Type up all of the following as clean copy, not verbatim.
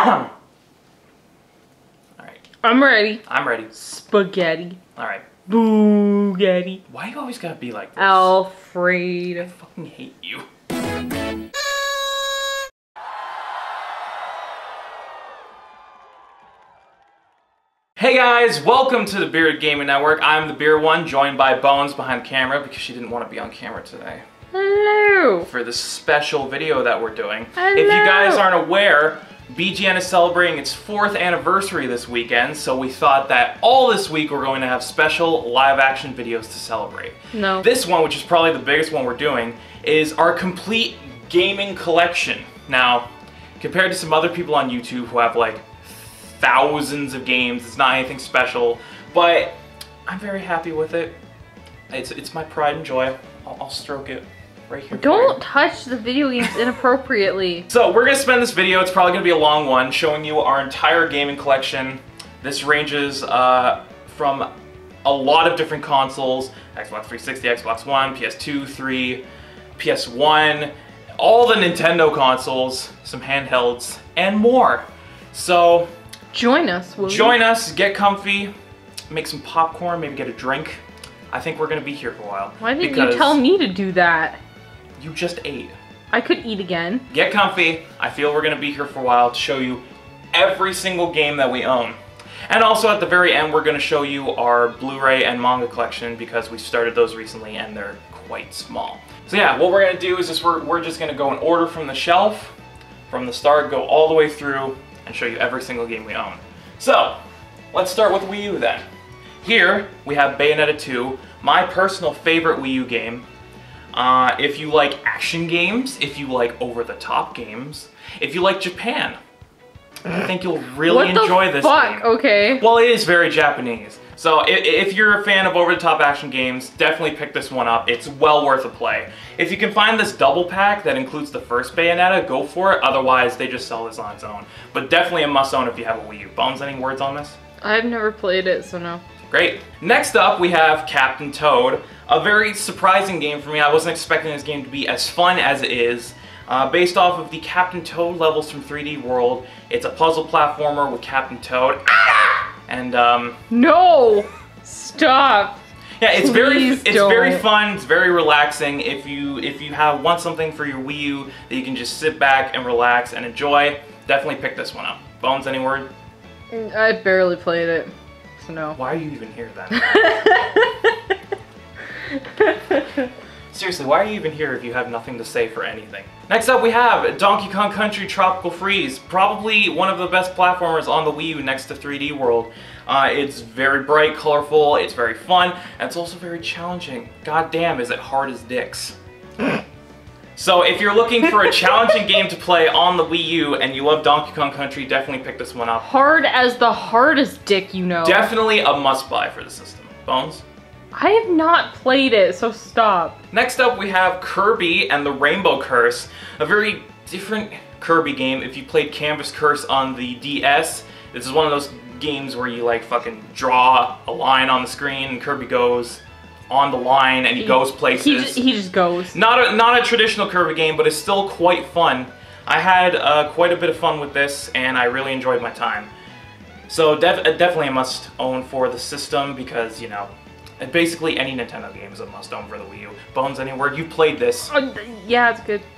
Alright. I'm ready. I'm ready. Spaghetti. Alright. Boogetti. Why you always gotta be like this? Alfred. I fucking hate you. Hey guys, welcome to the Bearded Gaming Network. I'm the Beer One, joined by Bones behind camera because she didn't want to be on camera today. Hello. For this special video that we're doing. Hello. If you guys aren't aware, BGN is celebrating its 4th anniversary this weekend, so we thought that all this week we're going to have special live-action videos to celebrate. No. This one, which is probably the biggest one we're doing, is our complete gaming collection. Now, compared to some other people on YouTube who have like thousands of games, it's not anything special, but I'm very happy with it. It's my pride and joy. I'll stroke it right here. Don't touch the video games inappropriately. So we're gonna spend this video, it's probably gonna be a long one, showing you our entire gaming collection. This ranges from a lot of different consoles: Xbox 360, Xbox One, PS2, 3, PS1, all the Nintendo consoles, some handhelds, and more. So join us, will you? Join us, get comfy, make some popcorn, maybe get a drink. I think we're gonna be here for a while. Why didn't you tell me to do that? You just ate. I could eat again. Get comfy. I feel we're gonna be here for a while to show you every single game that we own. And also at the very end, we're gonna show you our Blu-ray and Manga Collection because we started those recently and they're quite small. So yeah, what we're gonna do is we're just gonna go in order from the shelf, from the start, go all the way through, and show you every single game we own. So, let's start with Wii U then. Here, we have Bayonetta 2, my personal favorite Wii U game. If you like action games, if you like over-the-top games, if you like Japan, I think you'll really enjoy this game. Okay. Well, it is very Japanese. So if you're a fan of over-the-top action games, definitely pick this one up. It's well worth a play. If you can find this double pack that includes the first Bayonetta, go for it. Otherwise, they just sell this on its own. But definitely a must-own if you have a Wii U. Bones, any words on this? I've never played it, so no. Great. Next up, we have Captain Toad. A very surprising game for me. I wasn't expecting this game to be as fun as it is. Based off of the Captain Toad levels from 3D World, it's a puzzle platformer with Captain Toad. And no! Stop! Yeah, it's Please very fun. It's very relaxing. If you want something for your Wii U that you can just sit back and relax and enjoy, definitely pick this one up. Bones, any word? I barely played it, so no. Why are you even here then? Seriously, why are you even here if you have nothing to say for anything? Next up we have Donkey Kong Country Tropical Freeze. Probably one of the best platformers on the Wii U next to 3D World. It's very bright, colorful, it's very fun, and it's also very challenging. God damn, is it hard as dicks. So if you're looking for a challenging game to play on the Wii U and you love Donkey Kong Country, definitely pick this one up. Hard as the hardest dick, you know. Definitely a must-buy for the system. Bones? I have not played it, so stop. Next up we have Kirby and the Rainbow Curse, a very different Kirby game. If you played Canvas Curse on the DS, this is one of those games where you like fucking draw a line on the screen and Kirby goes on the line and he goes places. He just goes. Not a traditional Kirby game, but it's still quite fun. I had quite a bit of fun with this and I really enjoyed my time. So definitely a must own for the system because, you know, basically any Nintendo game is a must-own for the Wii U. Bones, any word? You played this. Yeah, it's good.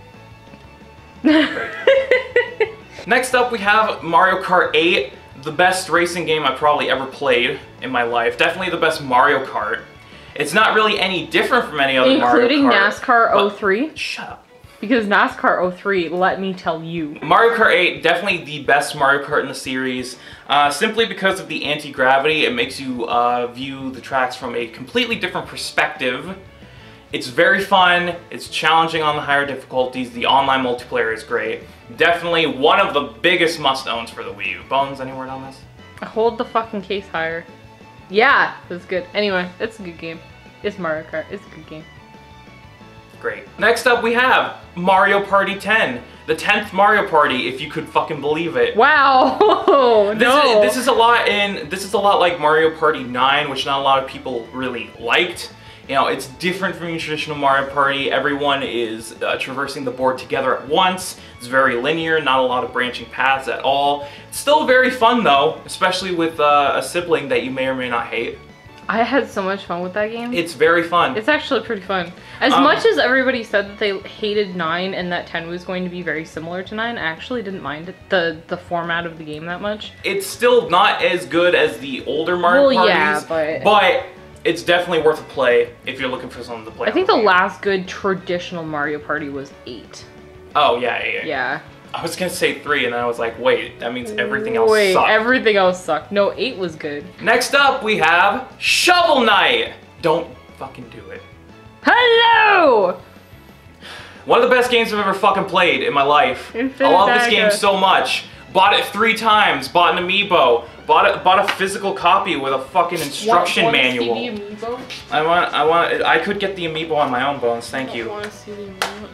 Next up we have Mario Kart 8, the best racing game I've probably ever played in my life. Definitely the best Mario Kart. It's not really any different from any other Mario Kart. Including NASCAR 03? Shut up. Because NASCAR 03, let me tell you. Mario Kart 8, definitely the best Mario Kart in the series. Simply because of the anti-gravity, it makes you view the tracks from a completely different perspective. It's very fun, it's challenging on the higher difficulties, the online multiplayer is great. Definitely one of the biggest must-owns for the Wii U. Bones, any word on this? Hold the fucking case higher. Yeah, that's good. Anyway, it's a good game. It's Mario Kart, it's a good game. Great. Next up we have Mario Party 10. The 10th Mario Party, if you could fucking believe it. Wow! No! This is a lot like Mario Party 9, which not a lot of people really liked. You know, it's different from your traditional Mario Party. Everyone is traversing the board together at once. It's very linear, not a lot of branching paths at all. It's still very fun though, especially with a sibling that you may or may not hate. I had so much fun with that game. It's very fun. It's actually pretty fun. As much as everybody said that they hated 9 and that 10 was going to be very similar to 9, I actually didn't mind the format of the game that much. It's still not as good as the older Mario Parties, yeah, but it's definitely worth a play if you're looking for something to play. I think the last good traditional Mario Party was 8. Oh, yeah. Yeah. I was gonna say 3, and then I was like, wait, that means everything else sucked. Everything else sucked. No, 8 was good. Next up, we have Shovel Knight. Don't fucking do it. Hello! One of the best games I've ever fucking played in my life. I love this game so much. Bought it 3 times. Bought an amiibo. Bought a physical copy with a fucking instruction manual. See the amiibo? I could get the amiibo on my own, Bones. Thank you. I want to see the amiibo.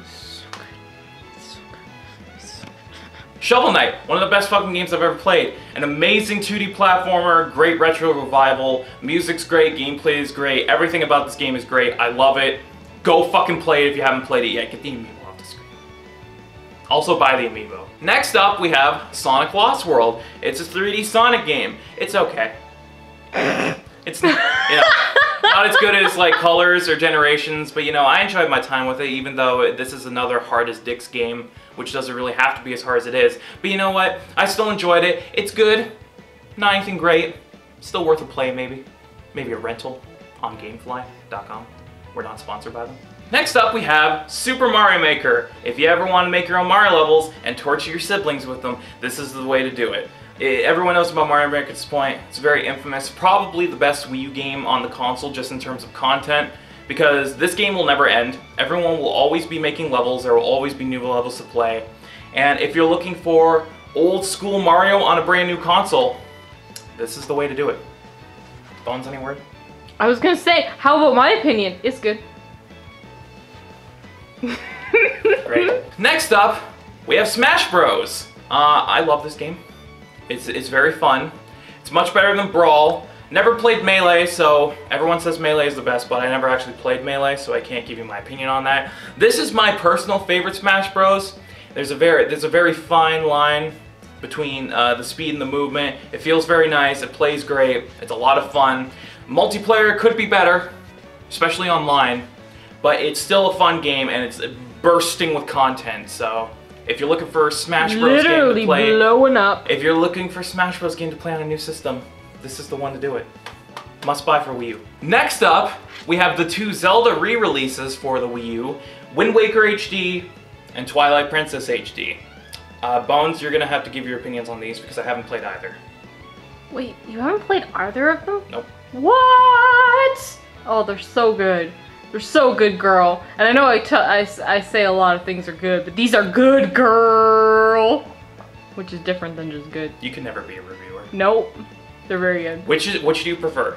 Shovel Knight, one of the best fucking games I've ever played. An amazing 2D platformer, great retro revival, music's great, gameplay is great, everything about this game is great, I love it. Go fucking play it if you haven't played it yet, get the amiibo off the screen. Also buy the amiibo. Next up we have Sonic Lost World. It's a 3D Sonic game. It's okay. It's not as good as like Colors or Generations, but you know, I enjoyed my time with it, even though this is another hard as dicks game, which doesn't really have to be as hard as it is. But you know what? I still enjoyed it. It's good. Not anything great. Still worth a play, maybe. Maybe a rental on Gamefly.com. We're not sponsored by them. Next up, we have Super Mario Maker. If you ever want to make your own Mario levels and torture your siblings with them, this is the way to do it. Everyone knows about Mario Maker at this point. It's very infamous. Probably the best Wii U game on the console just in terms of content, because this game will never end. Everyone will always be making levels. There will always be new levels to play. And if you're looking for old school Mario on a brand new console, this is the way to do it. Bones, any word? I was gonna say, how about my opinion? It's good. Great. Next up, we have Smash Bros. I love this game. It's very fun. It's much better than Brawl. Never played Melee, so everyone says Melee is the best, but I never actually played Melee, so I can't give you my opinion on that. This is my personal favorite Smash Bros. There's a very fine line between the speed and the movement. It feels very nice. It plays great. It's a lot of fun. Multiplayer could be better, especially online, but it's still a fun game and it's bursting with content. So if you're looking for a Smash Bros. Game to play, blowing up. If you're looking for Smash Bros. Game to play on a new system, this is the one to do it. Must buy for Wii U. Next up, we have the 2 Zelda re-releases for the Wii U, Wind Waker HD and Twilight Princess HD. Bones, you're gonna have to give your opinions on these because I haven't played either. Wait, you haven't played either of them? Nope. What? Oh, they're so good. They're so good, girl. And I know I say a lot of things are good, but these are good, girl. Which is different than just good. You can never be a reviewer. Nope. They're very good. Which do you prefer?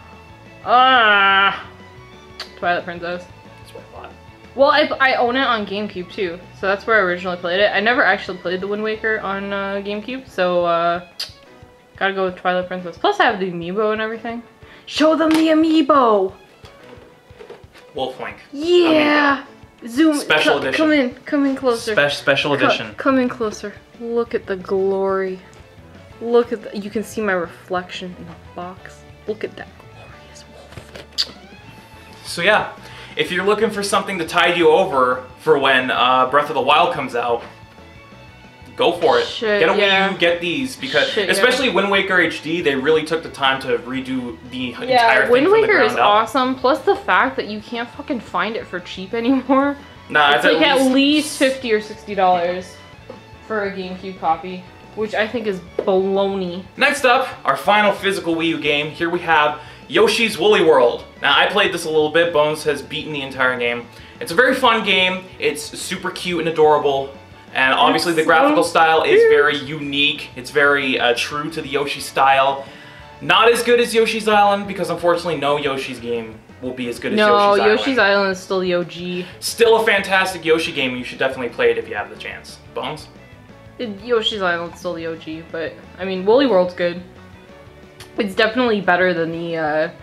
Twilight Princess. That's what I thought. Well, I own it on GameCube too, so that's where I originally played it. I never actually played the Wind Waker on GameCube, so gotta go with Twilight Princess. Plus I have the amiibo and everything. Show them the amiibo! Wolf Link. Yeah! Amiibo. Zoom. Special edition. Come in closer. Special edition. Come in closer. Look at the glory. Look at you can see my reflection in the box. Look at that glorious wolf. So yeah, if you're looking for something to tide you over for when Breath of the Wild comes out, go for it. Get a Wii U, get these, because especially Wind Waker HD, they really took the time to redo the entire thing Wind from the Waker ground is up. awesome. Plus the fact that you can't fucking find it for cheap anymore. Nah, it's like at least $50 or $60 for a GameCube copy, which I think is baloney. Next up, our final physical Wii U game. Here we have Yoshi's Woolly World. Now, I played this a little bit. Bones has beaten the entire game. It's a very fun game. It's super cute and adorable. And obviously the graphical style is very unique. It's very true to the Yoshi style. Not as good as Yoshi's Island, because unfortunately no Yoshi's game will be as good as Yoshi's Island. No, Yoshi's Island is still the OG. Still a fantastic Yoshi game. You should definitely play it if you have the chance. Bones? Yoshi's Island is still the OG, but I mean, Woolly World's good. It's definitely better than the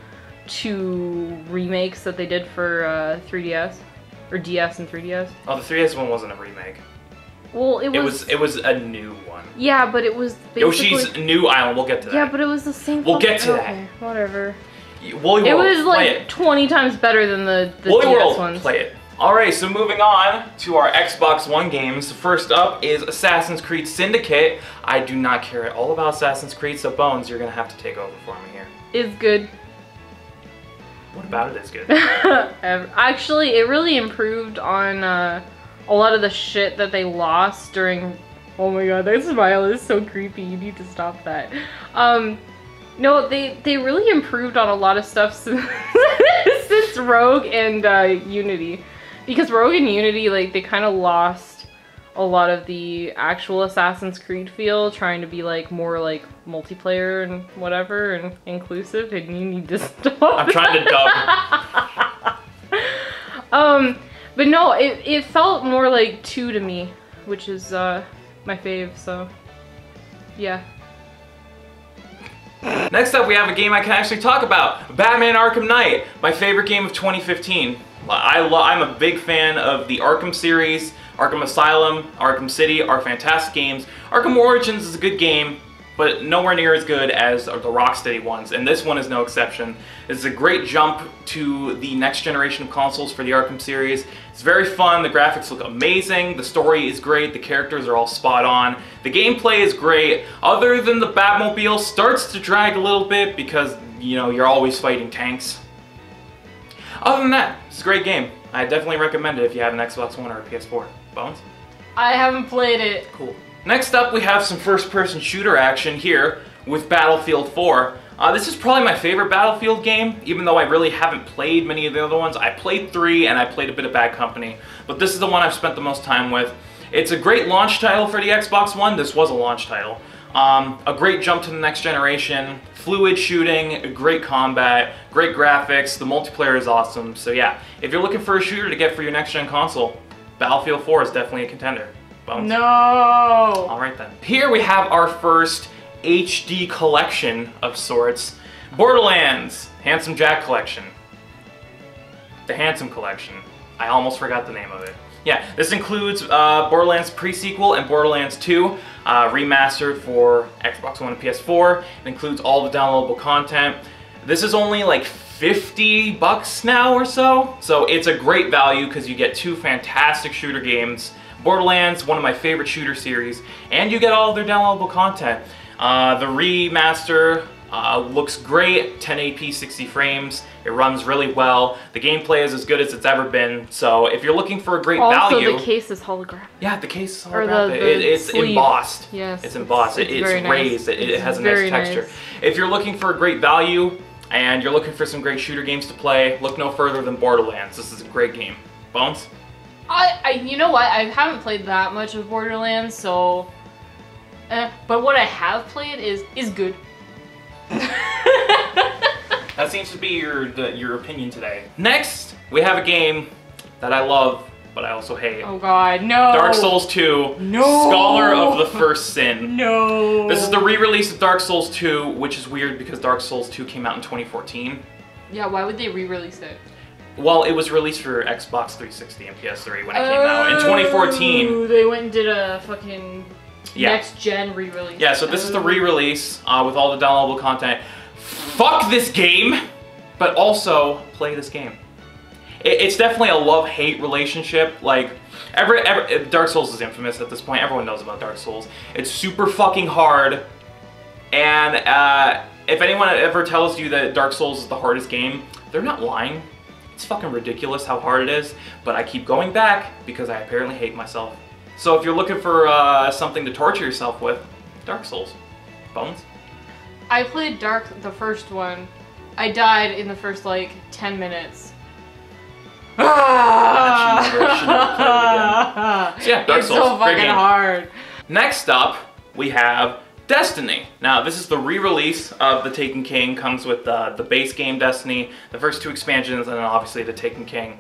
2 remakes that they did for 3DS or DS and 3DS. Oh, the 3DS one wasn't a remake. Well, it was a new one. Yeah, but it was basically Yoshi's New Island. We'll get to that. Yeah, but it was the same. We'll get to that. Okay, whatever. Woolly World, it was like play it. 20 times better than the Woolly DS World, ones. play it. Alright, so moving on to our Xbox One games. First up is Assassin's Creed Syndicate. I do not care at all about Assassin's Creed, so Bones, you're going to have to take over for me here. It's good. What about it is good? Actually, it really improved on a lot of the shit that they lost during... Oh my god, that smile is so creepy. You need to stop that. No, they really improved on a lot of stuff since Rogue and Unity. Because Rogue and Unity, like, they kind of lost a lot of the actual Assassin's Creed feel, trying to be, like, more, like, multiplayer and whatever, and inclusive, and you need to stop. I'm trying to dub. But no, it felt more like 2 to me, which is, my fave, so, yeah. Next up, we have a game I can actually talk about. Batman Arkham Knight, my favorite game of 2015. I'm a big fan of the Arkham series. Arkham Asylum, Arkham City are fantastic games. Arkham Origins is a good game, but nowhere near as good as the Rocksteady ones, and this one is no exception. It's a great jump to the next generation of consoles for the Arkham series. It's very fun, the graphics look amazing, the story is great, the characters are all spot on, the gameplay is great, other than the Batmobile starts to drag a little bit because, you know, you're always fighting tanks. Other than that, it's a great game. I definitely recommend it if you have an Xbox One or a PS4. Bones? I haven't played it. Cool. Next up, we have some first-person shooter action here with Battlefield 4. This is probably my favorite Battlefield game, even though I really haven't played many of the other ones. I played 3 and I played a bit of Bad Company, but this is the one I've spent the most time with. It's a great launch title for the Xbox One. This was a launch title. A great jump to the next generation, fluid shooting, great combat, great graphics, the multiplayer is awesome. So yeah, if you're looking for a shooter to get for your next-gen console, Battlefield 4 is definitely a contender. Bones? No! Alright then. Here we have our first HD collection of sorts. Borderlands Handsome Jack Collection. The Handsome Collection. I almost forgot the name of it. Yeah, this includes Borderlands pre-sequel and Borderlands 2, remastered for Xbox One and PS4. It includes all the downloadable content. This is only like $50 now or so, so it's a great value because you get 2 fantastic shooter games. Borderlands, one of my favorite shooter series, and you get all of their downloadable content. The remaster looks great, 1080p 60 frames, it runs really well, the gameplay is as good as it's ever been, so if you're looking for a great value... Also, the case is holographic. Yeah, the case is holographic. Or it's sleeve. Embossed. Yes. It's embossed, it's raised, nice. it has a nice texture. Nice. If you're looking for a great value, and you're looking for some great shooter games to play, look no further than Borderlands. This is a great game. Bones? You know what? I haven't played that much of Borderlands, so... but what I have played is good. That seems to be your opinion today. Next, we have a game that I love, but I also hate. Oh god, no! Dark Souls 2, no! Scholar of the First Sin. No! This is the re-release of Dark Souls 2, which is weird because Dark Souls 2 came out in 2014. Yeah, why would they re-release it? Well, it was released for Xbox 360 and PS3 when it came out. In 2014... They went and did a fucking next-gen re-release. Yeah, so this is the re-release with all the downloadable content. Fuck this game, but also play this game. It's definitely a love-hate relationship. Like, Dark Souls is infamous at this point. Everyone knows about Dark Souls. It's super fucking hard, and if anyone ever tells you that Dark Souls is the hardest game, they're not lying. It's fucking ridiculous how hard it is, but I keep going back because I apparently hate myself. So if you're looking for something to torture yourself with, Dark Souls. Bones? I played the first one. I died in the first, like, 10 minutes. So yeah, Dark It's Souls. so fucking hard. Next up, we have Destiny. Now, this is the re-release of The Taken King. Comes with the base game Destiny, the first 2 expansions, and then obviously The Taken King.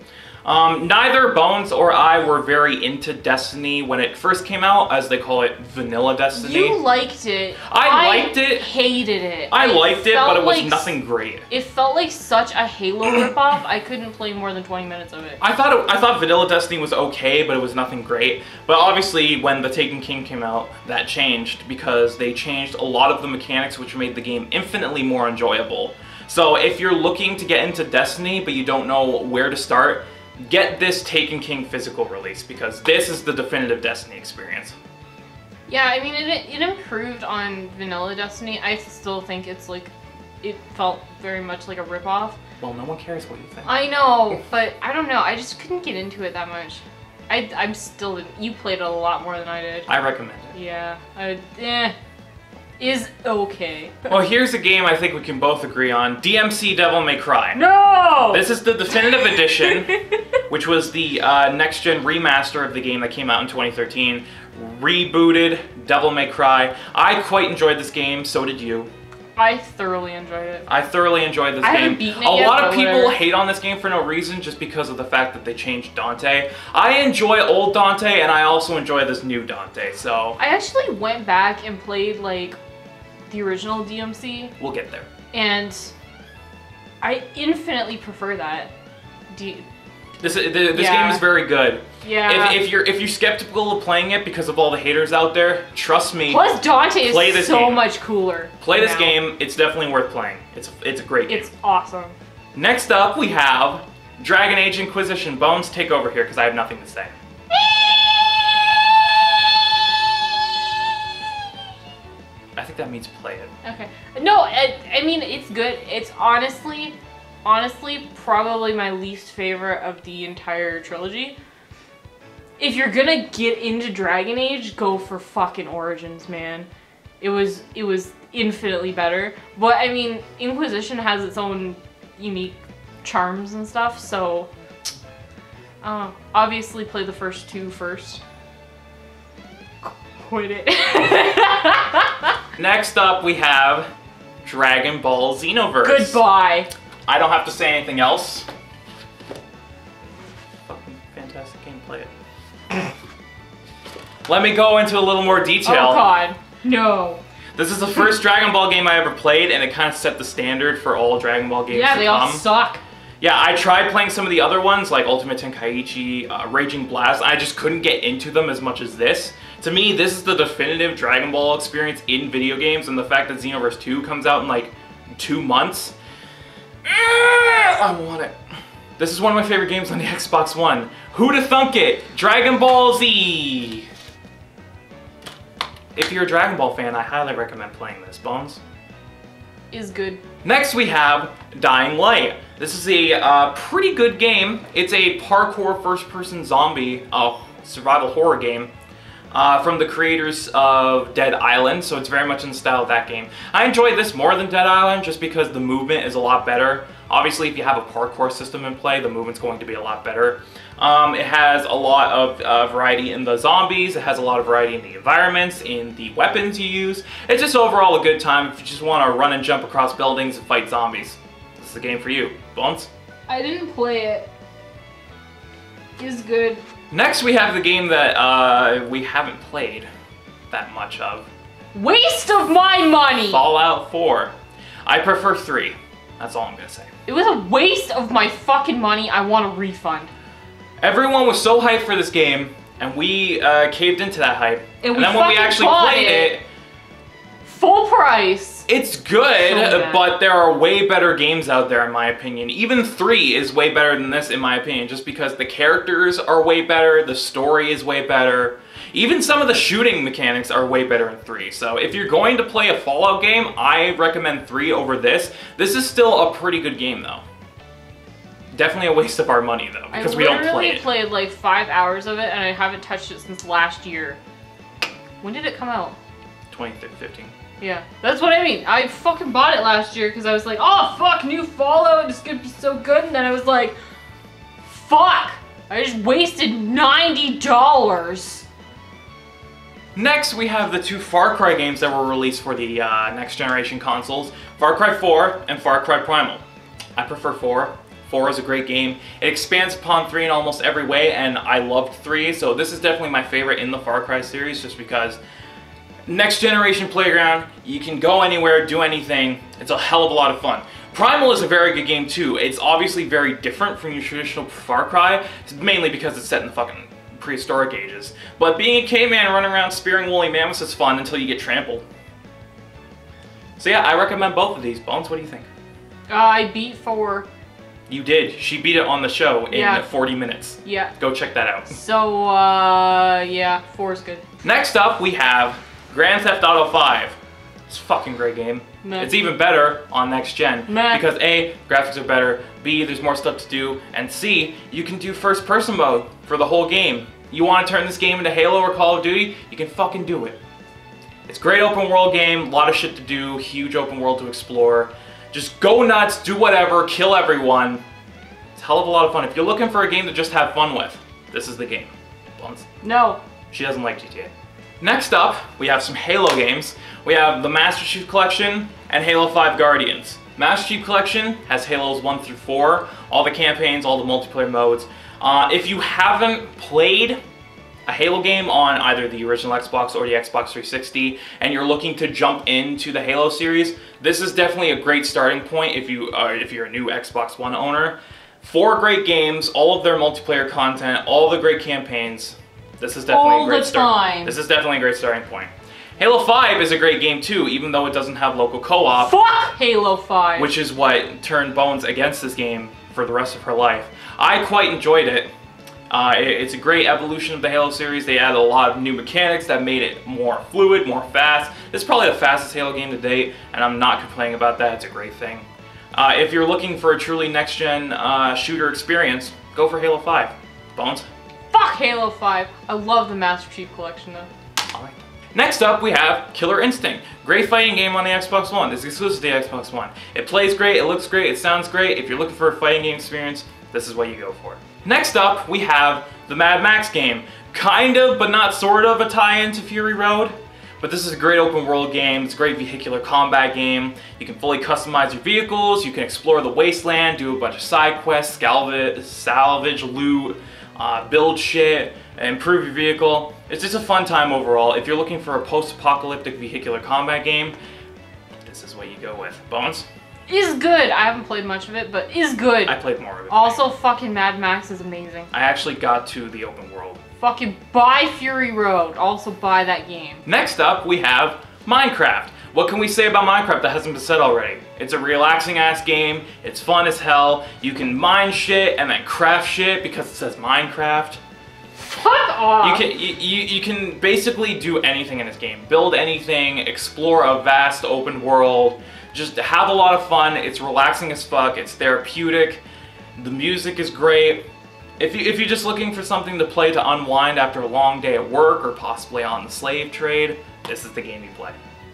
Neither Bones or I were very into Destiny when it first came out, as they call it, Vanilla Destiny. You liked it. I liked it. Hated it. I liked it, but it was like nothing great. It felt like such a Halo ripoff. I couldn't play more than 20 minutes of it. I thought Vanilla Destiny was okay, but it was nothing great. But obviously, when The Taken King came out, that changed because they changed a lot of the mechanics, which made the game infinitely more enjoyable. So if you're looking to get into Destiny, but you don't know where to start, get this Taken King physical release, because this is the definitive Destiny experience. Yeah, I mean, it improved on Vanilla Destiny. I still think it's like, it felt very much like a ripoff. Well, no one cares what you think. I know, but I don't know. I just couldn't get into it that much. I'm still, you played it a lot more than I did. I recommend it. Yeah, is okay. Well, here's a game I think we can both agree on. DMC Devil May Cry. No! This is the definitive edition, which was the next-gen remaster of the game that came out in 2013. Rebooted Devil May Cry. I quite enjoyed this game, so did you. I thoroughly enjoyed it. I thoroughly enjoyed this game. I haven't beaten it yet. A lot of people whatever. hate on this game for no reason, just because of the fact that they changed Dante. I enjoy old Dante, and I also enjoy this new Dante, so... I actually went back and played, like, the original DMC. We'll get there. And I infinitely prefer that. This game is very good. Yeah. If you're skeptical of playing it because of all the haters out there, trust me. Plus Dante is so game. much cooler. Play this game. It's definitely worth playing. It's a great game. It's awesome. Next up, we have Dragon Age Inquisition. Bones, take over here because I have nothing to say. I think that means play it. Okay. No, I mean, it's good. It's honestly, probably my least favorite of the entire trilogy. If you're gonna get into Dragon Age, go for fucking Origins, man. It was infinitely better. But I mean, Inquisition has its own unique charms and stuff, so obviously play the first two first. Quit it. Next up, we have Dragon Ball Xenoverse. Goodbye. I don't have to say anything else. Fucking fantastic game, play it. Let me go into a little more detail. Oh god, no. This is the first Dragon Ball game I ever played, and it kind of set the standard for all Dragon Ball games to come. Yeah, they all suck. Yeah, I tried playing some of the other ones, like Ultimate Tenkaichi, Raging Blast. I just couldn't get into them as much as this. To me, this is the definitive Dragon Ball experience in video games, and the fact that Xenoverse 2 comes out in like 2 months. I want it. This is one of my favorite games on the Xbox One. Who'da thunk it? Dragon Ball Z! If you're a Dragon Ball fan, I highly recommend playing this. Bones? Is good. Next we have Dying Light. This is a pretty good game. It's a parkour first-person zombie survival horror game from the creators of Dead Island, so it's very much in the style of that game. I enjoy this more than Dead Island just because the movement is a lot better. Obviously, if you have a parkour system in play, the movement's going to be a lot better. It has a lot of variety in the zombies, it has a lot of variety in the environments, in the weapons you use. It's just overall a good time if you just want to run and jump across buildings and fight zombies. This is the game for you. Bones? I didn't play it. Is good. Next we have the game that we haven't played that much of. Waste of my money! Fallout 4. I prefer 3. That's all I'm gonna say. It was a waste of my fucking money. I want a refund. Everyone was so hyped for this game, and we caved into that hype. And then when we actually played it, full price. it's good, So but there are way better games out there in my opinion. Even 3 is way better than this in my opinion, just because the characters are way better, the story is way better. Even some of the shooting mechanics are way better in 3. So if you're going to play a Fallout game, I recommend 3 over this. This is still a pretty good game though. Definitely a waste of our money though, because we don't play it. I literally played like 5 hours of it and I haven't touched it since last year. When did it come out? 2015. Yeah, that's what I mean. I fucking bought it last year because I was like, oh fuck, new Fallout, it's gonna be so good. And then I was like, fuck, I just wasted $90. Next, we have the 2 Far Cry games that were released for the next generation consoles, Far Cry 4 and Far Cry Primal. I prefer 4. 4 is a great game. It expands upon 3 in almost every way, and I loved 3, so this is definitely my favorite in the Far Cry series, just because next generation playground, you can go anywhere, do anything. It's a hell of a lot of fun. Primal is a very good game too. It's obviously very different from your traditional Far Cry, mainly because it's set in the fucking prehistoric ages. But being a caveman running around spearing woolly mammoths is fun until you get trampled. So yeah, I recommend both of these. Bones, what do you think? I beat 4. You did. She beat it on the show in 40 minutes. Yeah. Go check that out. So, yeah, 4 is good. Next up, we have Grand Theft Auto 5. It's a fucking great game. Meh. It's even better on next gen. Meh. Because A, graphics are better, B, there's more stuff to do, and C, you can do first person mode for the whole game. You want to turn this game into Halo or Call of Duty, you can fucking do it. It's a great open world game, a lot of shit to do, huge open world to explore. Just go nuts, do whatever, kill everyone. It's a hell of a lot of fun. If you're looking for a game to just have fun with, this is the game. Bones? No. She doesn't like GTA. Next up, we have some Halo games. We have the Master Chief Collection and Halo 5 Guardians. Master Chief Collection has Halos 1 through 4, all the campaigns, all the multiplayer modes. If you haven't played a Halo game on either the original Xbox or the Xbox 360 and you're looking to jump into the Halo series, this is definitely a great starting point if you're a new Xbox One owner. 4 great games, all of their multiplayer content, all the great campaigns. This is definitely a great start. This is definitely a great starting point. Halo 5 is a great game too, even though it doesn't have local co-op. Fuck Halo 5! Which is what turned Bones against this game for the rest of her life. I quite enjoyed it. It's a great evolution of the Halo series. They added a lot of new mechanics that made it more fluid, more fast. This is probably the fastest Halo game to date, and I'm not complaining about that. It's a great thing. If you're looking for a truly next-gen shooter experience, go for Halo 5. Bones? Fuck Halo 5. I love the Master Chief Collection though. Alright. Next up, we have Killer Instinct. Great fighting game on the Xbox One. It's exclusive to the Xbox One. It plays great, it looks great, it sounds great. If you're looking for a fighting game experience, this is what you go for. Next up, we have the Mad Max game. Kind of, but not sort of a tie-in to Fury Road. But this is a great open world game. It's a great vehicular combat game. You can fully customize your vehicles. You can explore the wasteland, do a bunch of side quests, salvage, loot, build shit, improve your vehicle. It's just a fun time overall. If you're looking for a post-apocalyptic vehicular combat game, this is what you go with. Bones? Is good. I haven't played much of it, but is good. I played more of it. Also, fucking Mad Max is amazing. I actually got to the open world. Fucking buy Fury Road. Also buy that game. Next up, we have Minecraft. What can we say about Minecraft that hasn't been said already? It's a relaxing ass game. It's fun as hell. You can mine shit and then craft shit because it says Minecraft. Fuck off! You can basically do anything in this game. Build anything, explore a vast open world, just have a lot of fun. It's relaxing as fuck, it's therapeutic, the music is great. If you're just looking for something to play to unwind after a long day at work or possibly on the slave trade, this is the game you play.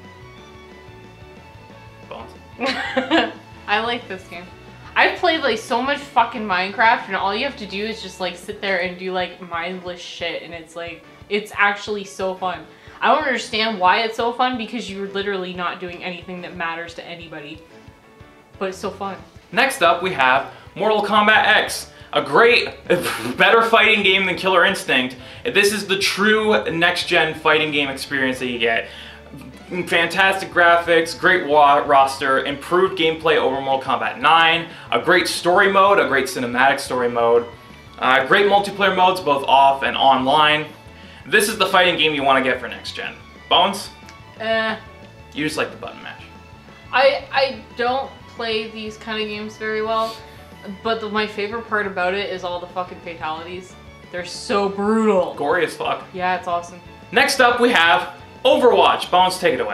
Bones? I like this game. I've played like so much fucking Minecraft and all you have to do is just like sit there and do like mindless shit and it's like, it's actually so fun. I don't understand why it's so fun because you're literally not doing anything that matters to anybody. But it's so fun. Next up we have Mortal Kombat X. A great, better fighting game than Killer Instinct. This is the true next-gen fighting game experience that you get. Fantastic graphics, great roster, improved gameplay over Mortal Kombat 9, a great story mode, a great cinematic story mode, great multiplayer modes both off and online. This is the fighting game you want to get for next gen. Bones? You just like the button mash. I don't play these kind of games very well, but my favorite part about it is all the fucking fatalities. They're so brutal. Gory as fuck. Yeah, it's awesome. Next up we have Overwatch. Bones, take it away.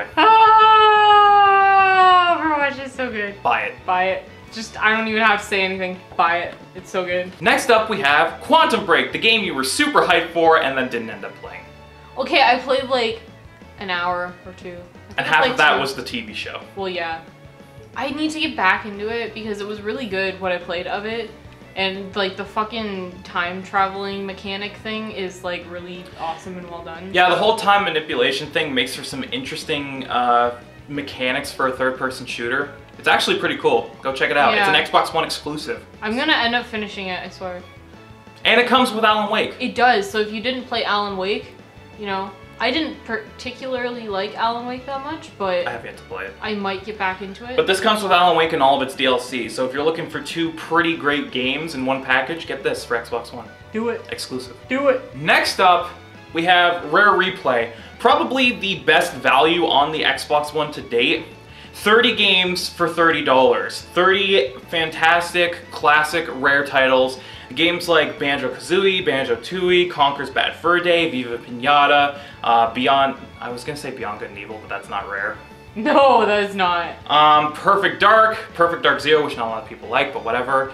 Ah, Overwatch is so good. Buy it. Buy it. Just, I don't even have to say anything. Buy it. It's so good. Next up we have Quantum Break, the game you were super hyped for and then didn't end up playing. Okay, I played like an hour or two. And half of that was the TV show. Well, yeah. I need to get back into it because it was really good what I played of it. And like the fucking time traveling mechanic thing is like really awesome and well done. Yeah, the whole time manipulation thing makes for some interesting mechanics for a third-person shooter. It's actually pretty cool. Go check it out. Yeah. It's an Xbox One exclusive. I'm gonna end up finishing it, I swear. And it comes with Alan Wake. It does, so if you didn't play Alan Wake, you know, I didn't particularly like Alan Wake that much, but I have yet to play it. I might get back into it. But this comes with Alan Wake and all of its DLC, so if you're looking for 2 pretty great games in one package, get this for Xbox One. Do it. Exclusive. Do it. Next up, we have Rare Replay. Probably the best value on the Xbox One to date. 30 games for $30. 30 fantastic, classic, rare titles. Games like Banjo-Kazooie, Banjo-Tooie, Conker's Bad Fur Day, Viva Pinata, Beyond... I was gonna say Beyond Good and Evil, but that's not Rare. No, that is not. Perfect Dark Zero, which not a lot of people like, but whatever.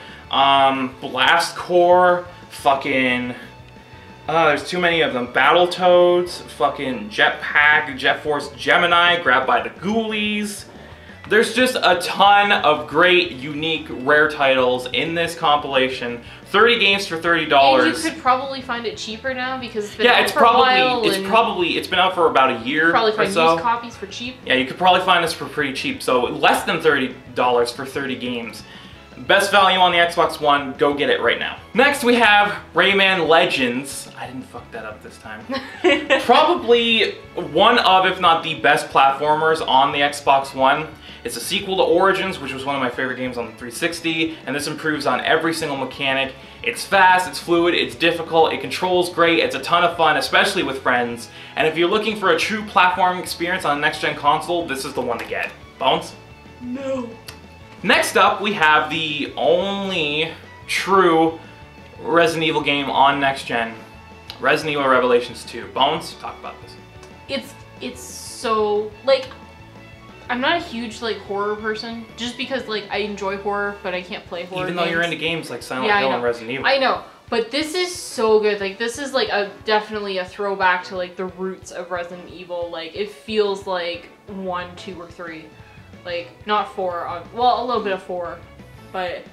Blast Corps, fucking... there's too many of them. Battletoads, fucking Jetpack, Jet Force Gemini, Grabbed by the Ghoulies. There's just a ton of great, unique, rare titles in this compilation. 30 games for $30. And you could probably find it cheaper now because it's been out for a while. It's been out for about a year probably find or so. used copies for cheap. Yeah, you could probably find this for pretty cheap. So less than $30 for 30 games. Best value on the Xbox One, go get it right now. Next we have Rayman Legends. I didn't fuck that up this time. Probably one of, if not the best platformers on the Xbox One. It's a sequel to Origins, which was one of my favorite games on the 360, and this improves on every single mechanic. It's fast, it's fluid, it's difficult, it controls great, it's a ton of fun, especially with friends. And if you're looking for a true platforming experience on a next-gen console, this is the one to get. Bones? No. Next up, we have the only true Resident Evil game on next-gen. Resident Evil Revelations 2. Bones, talk about this. It's so, like, I'm not a huge, like, horror person, just because, like, I enjoy horror, but I can't play horror Even though you're into games like Silent Hill and Resident Evil. I know, but this is so good. Like, this is, like, definitely a throwback to, like, the roots of Resident Evil. Like, it feels like 1, 2, or 3. Like, not 4, well, a little bit of 4, but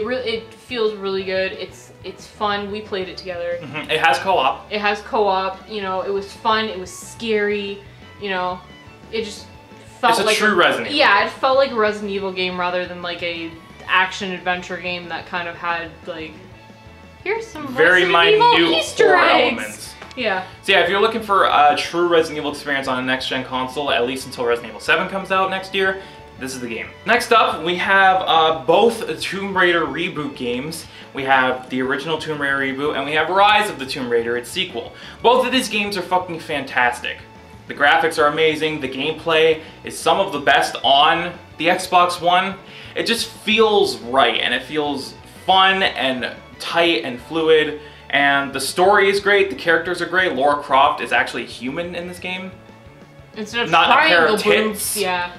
it feels really good. It's fun. We played it together. Mm-hmm. It has co-op. It has co-op. You know, it was fun. It was scary. You know, it just felt like... It's a true Resident Evil. Yeah, it felt like a Resident Evil game rather than like a action-adventure game that kind of had, like, here's some very Resident Evil minute Easter eggs. elements. Yeah. So yeah, if you're looking for a true Resident Evil experience on a next-gen console, at least until Resident Evil 7 comes out next year, this is the game. Next up, we have both Tomb Raider reboot games. We have the original Tomb Raider reboot, and we have Rise of the Tomb Raider, its sequel. Both of these games are fucking fantastic. The graphics are amazing, the gameplay is some of the best on the Xbox One. It just feels right, and it feels fun and tight and fluid, and the story is great, the characters are great. Lara Croft is actually human in this game. Instead of not a pair of triangle tits. boobs, yeah.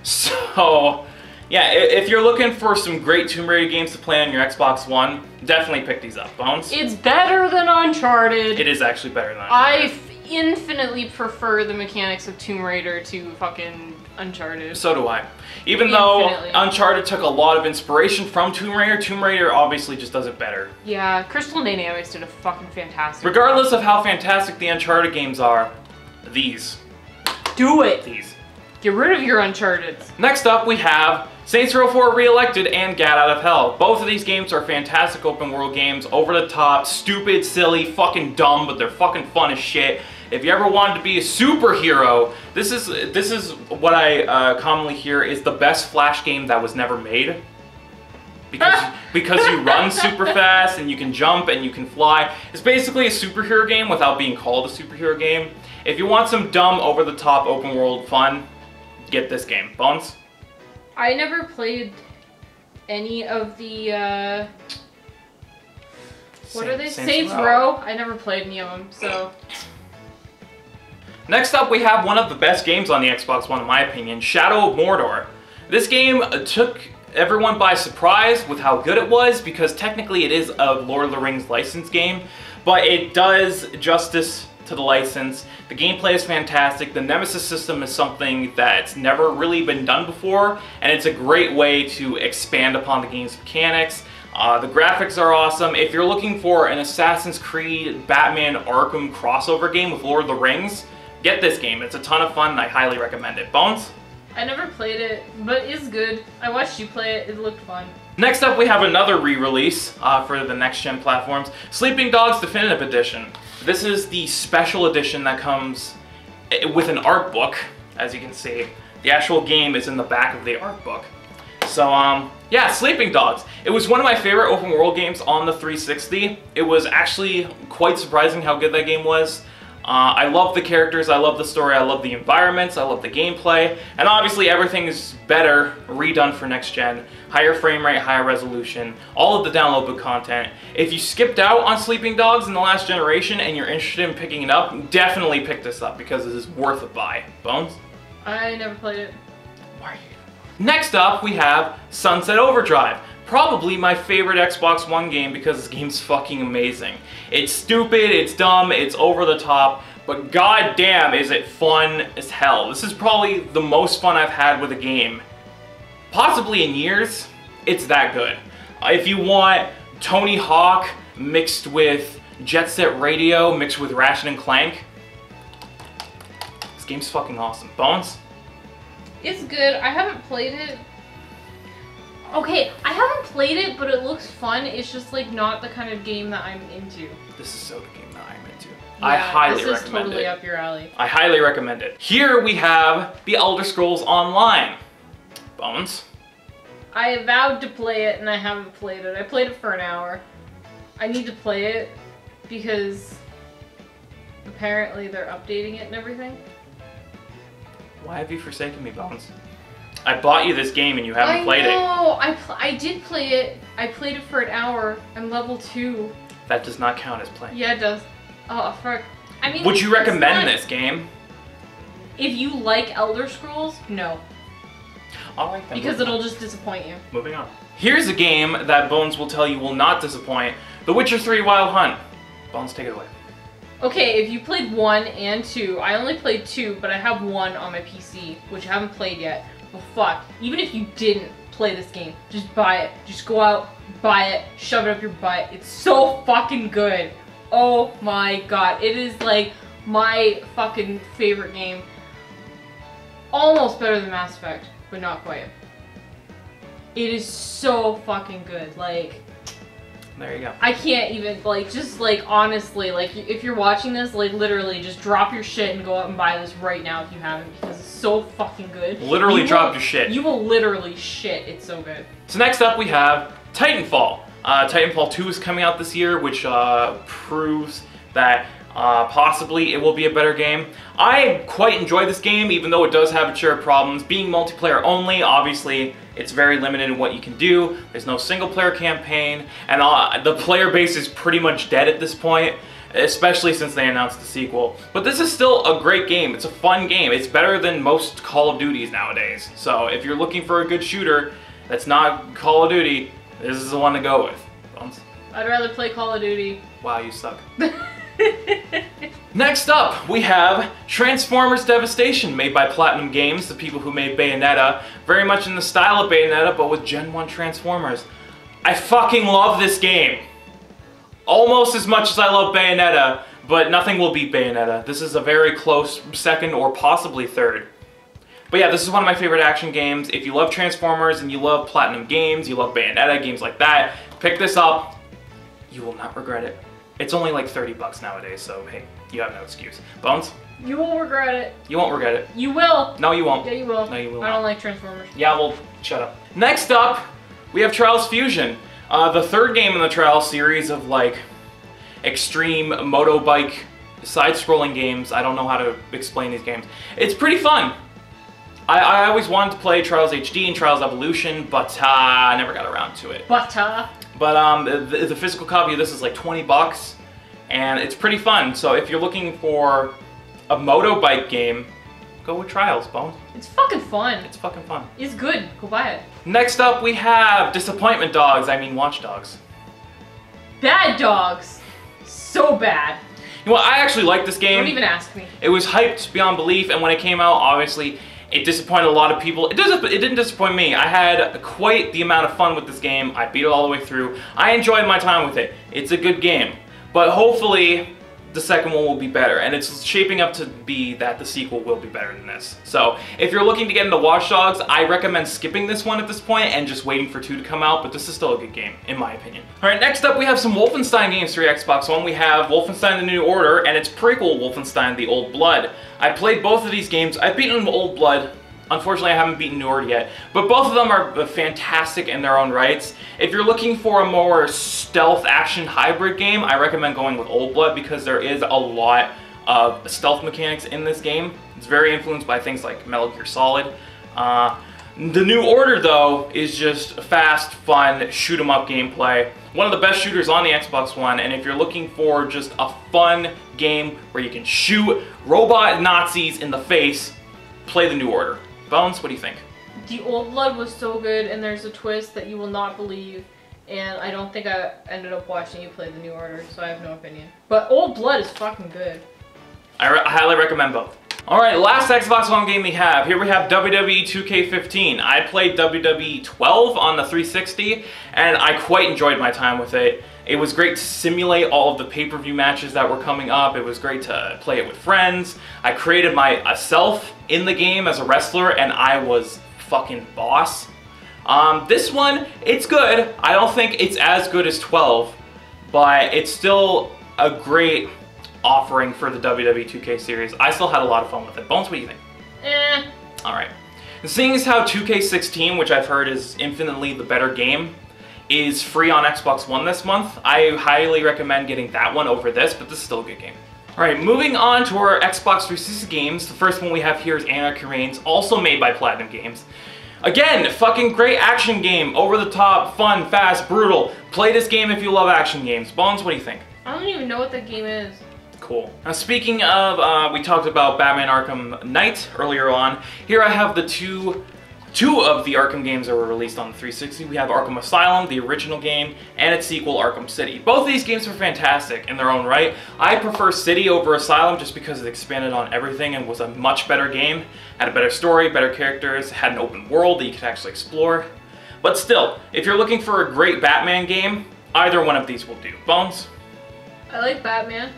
So, yeah, if you're looking for some great Tomb Raider games to play on your Xbox One, definitely pick these up. Bones? It's better than Uncharted. It is actually better than Uncharted. I infinitely prefer the mechanics of Tomb Raider to fucking Uncharted. So do I. Even though Uncharted took a lot of inspiration from Tomb Raider obviously just does it better. Yeah, Crystal Dynamics did a fucking fantastic Regardless job. of how fantastic the Uncharted games are, these. Do it! These. Get rid of your Uncharteds. Next up, we have Saints Row 4 Re-Elected and Gat Out of Hell. Both of these games are fantastic open world games, over the top, stupid, silly, fucking dumb, but they're fucking fun as shit. If you ever wanted to be a superhero, this is what I commonly hear is the best Flash game that was never made. Because you run super fast and you can jump and you can fly. It's basically a superhero game without being called a superhero game. If you want some dumb, over-the-top, open-world fun, get this game. Bones? I never played any of the, what are they? Saints Row. I never played any of them, so... Next up, we have one of the best games on the Xbox One, in my opinion, Shadow of Mordor. This game took everyone by surprise with how good it was, because technically it is a Lord of the Rings licensed game, but it does justice to the license. The gameplay is fantastic. The Nemesis system is something that's never really been done before, and it's a great way to expand upon the game's mechanics. The graphics are awesome. If you're looking for an Assassin's Creed Batman Arkham crossover game with Lord of the Rings, get this game. It's a ton of fun and I highly recommend it. Bones? I never played it, but it's good. I watched you play it. It looked fun. Next up, we have another re-release for the next-gen platforms, Sleeping Dogs Definitive Edition. This is the special edition that comes with an art book, as you can see. The actual game is in the back of the art book. So, yeah, Sleeping Dogs. It was one of my favorite open world games on the 360. It was actually quite surprising how good that game was. I love the characters, I love the story, I love the environments, I love the gameplay, and obviously everything is better, redone for next gen. Higher frame rate, higher resolution, all of the downloadable content. If you skipped out on Sleeping Dogs in the last generation and you're interested in picking it up, definitely pick this up because it is worth a buy. Bones? I never played it. Why are you? Next up, we have Sunset Overdrive. Probably my favorite Xbox One game because this game's fucking amazing. It's stupid, it's dumb, it's over the top, but goddamn is it fun as hell. This is probably the most fun I've had with a game, possibly in years. It's that good. If you want Tony Hawk mixed with Jet Set Radio mixed with Ratchet and Clank, this game's fucking awesome. Bones? It's good. I haven't played it. Okay, I haven't played it, but it looks fun. It's just like not the kind of game that I'm into. This is so the game that I'm into. Yeah, I highly recommend it. This is totally up your alley. I highly recommend it. Here we have The Elder Scrolls Online. Bones? I vowed to play it and I haven't played it. I played it for an hour. I need to play it because apparently they're updating it and everything. Why have you forsaken me, Bones? I bought you this game and you haven't played it. I did play it. I played it for an hour. I'm level 2. That does not count as playing. Yeah, it does. Oh, fuck. I mean, would you recommend this game? If you like Elder Scrolls, no. Alright then. Because it'll just disappoint you. Moving on. Here's a game that Bones will tell you will not disappoint. The Witcher 3 Wild Hunt. Bones, take it away. Okay, if you played 1 and 2, I only played 2, but I have 1 on my PC, which I haven't played yet. Well, fuck. Even if you didn't play this game, just buy it. Just go out, buy it, shove it up your butt. It's so fucking good. Oh my god. It is like my fucking favorite game. Almost better than Mass Effect, but not quite. It is so fucking good. Like, there you go. I can't even, like, just, like, honestly, like, if you're watching this, like, literally, just drop your shit and go out and buy this right now if you haven't, because it's so fucking good. Literally drop your shit. You will literally shit. It's so good. So next up we have Titanfall. Titanfall 2 is coming out this year, which proves that possibly it will be a better game. I quite enjoy this game, even though it does have its share of problems. Being multiplayer only, obviously, it's very limited in what you can do. There's no single-player campaign, and the player base is pretty much dead at this point, especially since they announced the sequel. But this is still a great game. It's a fun game. It's better than most Call of Duties nowadays. So if you're looking for a good shooter that's not Call of Duty, this is the one to go with. Bones? I'd rather play Call of Duty. Wow, you suck. Next up, we have Transformers Devastation, made by Platinum Games, the people who made Bayonetta. Very much in the style of Bayonetta, but with Gen 1 Transformers. I fucking love this game. Almost as much as I love Bayonetta, but nothing will beat Bayonetta. This is a very close second or possibly third. But yeah, this is one of my favorite action games. If you love Transformers and you love Platinum Games, you love Bayonetta, games like that, pick this up. You will not regret it. It's only like 30 bucks nowadays, so hey, you have no excuse. Bones? You won't regret it. You won't regret it. You will. No, you won't. Yeah, you will. No, you will I not. don't like Transformers. Yeah, well, shut up. Next up, we have Trials Fusion. The third game in the Trials series of, like, extreme motobike side-scrolling games. I don't know how to explain these games. It's pretty fun. I always wanted to play Trials HD and Trials Evolution, but I never got around to it. But the physical copy of this is like 20 bucks, and it's pretty fun. So if you're looking for a motobike game, go with Trials, Bones. it's fucking fun. It's fucking fun. It's good. Go buy it. Next up, we have Disappointment Dogs. I mean, Watch Dogs. Bad Dogs. So bad. You know what? I actually like this game. Don't even ask me. It was hyped beyond belief, and when it came out, obviously, It disappointed a lot of people. It didn't disappoint me. I had quite the amount of fun with this game. I beat it all the way through. I enjoyed my time with it. It's a good game. But hopefully, the second one will be better. And it's shaping up to be that the sequel will be better than this. So, if you're looking to get into Watch Dogs, I recommend skipping this one at this point and just waiting for 2 to come out. But this is still a good game, in my opinion. Alright, next up we have some Wolfenstein games for Xbox One. We have Wolfenstein The New Order and its prequel, Wolfenstein The Old Blood. I played both of these games. I've beaten Old Blood. Unfortunately, I haven't beaten New Order yet, but both of them are fantastic in their own rights. If you're looking for a more stealth action hybrid game, I recommend going with Old Blood because there is a lot of stealth mechanics in this game. It's very influenced by things like Metal Gear Solid. The New Order, though, is just fast, fun, shoot-'em-up gameplay. One of the best shooters on the Xbox One, and if you're looking for just a fun game where you can shoot robot Nazis in the face, play The New Order. Bones, what do you think? The Old Blood was so good, and there's a twist that you will not believe, and I don't think I ended up watching you play The New Order, so I have no opinion. But Old Blood is fucking good. I highly recommend both. Alright, last Xbox One game we have. Here we have WWE 2K15. I played WWE 12 on the 360, and I quite enjoyed my time with it. It was great to simulate all of the pay-per-view matches that were coming up. It was great to play it with friends. I created myself in the game as a wrestler, and I was fucking boss. This one, it's good. I don't think it's as good as 12, but it's still a great offering for the WWE 2K series. I still had a lot of fun with it. Bones, what do you think? Alright. Seeing as how 2K16, which I've heard is infinitely the better game, is free on Xbox One this month, I highly recommend getting that one over this, but this is still a good game. Alright, moving on to our Xbox 360 games. The first one we have here is Anarchy Reigns, also made by Platinum Games. Again, fucking great action game, over the top, fun, fast, brutal. Play this game if you love action games. Bones, what do you think? I don't even know what that game is. Cool. Now speaking of, we talked about Batman Arkham Knight earlier on. Here I have the two of the Arkham games that were released on the 360. We have Arkham Asylum, the original game, and its sequel, Arkham City. Both of these games were fantastic in their own right. I prefer City over Asylum just because it expanded on everything and was a much better game. Had a better story, better characters, had an open world that you could actually explore. But still, if you're looking for a great Batman game, either one of these will do. Bones? I like Batman.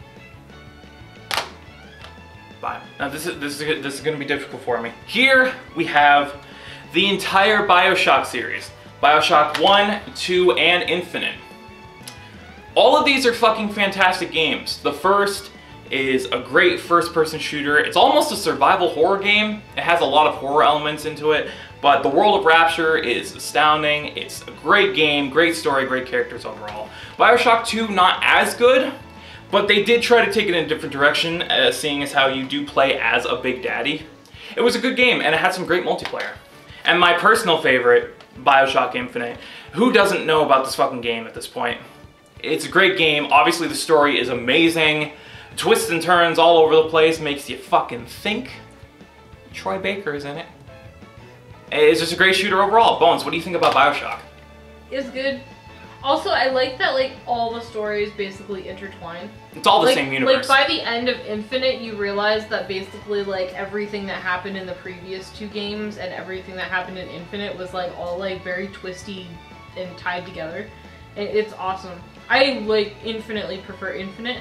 Bye. Now this is going to be difficult for me. Here we have the entire BioShock series. BioShock 1, 2, and Infinite. All of these are fucking fantastic games. The first is a great first-person shooter. It's almost a survival horror game. It has a lot of horror elements into it, but the world of Rapture is astounding. It's a great game, great story, great characters overall. BioShock 2, not as good, but they did try to take it in a different direction, seeing as how you do play as a Big Daddy. It was a good game, and it had some great multiplayer. And my personal favorite, BioShock Infinite. Who doesn't know about this fucking game at this point? It's a great game. Obviously, the story is amazing. Twists and turns all over the place, makes you fucking think. Troy Baker is in it. It's just a great shooter overall. Bones, what do you think about BioShock? It's good. Also, I like that like all the stories basically intertwine. It's all the same universe. Like by the end of Infinite, you realize that basically like everything that happened in the previous two games and everything that happened in Infinite was like all like very twisty and tied together. And it's awesome. I like infinitely prefer Infinite.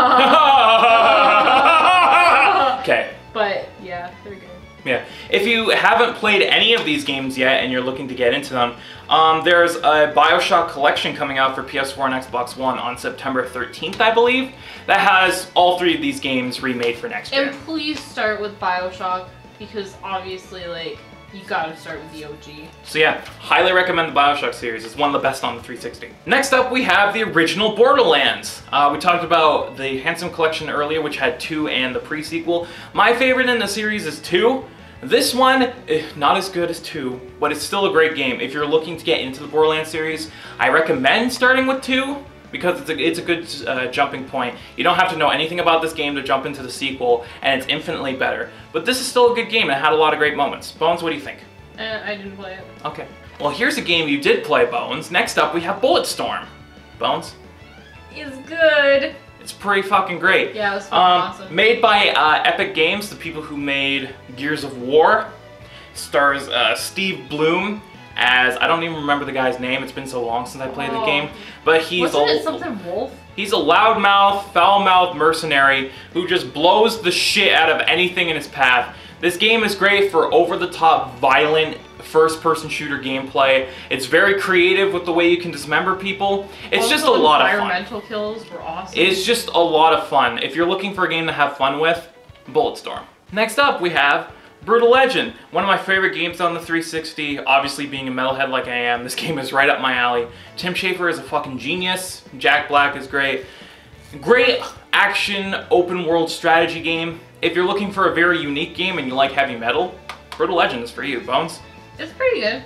Okay. But yeah, they're good. Yeah. If you haven't played any of these games yet and you're looking to get into them, there's a BioShock Collection coming out for PS4 and Xbox One on September 13th, I believe, that has all three of these games remade for next year. And please start with BioShock, because obviously, like, you gotta start with the OG. So yeah, highly recommend the BioShock series. It's one of the best on the 360. Next up, we have the original Borderlands. We talked about the Handsome Collection earlier, which had 2 and the pre-sequel. My favorite in the series is 2. This one, not as good as 2, but it's still a great game. If you're looking to get into the Borderlands series, I recommend starting with 2, because it's a good jumping point. You don't have to know anything about this game to jump into the sequel, and it's infinitely better. But this is still a good game, and it had a lot of great moments. Bones, what do you think? I didn't play it. Okay. Well, here's a game you did play, Bones. Next up, we have Bulletstorm. Bones? It's good. It's pretty fucking great. Yeah, it was fucking awesome. Made by Epic Games, the people who made Gears of War. Stars Steve Bloom as, I don't even remember the guy's name, it's been so long since I played the game. But he's Wasn't it something Wolf? He's a loudmouth, foul-mouthed mercenary who just blows the shit out of anything in his path. This game is great for over-the-top, violent, first-person shooter gameplay. It's very creative with the way you can dismember people. It's just a lot of fun. Environmental kills were awesome. It's just a lot of fun. If you're looking for a game to have fun with, Bulletstorm. Next up, we have Brutal Legend, one of my favorite games on the 360. Obviously, being a metalhead like I am, this game is right up my alley. Tim Schafer is a fucking genius. Jack Black is great. Great action, open world strategy game. If you're looking for a very unique game and you like heavy metal, Brutal Legend is for you, Bones. It's pretty good.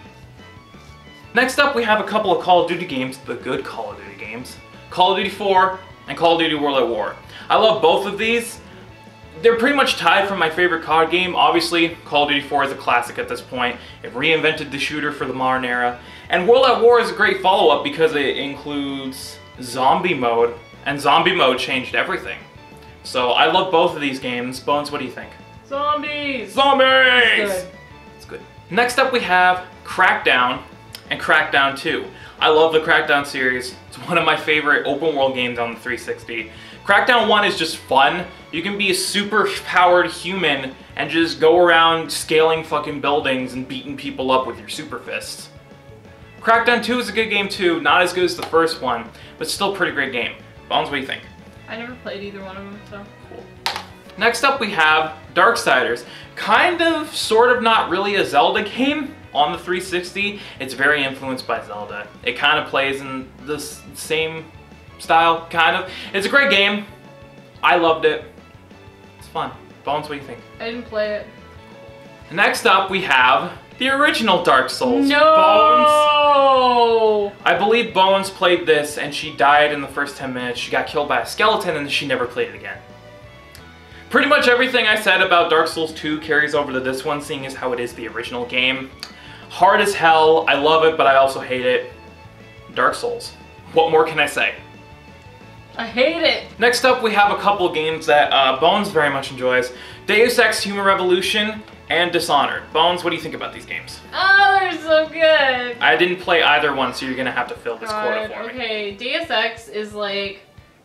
Next up, we have a couple of Call of Duty games, the good Call of Duty games. Call of Duty 4 and Call of Duty World at War. I love both of these. They're pretty much tied for my favorite COD game. Obviously, Call of Duty 4 is a classic at this point. It reinvented the shooter for the modern era. And World at War is a great follow-up because it includes zombie mode, and zombie mode changed everything. So I love both of these games. Bones, what do you think? Zombies! Zombies! Good. It's good. Next up we have Crackdown and Crackdown 2. I love the Crackdown series. It's one of my favorite open world games on the 360. Crackdown 1 is just fun. You can be a super powered human and just go around scaling fucking buildings and beating people up with your super fists. Crackdown 2 is a good game too, not as good as the first one, but still a pretty great game. Bones, what do you think? I never played either one of them, so. Cool. Next up we have Darksiders. Kind of, sort of, not really a Zelda game on the 360. It's very influenced by Zelda. It kind of plays in the same style, kind of. It's a great game. I loved it. It's fun. Bones, what do you think? I didn't play it. Next up we have the original Dark Souls. No! Bones. I believe Bones played this and she died in the first 10 minutes. She got killed by a skeleton and she never played it again. Pretty much everything I said about Dark Souls 2 carries over to this one, seeing as how it is the original game. Hard as hell. I love it, but I also hate it. Dark Souls. What more can I say? I hate it! Next up, we have a couple of games that Bones very much enjoys. Deus Ex Human Revolution and Dishonored. Bones, what do you think about these games? Oh, they're so good! I didn't play either one, so you're gonna have to fill this quota for me. Okay, Deus Ex is like...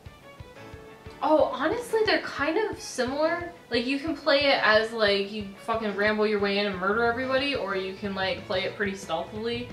Oh, honestly, they're kind of similar. Like, you can play it as, like, you fucking ramble your way in and murder everybody, or you can, like, play it pretty stealthily.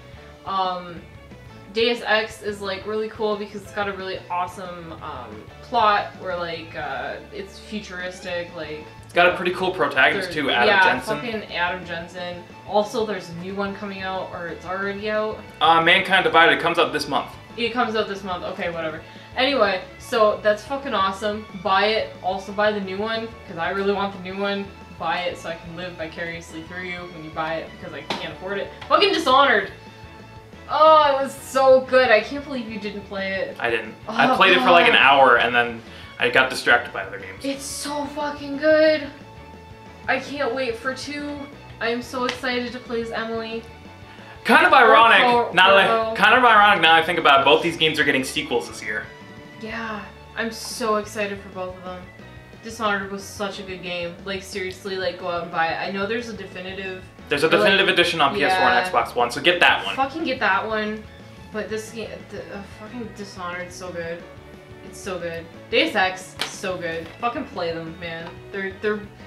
Deus Ex is, like, really cool because it's got a really awesome plot where, like, it's futuristic, like... It's got a pretty cool protagonist, too, Adam Jensen. Yeah, fucking Adam Jensen. Also, there's a new one coming out, or it's already out. Mankind Divided comes out this month. It comes out this month. Okay, whatever. Anyway, so that's fucking awesome. Buy it. Also buy the new one, because I really want the new one. Buy it so I can live vicariously through you when you buy it, because I can't afford it. Fucking Dishonored! Oh, it was so good. I can't believe you didn't play it. I didn't. Oh, I played it for like an hour, and then I got distracted by other games. It's so fucking good. I can't wait for 2. I am so excited to play as Emily. Kind of ironic. Now that I think about it, both these games are getting sequels this year. Yeah, I'm so excited for both of them. Dishonored was such a good game. Like, seriously, like, go out and buy it. I know there's a definitive... There's a definitive edition on PS4 and Xbox One, so get that one. Fucking get that one. But this game, fucking Dishonored, so good. It's so good. Deus Ex, so good. Fucking play them, man. They're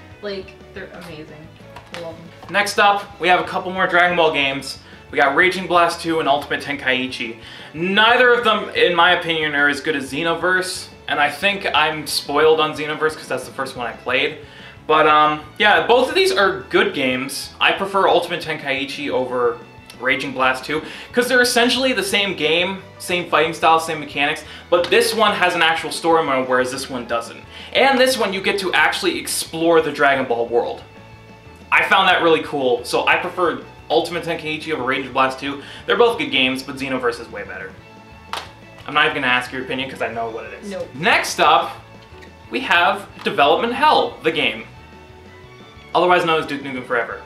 amazing. I love them. Next up, we have a couple more Dragon Ball games. We got Raging Blast 2 and Ultimate Tenkaichi. Neither of them, in my opinion, are as good as Xenoverse, and I think I'm spoiled on Xenoverse because that's the first one I played. But yeah, both of these are good games. I prefer Ultimate Tenkaichi over Raging Blast 2 because they're essentially the same game, same fighting style, same mechanics, but this one has an actual story mode, whereas this one doesn't. And this one you get to actually explore the Dragon Ball world. I found that really cool, so I prefer Ultimate Tenkaichi over Raging Blast 2. They're both good games, but Xenoverse is way better. I'm not even going to ask your opinion because I know what it is. Nope. Next up, we have Development Hell, the game. Otherwise known as Duke Nukem Forever.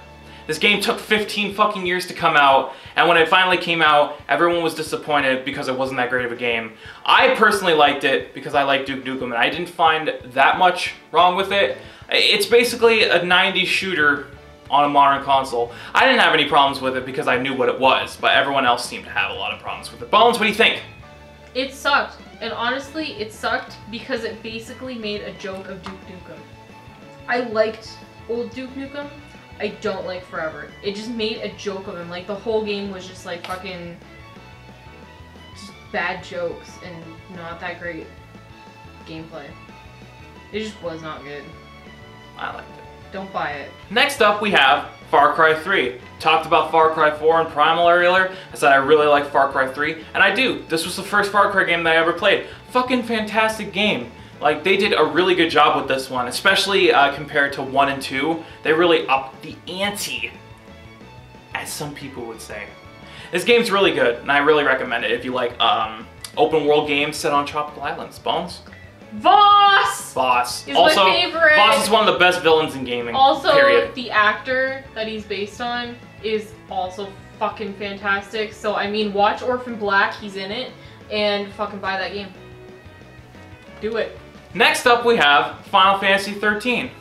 This game took 15 fucking years to come out, and when it finally came out, everyone was disappointed because it wasn't that great of a game. I personally liked it because I like Duke Nukem, and I didn't find that much wrong with it. It's basically a 90s shooter on a modern console. I didn't have any problems with it because I knew what it was, but everyone else seemed to have a lot of problems with it. Bones, what do you think? It sucked, and honestly, it sucked because it basically made a joke of Duke Nukem. I liked old Duke Nukem. I don't like Forever. It just made a joke of him. Like, the whole game was just like fucking just bad jokes and not that great gameplay. It just was not good. I liked it. Don't buy it. Next up, we have Far Cry 3. Talked about Far Cry 4 and Primal earlier. I said I really like Far Cry 3, and I do. This was the first Far Cry game that I ever played. Fucking fantastic game. Like, they did a really good job with this one, especially compared to 1 and 2. They really upped the ante, as some people would say. This game's really good, and I really recommend it if you like open world games set on tropical islands. Bones? Voss! Voss. Is Also, my favorite. Voss is one of the best villains in gaming, Also, period. the actor that he's based on is also fucking fantastic. So, I mean, watch Orphan Black, he's in it, and fucking buy that game. Do it. Next up, we have Final Fantasy 13.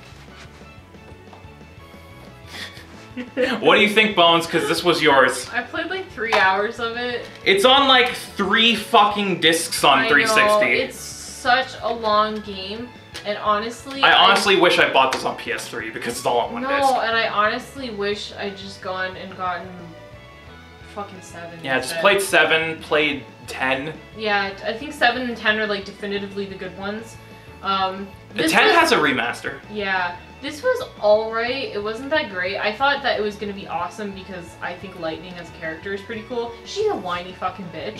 What do you think, Bones? Because this was yours. I played like 3 hours of it. It's on like 3 fucking discs on 360. I know, it's such a long game, and honestly... I honestly wish I bought this on PS3 because it's all on one disc. No, and I honestly wish I'd just gone and gotten fucking 7. Yeah, instead. just played 7, played 10. Yeah, I think 7 and 10 are like definitively the good ones. The 10 has a remaster. Yeah, this was alright. It wasn't that great. I thought that it was gonna be awesome because I think Lightning as a character is pretty cool. She's a whiny fucking bitch.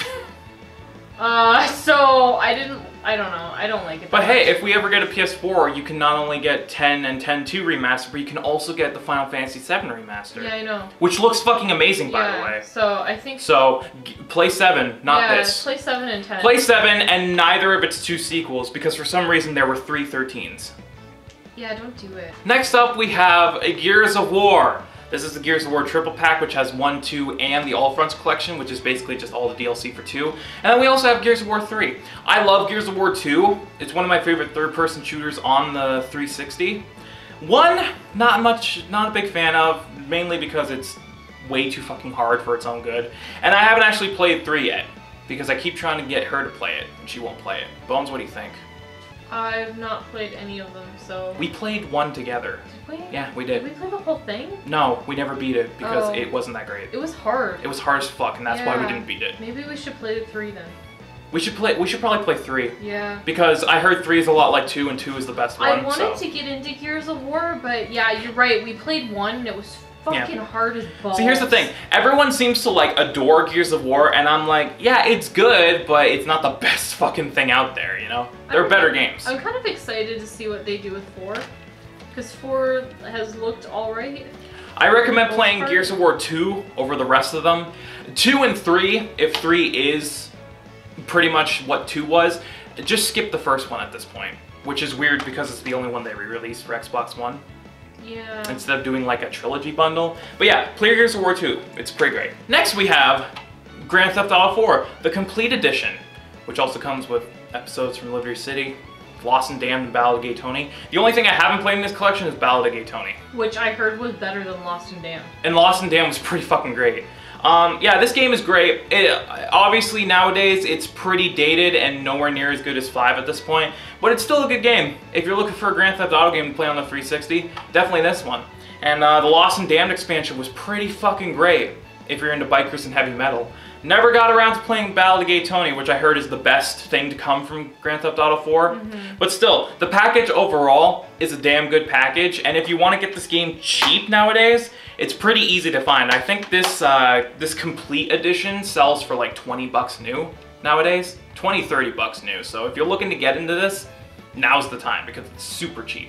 So I don't know. I don't like it. But hey, if we ever get a PS4, you can not only get 10 and 10-2 remaster, but you can also get the Final Fantasy 7 remaster. Yeah, I know. Which looks fucking amazing, by the way. So I think. So play 7, not this. Play 7 and 10. Play 7 and neither of its 2 sequels, because for some reason there were 3 13s. Yeah, don't do it. Next up, we have Gears of War. This is the Gears of War triple pack, which has 1, 2, and the All Fronts collection, which is basically just all the DLC for 2. And then we also have Gears of War 3. I love Gears of War 2. It's one of my favorite third-person shooters on the 360. 1, not a big fan of, mainly because it's way too fucking hard for its own good. And I haven't actually played 3 yet, because I keep trying to get her to play it, and she won't play it. Bones, what do you think? I've not played any of them, so... We played 1 together. Did we? Yeah, we did. Did we play the whole thing? No, we never beat it because it wasn't that great. It was hard. It was hard as fuck, and that's why we didn't beat it. Maybe we should play the 3 then. We should probably play 3. Yeah. Because I heard 3 is a lot like 2, and 2 is the best one. I wanted to get into Gears of War, but yeah, you're right. We played 1 and it was fucking hard as balls. See, here's the thing. Everyone seems to like adore Gears of War, and I'm like, yeah, it's good, but it's not the best fucking thing out there, you know? There are better games. I'm kind of excited to see what they do with 4. Because 4 has looked alright. I recommend playing Gears of War 2 over the rest of them. 2 and 3, if 3 is pretty much what 2 was, just skip the first one at this point. Which is weird because it's the only one they re-released for Xbox One. Yeah. Instead of doing like a trilogy bundle. But yeah, play Gears of War 2. It's pretty great. Next we have Grand Theft Auto 4, the Complete Edition, which also comes with episodes from Liberty City, Lost and Damned, and Ballad of Gay Tony. The only thing I haven't played in this collection is Ballad of Gay Tony. Which I heard was better than Lost and Damned. And Lost and Damned was pretty fucking great. Yeah, this game is great. Obviously, nowadays, it's pretty dated and nowhere near as good as 5 at this point, but it's still a good game. If you're looking for a Grand Theft Auto game to play on the 360, definitely this one. And the Lost and Damned expansion was pretty fucking great if you're into bikers and heavy metal. Never got around to playing Ballad of Gay Tony, which I heard is the best thing to come from Grand Theft Auto 4. But still, the package overall is a damn good package, and if you want to get this game cheap nowadays, it's pretty easy to find. I think this this complete edition sells for like 20 bucks new nowadays. 20, 30 bucks new. So if you're looking to get into this, now's the time because it's super cheap.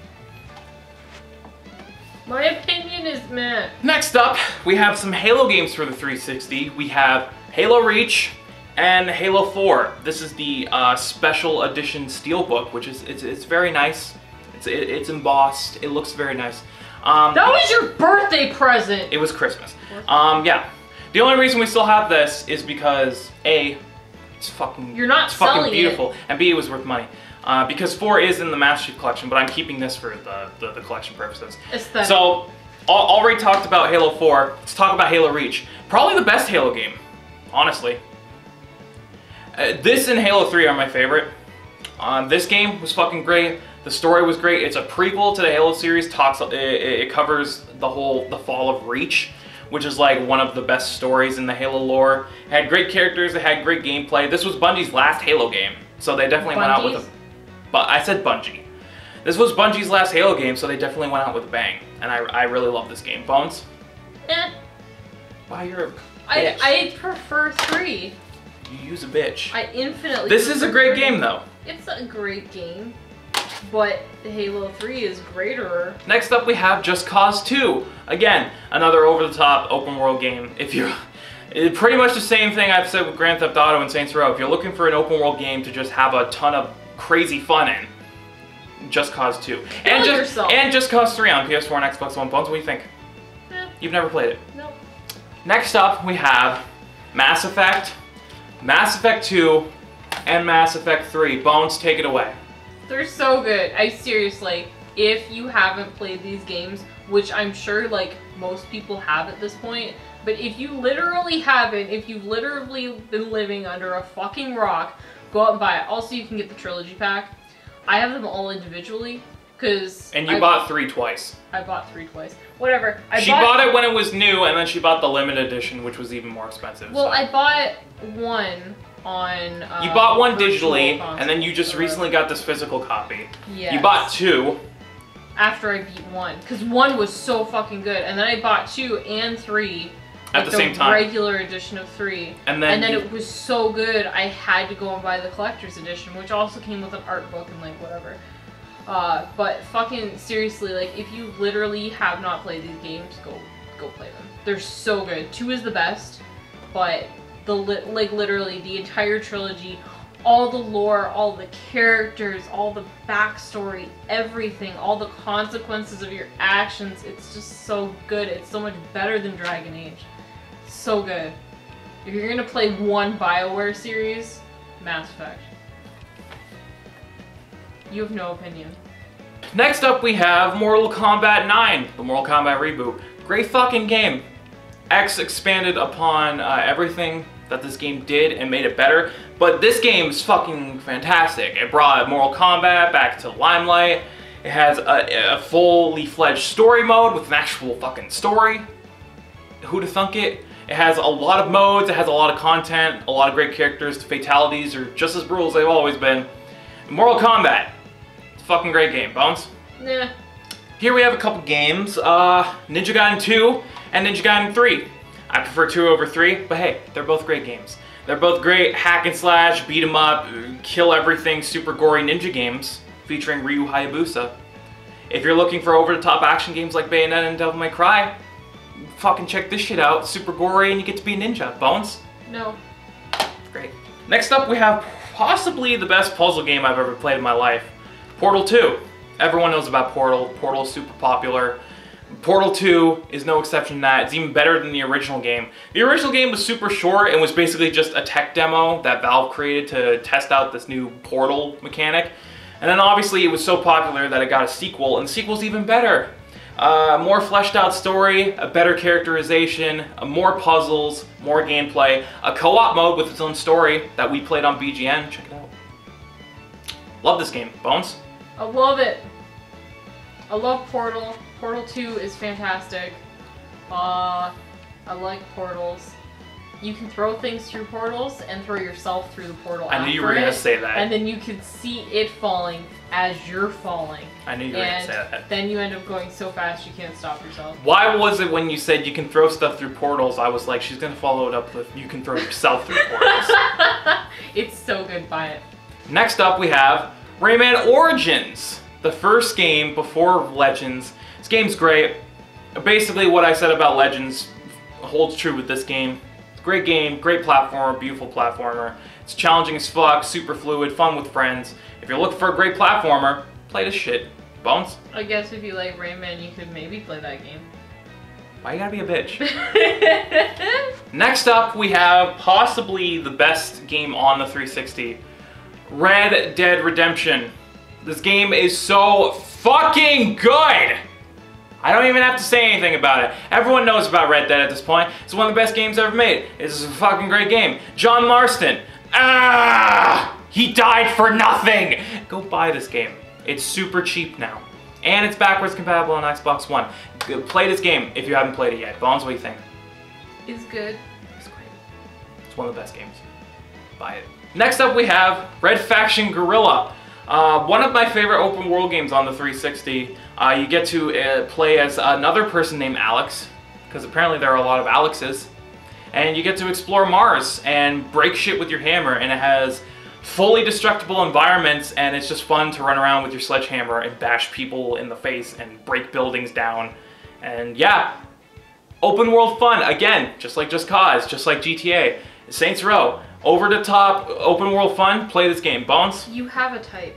My opinion is meh. Next up, we have some Halo games for the 360. We have Halo Reach and Halo 4. This is the special edition steelbook, which is it's very nice. It's embossed. It looks very nice. That was your birthday present! It was Christmas. Yeah. The only reason we still have this is because A, it's fucking, You're not it's fucking selling beautiful, it. and B, it was worth money. Because 4 is in the Master Chief Collection, but I'm keeping this for the collection purposes. Aesthetic. So, already talked about Halo 4, let's talk about Halo Reach. Probably the best Halo game, honestly. This and Halo 3 are my favorite. This game was fucking great. The story was great. It's a prequel to the Halo series. It covers the fall of Reach, which is like one of the best stories in the Halo lore. It had great characters. It had great gameplay. This was Bungie's last Halo game, so they definitely went out with a. But I said Bungie. This was Bungie's last Halo game, so they definitely went out with a bang. And I really love this game. Bones? Eh. Wow, you're a bitch. I prefer 3. You use a bitch. I infinitely. This is a great game, though. It's a great game, but Halo 3 is greater. Next up, we have Just Cause 2. Again, another over-the-top open-world game. It's pretty much the same thing I've said with Grand Theft Auto and Saints Row. If you're looking for an open-world game to just have a ton of crazy fun in, Just Cause 2. And Just Cause 3 on PS4 and Xbox One. Bones, what do you think? You've never played it. Nope. Next up, we have Mass Effect, Mass Effect 2, and Mass Effect 3. Bones, take it away. They're so good. I seriously, if you haven't played these games, which I'm sure like most people have at this point, but if you literally haven't, if you've literally been living under a fucking rock, go out and buy it. Also, you can get the trilogy pack. I have them all individually. And you bought 3 twice. I bought 3 twice. Whatever. She bought it when it was new, and then she bought the limited edition, which was even more expensive. Well, so. I bought one on. You bought one digitally, and then you just recently got this physical copy. Yeah. You bought 2. After I beat 1, because 1 was so fucking good, and then I bought 2 and 3. At the same time. Regular edition of 3. And then it was so good, I had to go and buy the collector's edition, which also came with an art book and like whatever. But fucking seriously, like if you literally have not played these games, go play them. They're so good. 2 is the best, but literally the entire trilogy, all the lore, all the characters, all the backstory, everything, all the consequences of your actions, it's just so good. It's so much better than Dragon Age. So good. If you're gonna play one BioWare series, Mass Effect. You have no opinion. Next up, we have Mortal Kombat 9, the Mortal Kombat reboot. Great fucking game. X expanded upon everything that this game did and made it better, but this game is fucking fantastic. It brought Mortal Kombat back to limelight. It has a fully fledged story mode with an actual fucking story. Who'da thunk it? It has a lot of modes, it has a lot of content, a lot of great characters. The fatalities are just as brutal as they've always been. Mortal Kombat. Fucking great game. Bones? Nah. Here we have a couple games, Ninja Gaiden 2 and Ninja Gaiden 3. I prefer 2 over 3, but hey, they're both great games. They're both great hack and slash, beat 'em up, kill everything, super gory ninja games featuring Ryu Hayabusa. If you're looking for over-the-top action games like Bayonetta and Devil May Cry, fucking check this shit out. Super gory and you get to be a ninja. Bones? No. Great. Next up we have possibly the best puzzle game I've ever played in my life. Portal 2. Everyone knows about Portal. Portal is super popular. Portal 2 is no exception to that. It's even better than the original game. The original game was super short and was basically just a tech demo that Valve created to test out this new Portal mechanic. And then obviously it was so popular that it got a sequel, and the sequel's even better. More fleshed out story, a better characterization, more puzzles, more gameplay, a co-op mode with its own story that we played on BGN. Check it out. Love this game. Bones? I love it. I love Portal. Portal 2 is fantastic. I like portals. You can throw things through portals and throw yourself through the portal. I knew you were going to say that. And then you can see it falling as you're falling. I knew you were going to say that. Then you end up going so fast you can't stop yourself. Why was it when you said you can throw stuff through portals, I was like, she's going to follow it up with you can throw yourself through portals. It's so good, buy it. Next up we have Rayman Origins, the first game before Legends. This game's great. Basically what I said about Legends holds true with this game. It's a great game, great platformer, beautiful platformer. It's challenging as fuck, super fluid, fun with friends. If you're looking for a great platformer, play this shit. Bones? I guess if you like Rayman, you could maybe play that game. Why you gotta be a bitch? Next up, we have possibly the best game on the 360, Red Dead Redemption. This game is so fucking good! I don't even have to say anything about it. Everyone knows about Red Dead at this point. It's one of the best games ever made. It's a fucking great game. John Marston. He died for nothing! Go buy this game. It's super cheap now. And it's backwards compatible on Xbox One. Play this game if you haven't played it yet. Bones, what do you think? It's good. It's great. It's one of the best games. Buy it. Next up we have Red Faction Guerrilla. One of my favorite open world games on the 360. You get to play as another person named Alex, because apparently there are a lot of Alexes. And you get to explore Mars and break shit with your hammer, and it has fully destructible environments, and it's just fun to run around with your sledgehammer and bash people in the face and break buildings down. And yeah, open world fun, again, just like Just Cause, just like GTA. Saints Row, over the top, open world fun, play this game. Bones? You have a type.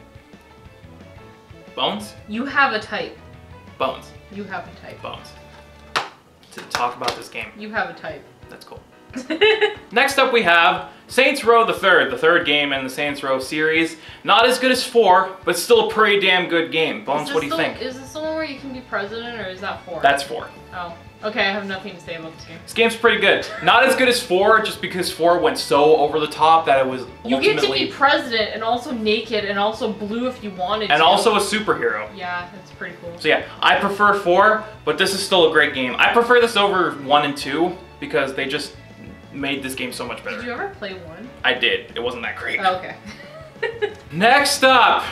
Bones? You have a type. Bones. You have a type. Bones. To talk about this game. You have a type. That's cool. Next up we have Saints Row the third game in the Saints Row series. Not as good as 4, but still a pretty damn good game. Bones, what do you think? Is this the one where you can be president, or is that 4? That's 4. Oh, okay, I have nothing to say about this game. This game's pretty good. Not as good as 4, just because 4 went so over the top that it was You get to be president, and also naked, and also blue if you wanted to. And also a superhero. Yeah, that's pretty cool. So yeah, I prefer 4, but this is still a great game. I prefer this over 1 and 2, because they just made this game so much better. Did you ever play 1? I did. It wasn't that great. Oh, okay. Next up,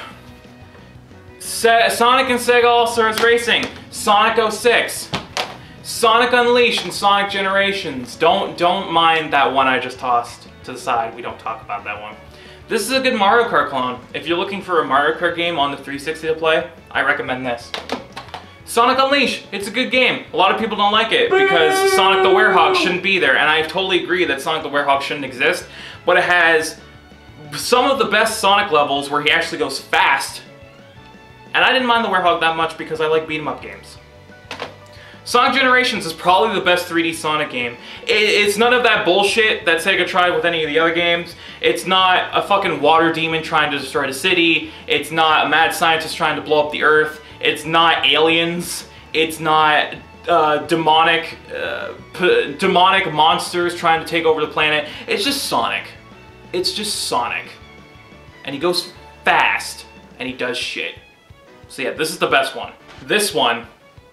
Sonic and Sega All-Stars Racing, Sonic 06, Sonic Unleashed, and Sonic Generations. Don't mind that one I just tossed to the side. We don't talk about that one. This is a good Mario Kart clone. If you're looking for a Mario Kart game on the 360 to play, I recommend this. Sonic Unleashed, it's a good game. A lot of people don't like it because Sonic the Werehog shouldn't be there, and I totally agree that Sonic the Werehog shouldn't exist, but it has some of the best Sonic levels where he actually goes fast, and I didn't mind the Werehog that much because I like beat-em-up games. Sonic Generations is probably the best 3D Sonic game. It's none of that bullshit that Sega tried with any of the other games. It's not a fucking water demon trying to destroy the city. It's not a mad scientist trying to blow up the Earth. It's not aliens. It's not demonic monsters trying to take over the planet. It's just Sonic. It's just Sonic. And he goes fast, and he does shit. So yeah, this is the best one. This one,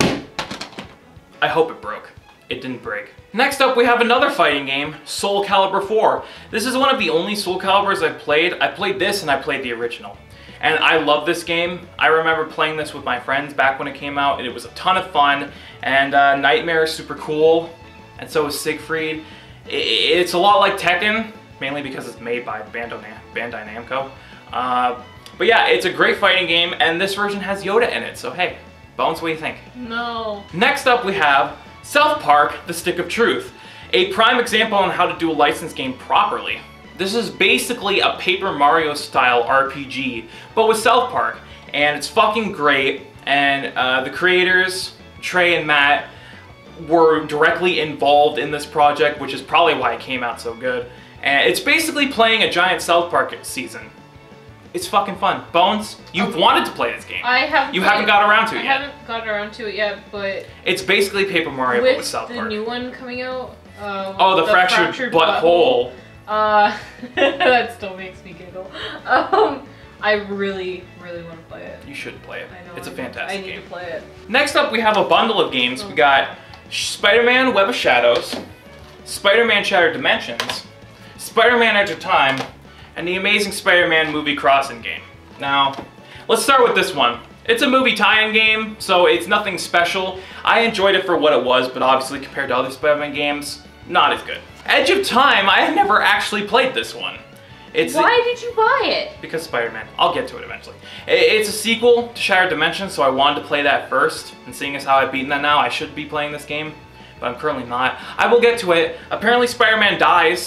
I hope it broke. It didn't break. Next up, we have another fighting game, Soul Calibur 4. This is one of the only Soul Caliburs I've played. I played this and I played the original. And I love this game. I remember playing this with my friends back when it came out, and it was a ton of fun. And Nightmare is super cool, and so is Siegfried. It's a lot like Tekken, mainly because it's made by Bandai Namco. But yeah, it's a great fighting game, and this version has Yoda in it, so hey, Bones, what do you think? No. Next up we have South Park: The Stick of Truth, a prime example on how to do a licensed game properly. This is basically a Paper Mario style RPG, but with South Park, and it's fucking great, and the creators, Trey and Matt, were directly involved in this project, which is probably why it came out so good. And it's basically playing a giant South Park season. It's fucking fun. Bones, you've wanted to play this game. I have. You haven't got around to it yet. I haven't gotten around to it yet, but it's basically Paper Mario but with South Park. With the new one coming out. Oh, the fractured butthole. That still makes me giggle. I really want to play it. You should play it. I know. It's a fantastic game. I need to play it. Next up, we have a bundle of games. We got Spider-Man: Web of Shadows, Spider-Man: Shattered Dimensions, Spider-Man: Edge of Time, and the Amazing Spider-Man Movie Crossing game. Now, let's start with this one. It's a movie tie-in game, so it's nothing special. I enjoyed it for what it was, but obviously compared to other Spider-Man games, not as good. Edge of Time, I have never actually played this one. Why did you buy it? Because Spider-Man. I'll get to it eventually. It's a sequel to Shattered Dimensions, so I wanted to play that first. And seeing as how I've beaten that now, I should be playing this game. But I'm currently not. I will get to it. Apparently Spider-Man dies.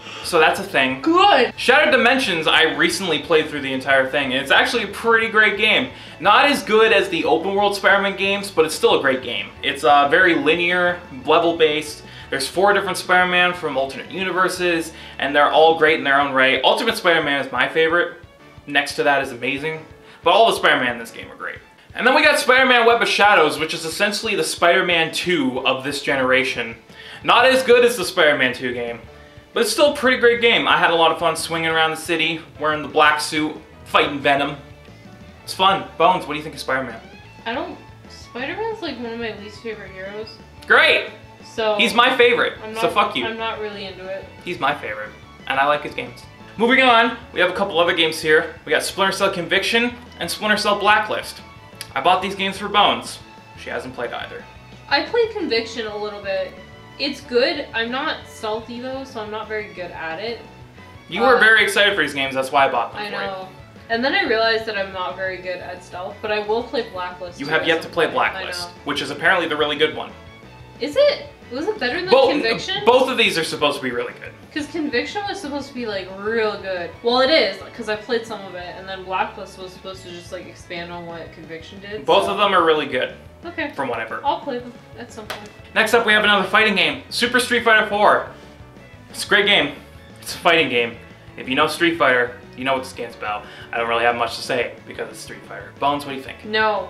So that's a thing. Good! Shattered Dimensions, I recently played through the entire thing, and it's actually a pretty great game. Not as good as the open world Spider-Man games, but it's still a great game. It's very linear, level-based. There's 4 different Spider-Man from alternate universes, and they're all great in their own right. Ultimate Spider-Man is my favorite. Next to that is Amazing. But all the Spider-Man in this game are great. And then we got Spider-Man Web of Shadows, which is essentially the Spider-Man 2 of this generation. Not as good as the Spider-Man 2 game, but it's still a pretty great game. I had a lot of fun swinging around the city, wearing the black suit, fighting Venom. It's fun. Bones, what do you think of Spider-Man? Spider-Man's like one of my least favorite heroes. Great! So he's my favorite, so fuck you. I'm not really into it. He's my favorite, and I like his games. Moving on, we have a couple other games here. We got Splinter Cell Conviction and Splinter Cell Blacklist. I bought these games for Bones. She hasn't played either. I played Conviction a little bit. It's good. I'm not stealthy though, so I'm not very good at it. You were very excited for these games, that's why I bought them for you. I know. And then I realized that I'm not very good at stealth, but I will play Blacklist. You have yet to play Blacklist, which is apparently the really good one. Is it? Was it better than Conviction? Both of these are supposed to be really good. Because Conviction was supposed to be like real good. Well, it is, because I played some of it, and then Blacklist was supposed to just like expand on what Conviction did. Both of them are really good. Okay. From whatever. I'll play them at some point. Next up, we have another fighting game, Super Street Fighter 4. It's a great game. It's a fighting game. If you know Street Fighter, you know what this game's about. I don't really have much to say because it's Street Fighter. Bones, what do you think? No.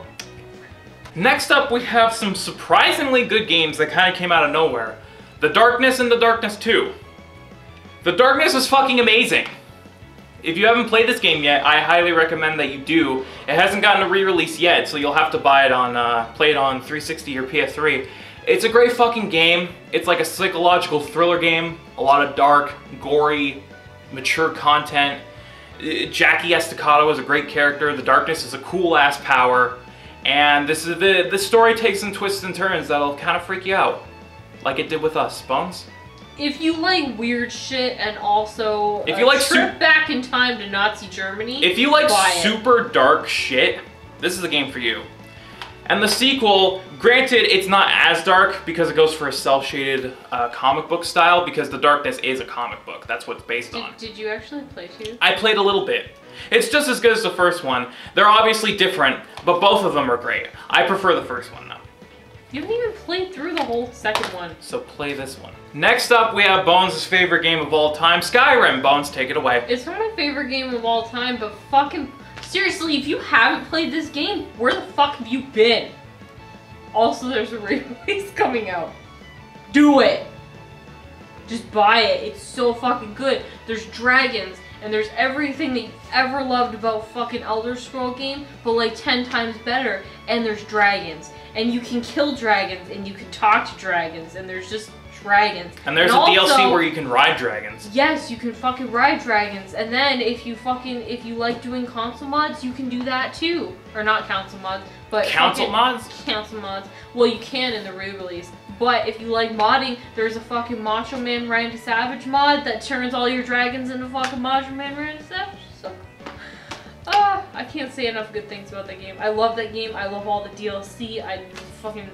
Next up, we have some surprisingly good games that kind of came out of nowhere. The Darkness and The Darkness 2. The Darkness is fucking amazing. If you haven't played this game yet, I highly recommend that you do. It hasn't gotten a re-release yet, so you'll have to buy it on, play it on 360 or PS3. It's a great fucking game. It's like a psychological thriller game. A lot of dark, gory, mature content. Jackie Estacado is a great character. The Darkness is a cool-ass power. And this is the story takes some twists and turns that'll kind of freak you out. Like it did with us. Bones? If you like weird shit and also if you like trip back in time to Nazi Germany, if you like super dark shit, this is the game for you. And the sequel, granted, it's not as dark because it goes for a cel-shaded comic book style because The Darkness is a comic book. That's what it's based on. Did you actually play 2? I played a little bit. It's just as good as the first one. They're obviously different, but both of them are great. I prefer the first one though. You haven't even played through the whole second one. So play this one. Next up, we have Bones' favorite game of all time, Skyrim. Bones, take it away. It's not my favorite game of all time, but fucking... Seriously, if you haven't played this game, where the fuck have you been? Also, there's a re-release coming out. Do it! Just buy it. It's so fucking good. There's dragons, and there's everything that you ever loved about fucking Elder Scroll game, but like 10 times better. And there's dragons. And you can kill dragons, and you can talk to dragons, and there's just dragons. And there's a DLC where you can ride dragons. Yes, you can fucking ride dragons. And then if you like doing console mods, you can do that too. Or not console mods, but Council mods? Council mods. Well, you can in the re-release. But if you like modding, there's a fucking Macho Man Randy Savage mod that turns all your dragons into fucking Macho Man Randy Savage. So I can't say enough good things about that game. I love that game. I love all the DLC. I fucking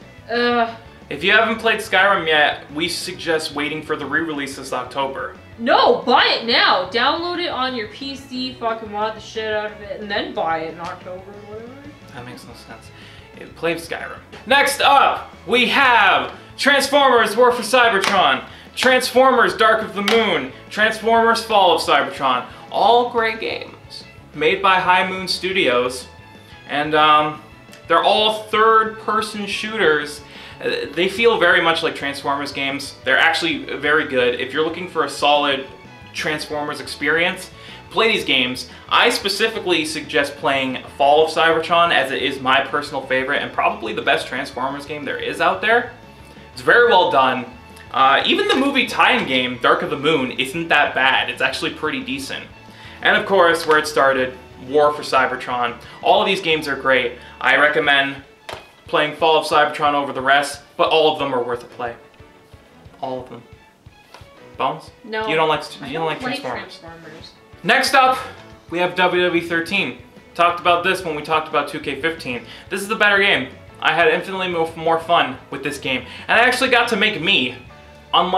If you haven't played Skyrim yet, we suggest waiting for the re-release this October. No, buy it now. Download it on your PC, fucking mod the shit out of it, and then buy it in October or whatever. That makes no sense. Play Skyrim. Next up, we have Transformers War for Cybertron, Transformers Dark of the Moon, Transformers Fall of Cybertron. All great games made by High Moon Studios, and they're all third-person shooters. They feel very much like Transformers games. They're actually very good. If you're looking for a solid Transformers experience, play these games. I specifically suggest playing Fall of Cybertron as it is my personal favorite and probably the best Transformers game there is out there. It's very well done. Even the movie tie-in game, Dark of the Moon, isn't that bad. It's actually pretty decent. And of course, where it started, War for Cybertron. All of these games are great. I recommend playing Fall of Cybertron over the rest, but all of them are worth a play. All of them. Bones? No. You don't like Transformers. Next up, we have WWE 13. Talked about this when we talked about 2K15. This is the better game. I had infinitely more fun with this game. And I actually got to make me. Unlike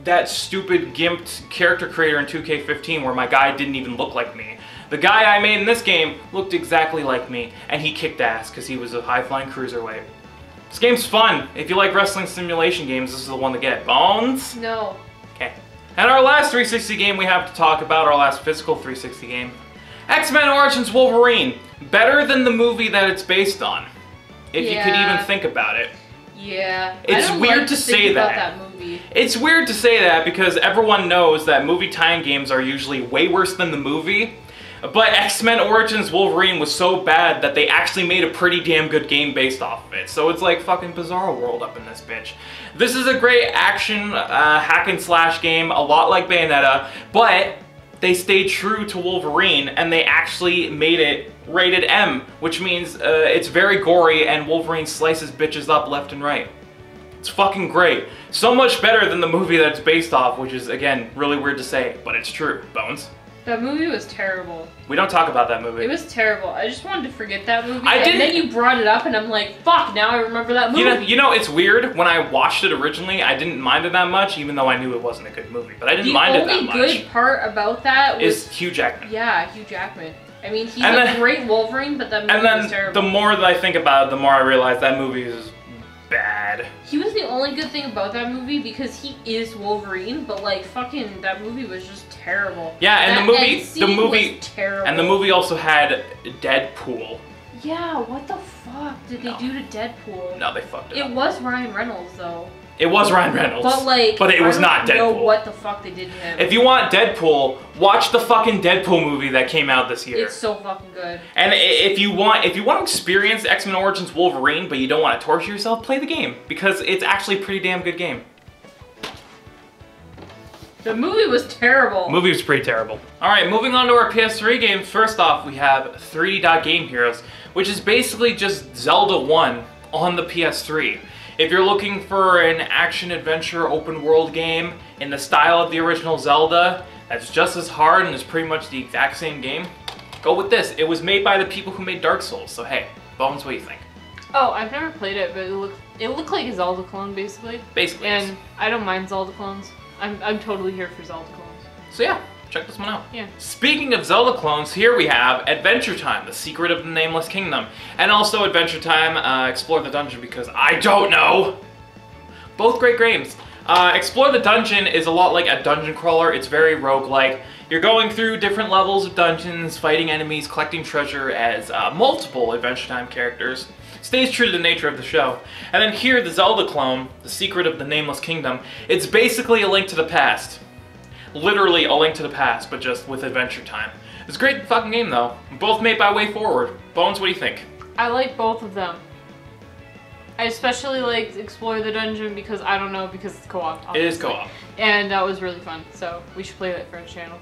that stupid gimped character creator in 2K15 where my guy didn't even look like me. The guy I made in this game looked exactly like me, and he kicked ass because he was a high-flying cruiserweight. This game's fun. If you like wrestling simulation games, this is the one to get. Bones? No. Okay. And our last 360 game we have to talk about, our last physical 360 game, X-Men Origins Wolverine. Better than the movie that it's based on, if you could even think about it. Yeah. It's weird to say that. It's weird to say that because everyone knows that movie tie-in games are usually way worse than the movie. But X-Men Origins Wolverine was so bad that they actually made a pretty damn good game based off of it. So it's like fucking Bizarro World up in this bitch. This is a great action hack and slash game, a lot like Bayonetta, but they stayed true to Wolverine and they actually made it rated M, which means it's very gory and Wolverine slices bitches up left and right. It's fucking great. So much better than the movie that it's based off, which is, again, really weird to say, but it's true. Bones? That movie was terrible. We don't talk about that movie. It was terrible. I just wanted to forget that movie. I didn't. And then you brought it up and I'm like, fuck, now I remember that movie. You know, it's weird. When I watched it originally, I didn't mind it that much, even though I knew it wasn't a good movie. But I didn't mind it that much. The only good part about that was... is Hugh Jackman. Yeah, Hugh Jackman. I mean, he's a great Wolverine, but that movie was terrible. The more that I think about it, the more I realize that movie is bad. He was the only good thing about that movie because he is Wolverine, but like fucking that movie was just terrible. Yeah, and the movie was terrible. And the movie also had Deadpool. Yeah, what the fuck did they do to Deadpool? No, they fucked it up. It was Ryan Reynolds though. It was Ryan Reynolds. But it was not Deadpool. I don't know what the fuck they did to him. If you want Deadpool, watch the fucking Deadpool movie that came out this year. It's so fucking good. And if you want to experience X-Men Origins Wolverine, but you don't want to torture yourself, play the game because it's actually a pretty damn good game. The movie was terrible. The movie was pretty terrible. All right, moving on to our PS3 games. First off, we have 3D Game Heroes, which is basically just Zelda 1 on the PS3. If you're looking for an action-adventure open-world game in the style of the original Zelda, that's just as hard and is pretty much the exact same game, go with this. It was made by the people who made Dark Souls, so hey, Bones, what do you think? Oh, I've never played it, but it looked like a Zelda clone, basically. Basically, and yes. I don't mind Zelda clones. I'm totally here for Zelda clones. So yeah, check this one out. Yeah. Speaking of Zelda clones, here we have Adventure Time, The Secret of the Nameless Kingdom. And also Adventure Time, Explore the Dungeon, because I don't know! Both great games. Explore the Dungeon is a lot like a dungeon crawler. It's very roguelike. You're going through different levels of dungeons, fighting enemies, collecting treasure as multiple Adventure Time characters. Stays true to the nature of the show. And then here, the Zelda clone, The Secret of the Nameless Kingdom, it's basically a link to the past. Literally a link to the past, but just with Adventure Time. It's a great fucking game though. Both made by Way Forward. Bones, what do you think? I like both of them. I especially liked Explore the Dungeon because, I don't know, because it's co-op. It is co-op. And that was really fun, so we should play that for our channel.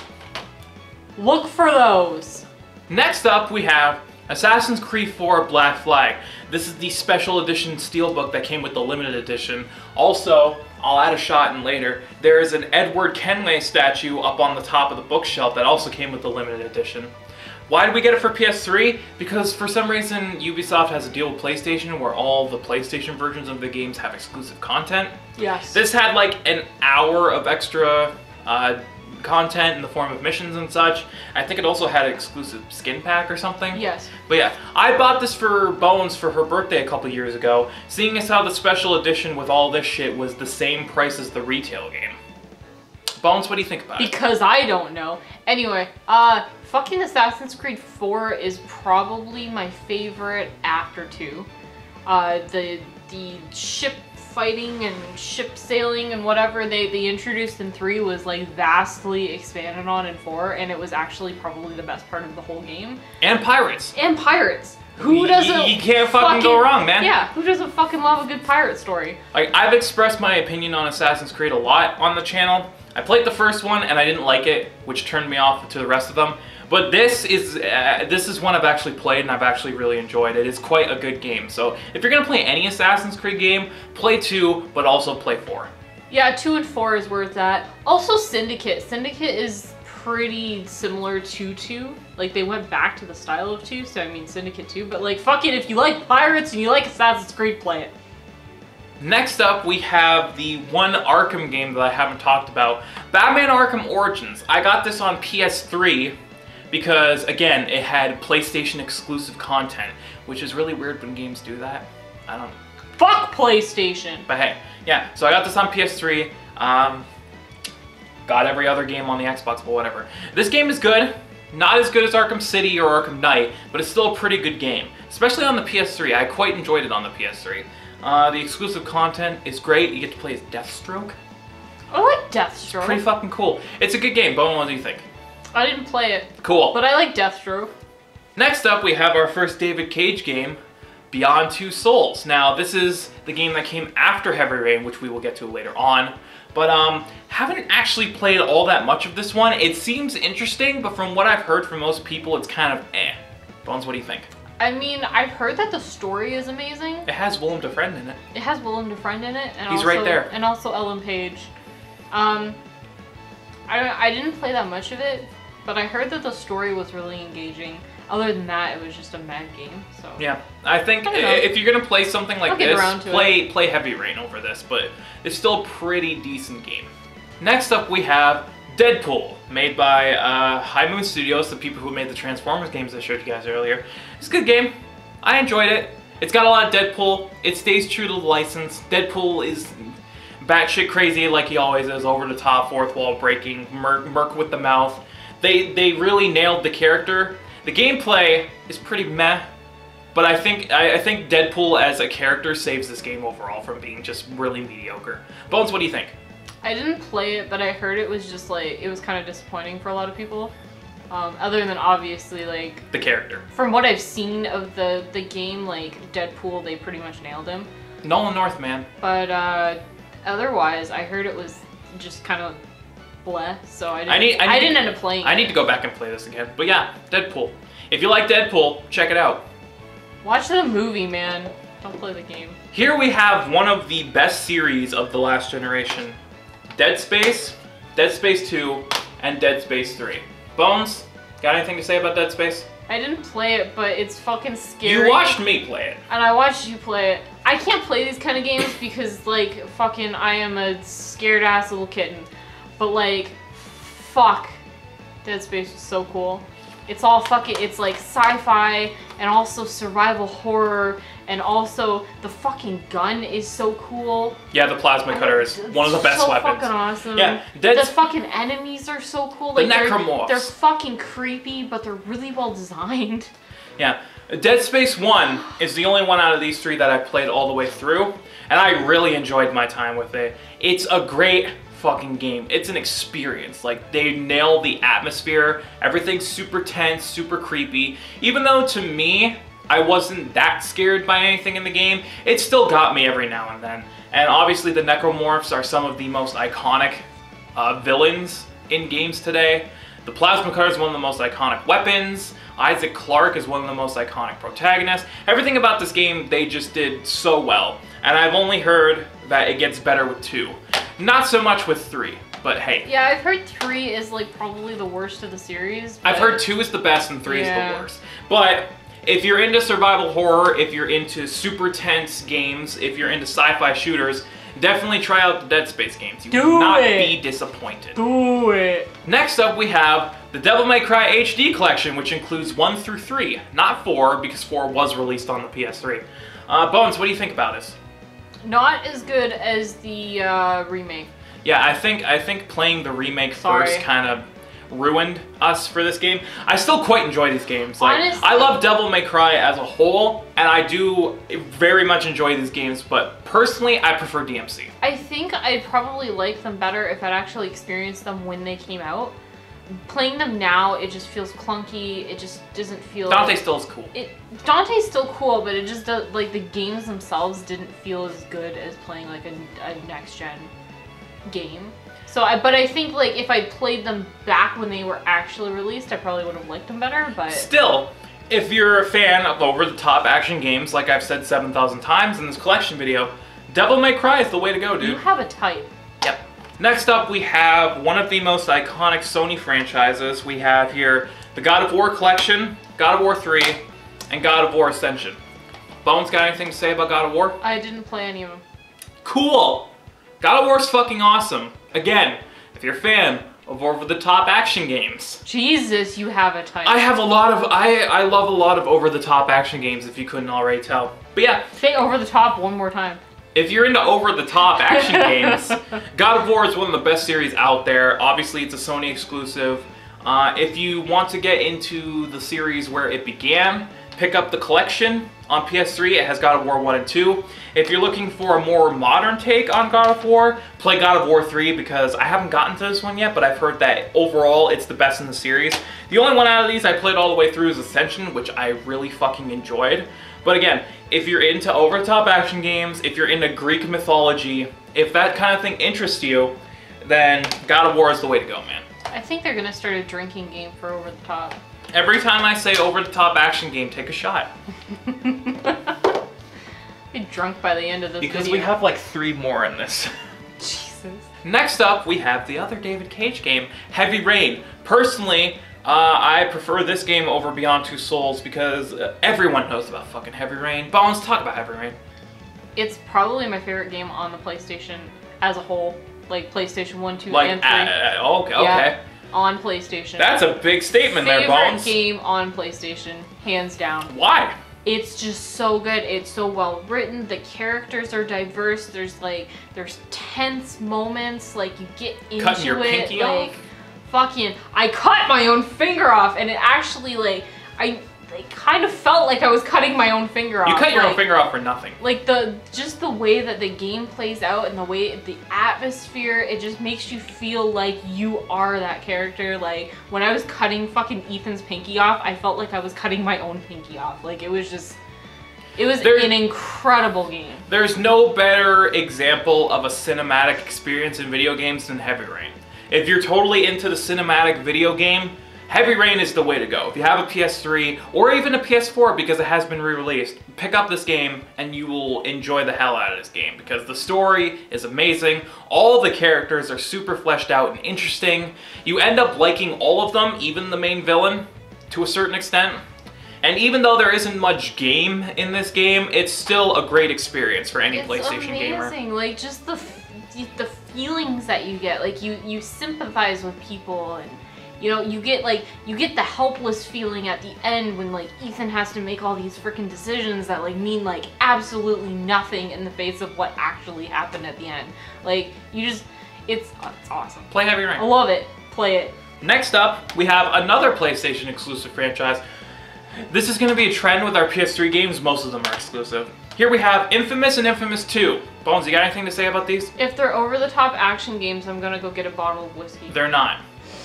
Look for those! Next up, we have Assassin's Creed 4 Black Flag. This is the special edition steelbook that came with the limited edition. Also, I'll add a shot in later, there is an Edward Kenway statue up on the top of the bookshelf that also came with the limited edition. Why did we get it for PS3? Because for some reason Ubisoft has a deal with PlayStation where all the PlayStation versions of the games have exclusive content. Yes. This had like an hour of extra content in the form of missions and such. I think it also had an exclusive skin pack or something. Yes. But yeah, I bought this for Bones for her birthday a couple years ago, seeing as how the special edition with all this shit was the same price as the retail game. Bones, what do you think about it? Because I don't know. Anyway, fucking Assassin's Creed 4 is probably my favorite after 2. The ship fighting and ship sailing and whatever they introduced in 3 was like vastly expanded on in 4, and it was actually probably the best part of the whole game. And pirates. And pirates. Who doesn't? You can't fucking go wrong, man. Yeah, who doesn't fucking love a good pirate story? Like, I've expressed my opinion on Assassin's Creed a lot on the channel. I played the first one and I didn't like it, which turned me off to the rest of them. But this is one I've actually played and I've actually really enjoyed. It is quite a good game. So if you're gonna play any Assassin's Creed game, play 2, but also play 4. Yeah, 2 and 4 is where it's at. Also Syndicate. Syndicate is pretty similar to 2. Like, they went back to the style of 2, so I mean Syndicate 2. But like, fuck it, if you like pirates and you like Assassin's Creed, play it. Next up, we have the one Arkham game that I haven't talked about, Batman Arkham Origins. I got this on PS3 because, again, it had PlayStation exclusive content, which is really weird when games do that. I don't know. Fuck PlayStation! But hey, yeah, so I got this on PS3. Got every other game on the Xbox, but whatever. This game is good. Not as good as Arkham City or Arkham Knight, but it's still a pretty good game. Especially on the PS3. I quite enjoyed it on the PS3. The exclusive content is great. You get to play as Deathstroke. I like Deathstroke. It's pretty fucking cool. It's a good game. Bone, what do you think? I didn't play it. Cool. But I like Deathstroke. Next up, we have our first David Cage game, Beyond Two Souls. Now, this is the game that came after Heavy Rain, which we will get to later on. But haven't actually played all that much of this one. It seems interesting, but from what I've heard from most people, it's kind of eh. Bones, what do you think? I mean, I've heard that the story is amazing. It has Willem Dafoe in it. It has Willem Dafoe in it, and he's right there. And also Ellen Page. I didn't play that much of it, but I heard that the story was really engaging. Other than that, it was just a mad game. So yeah, I think if you're gonna play something like this, play Heavy Rain over this, but it's still a pretty decent game. Next up, we have Deadpool, made by High Moon Studios, the people who made the Transformers games I showed you guys earlier. It's a good game. I enjoyed it. It's got a lot of Deadpool. It stays true to the license. Deadpool is batshit crazy like he always is, over the top, fourth wall breaking, merc with the mouth. They really nailed the character. The gameplay is pretty meh, but I think Deadpool as a character saves this game overall from being just really mediocre. Bones, what do you think? I didn't play it, but I heard it was just like, it was kind of disappointing for a lot of people. Other than obviously like the character. From what I've seen of the game, like Deadpool, they pretty much nailed him. Nolan North, man. But otherwise, I heard it was just kind of bleh. So I didn't end up playing. I need to go back and play this again. But yeah, Deadpool. If you like Deadpool, check it out. Watch the movie, man. Don't play the game. Here we have one of the best series of the last generation. Dead Space, Dead Space 2, and Dead Space 3. Bones, got anything to say about Dead Space? I didn't play it, but it's fucking scary. You watched me play it. And I watched you play it. I can't play these kind of games because, like, fucking I am a scared-ass little kitten. But, like, fuck. Dead Space was so cool. It's all fucking, it's like sci-fi and also survival horror, and also the fucking gun is so cool. Yeah, the plasma cutter is one of the best weapons. So fucking awesome. Yeah, the fucking enemies are so cool. Like, the necromorphs. They're fucking creepy, but they're really well designed. Yeah, Dead Space 1 is the only one out of these three that I played all the way through, and I really enjoyed my time with it. It's a great fucking game. It's an experience. Like, they nail the atmosphere. Everything's super tense, super creepy. Even though, to me, I wasn't that scared by anything in the game, it still got me every now and then. And obviously the necromorphs are some of the most iconic villains in games today. The plasma cutter is one of the most iconic weapons. Isaac Clarke is one of the most iconic protagonists. Everything about this game, they just did so well. And I've only heard that it gets better with 2. Not so much with 3, but hey. Yeah, I've heard 3 is like probably the worst of the series. I've heard 2 is the best and 3 is the worst. But if you're into survival horror, if you're into super tense games, if you're into sci-fi shooters, definitely try out the Dead Space games. You will not be disappointed. Do it! Next up, we have the Devil May Cry HD Collection, which includes 1 through 3, not 4, because 4 was released on the PS3. Bones, what do you think about this? Not as good as the remake. Yeah, I think playing the remake first kind of ruined us for this game. I still quite enjoy these games. Like, honestly, I love Devil May Cry as a whole, and I do very much enjoy these games, but personally, I prefer DMC. I think I'd probably like them better if I'd actually experienced them when they came out. Playing them now, it just feels clunky. It just doesn't feel... Dante still is cool. Dante's still cool, but it just does, like, the games themselves didn't feel as good as playing like a next-gen game. So, but I think, like, if I played them back when they were actually released, I probably would have liked them better, but... Still, if you're a fan of over-the-top action games, like I've said 7,000 times in this collection video, Devil May Cry is the way to go, dude. You have a type. Yep. Next up, we have one of the most iconic Sony franchises. We have here the God of War Collection, God of War 3, and God of War Ascension. Bones, got anything to say about God of War? I didn't play any of them. Cool. God of War's fucking awesome. Again, if you're a fan of over-the-top action games. Jesus, you have a type. I have a lot of, I love a lot of over-the-top action games, if you couldn't already tell. But yeah. Say over the top one more time. If you're into over-the-top action games, God of War is one of the best series out there. Obviously, it's a Sony exclusive. If you want to get into the series where it began, pick up the collection on PS3. It has God of War 1 and 2. If you're looking for a more modern take on God of War, play God of War 3 because I haven't gotten to this one yet, but I've heard that overall it's the best in the series. The only one out of these I played all the way through is Ascension, which I really fucking enjoyed. But again, if you're into over-the-top action games, if you're into Greek mythology, if that kind of thing interests you, then God of War is the way to go, man. I think they're gonna start a drinking game for over the top. Every time I say over-the-top action game, take a shot. Be drunk by the end of this because video. we have like 3 more in this. Jesus. Next up, we have the other David Cage game, Heavy Rain. Personally, I prefer this game over Beyond Two Souls because everyone knows about fucking Heavy Rain. But let's talk about Heavy Rain. It's probably my favorite game on the PlayStation as a whole. Like PlayStation 1, 2, Like, and 3. okay. Yeah, on PlayStation. That's a big statement there, Bones. Favorite game on PlayStation, hands down. Why? It's just so good. It's so well written. The characters are diverse. There's tense moments. Like you get into Cutting your pinky like, off? Fucking, I cut my own finger off, and it actually I kind of felt like I was cutting my own finger off. You cut your own finger off for nothing. Like just the way that the game plays out and the way the atmosphere, it just makes you feel like you are that character. Like when I was cutting fucking Ethan's pinky off, I felt like I was cutting my own pinky off. Like it was an incredible game. There's no better example of a cinematic experience in video games than Heavy Rain. If you're totally into the cinematic video game, Heavy Rain is the way to go. If you have a PS3 or even a PS4 because it has been re-released, pick up this game and you will enjoy the hell out of this game because the story is amazing. All the characters are super fleshed out and interesting. You end up liking all of them, even the main villain, to a certain extent. And even though there isn't much game in this game, it's still a great experience for any PlayStation gamer. It's amazing, like just the feelings that you get. Like you sympathize with people and you know, you get the helpless feeling at the end when like Ethan has to make all these freaking decisions that like mean like absolutely nothing in the face of what actually happened at the end. Like it's awesome. Play Heavy Rain. I love it. Play it. Next up, we have another PlayStation exclusive franchise. This is going to be a trend with our PS3 games. Most of them are exclusive. Here we have Infamous and Infamous 2. Bones, you got anything to say about these? If they're over-the-top action games, I'm gonna go get a bottle of whiskey. They're not.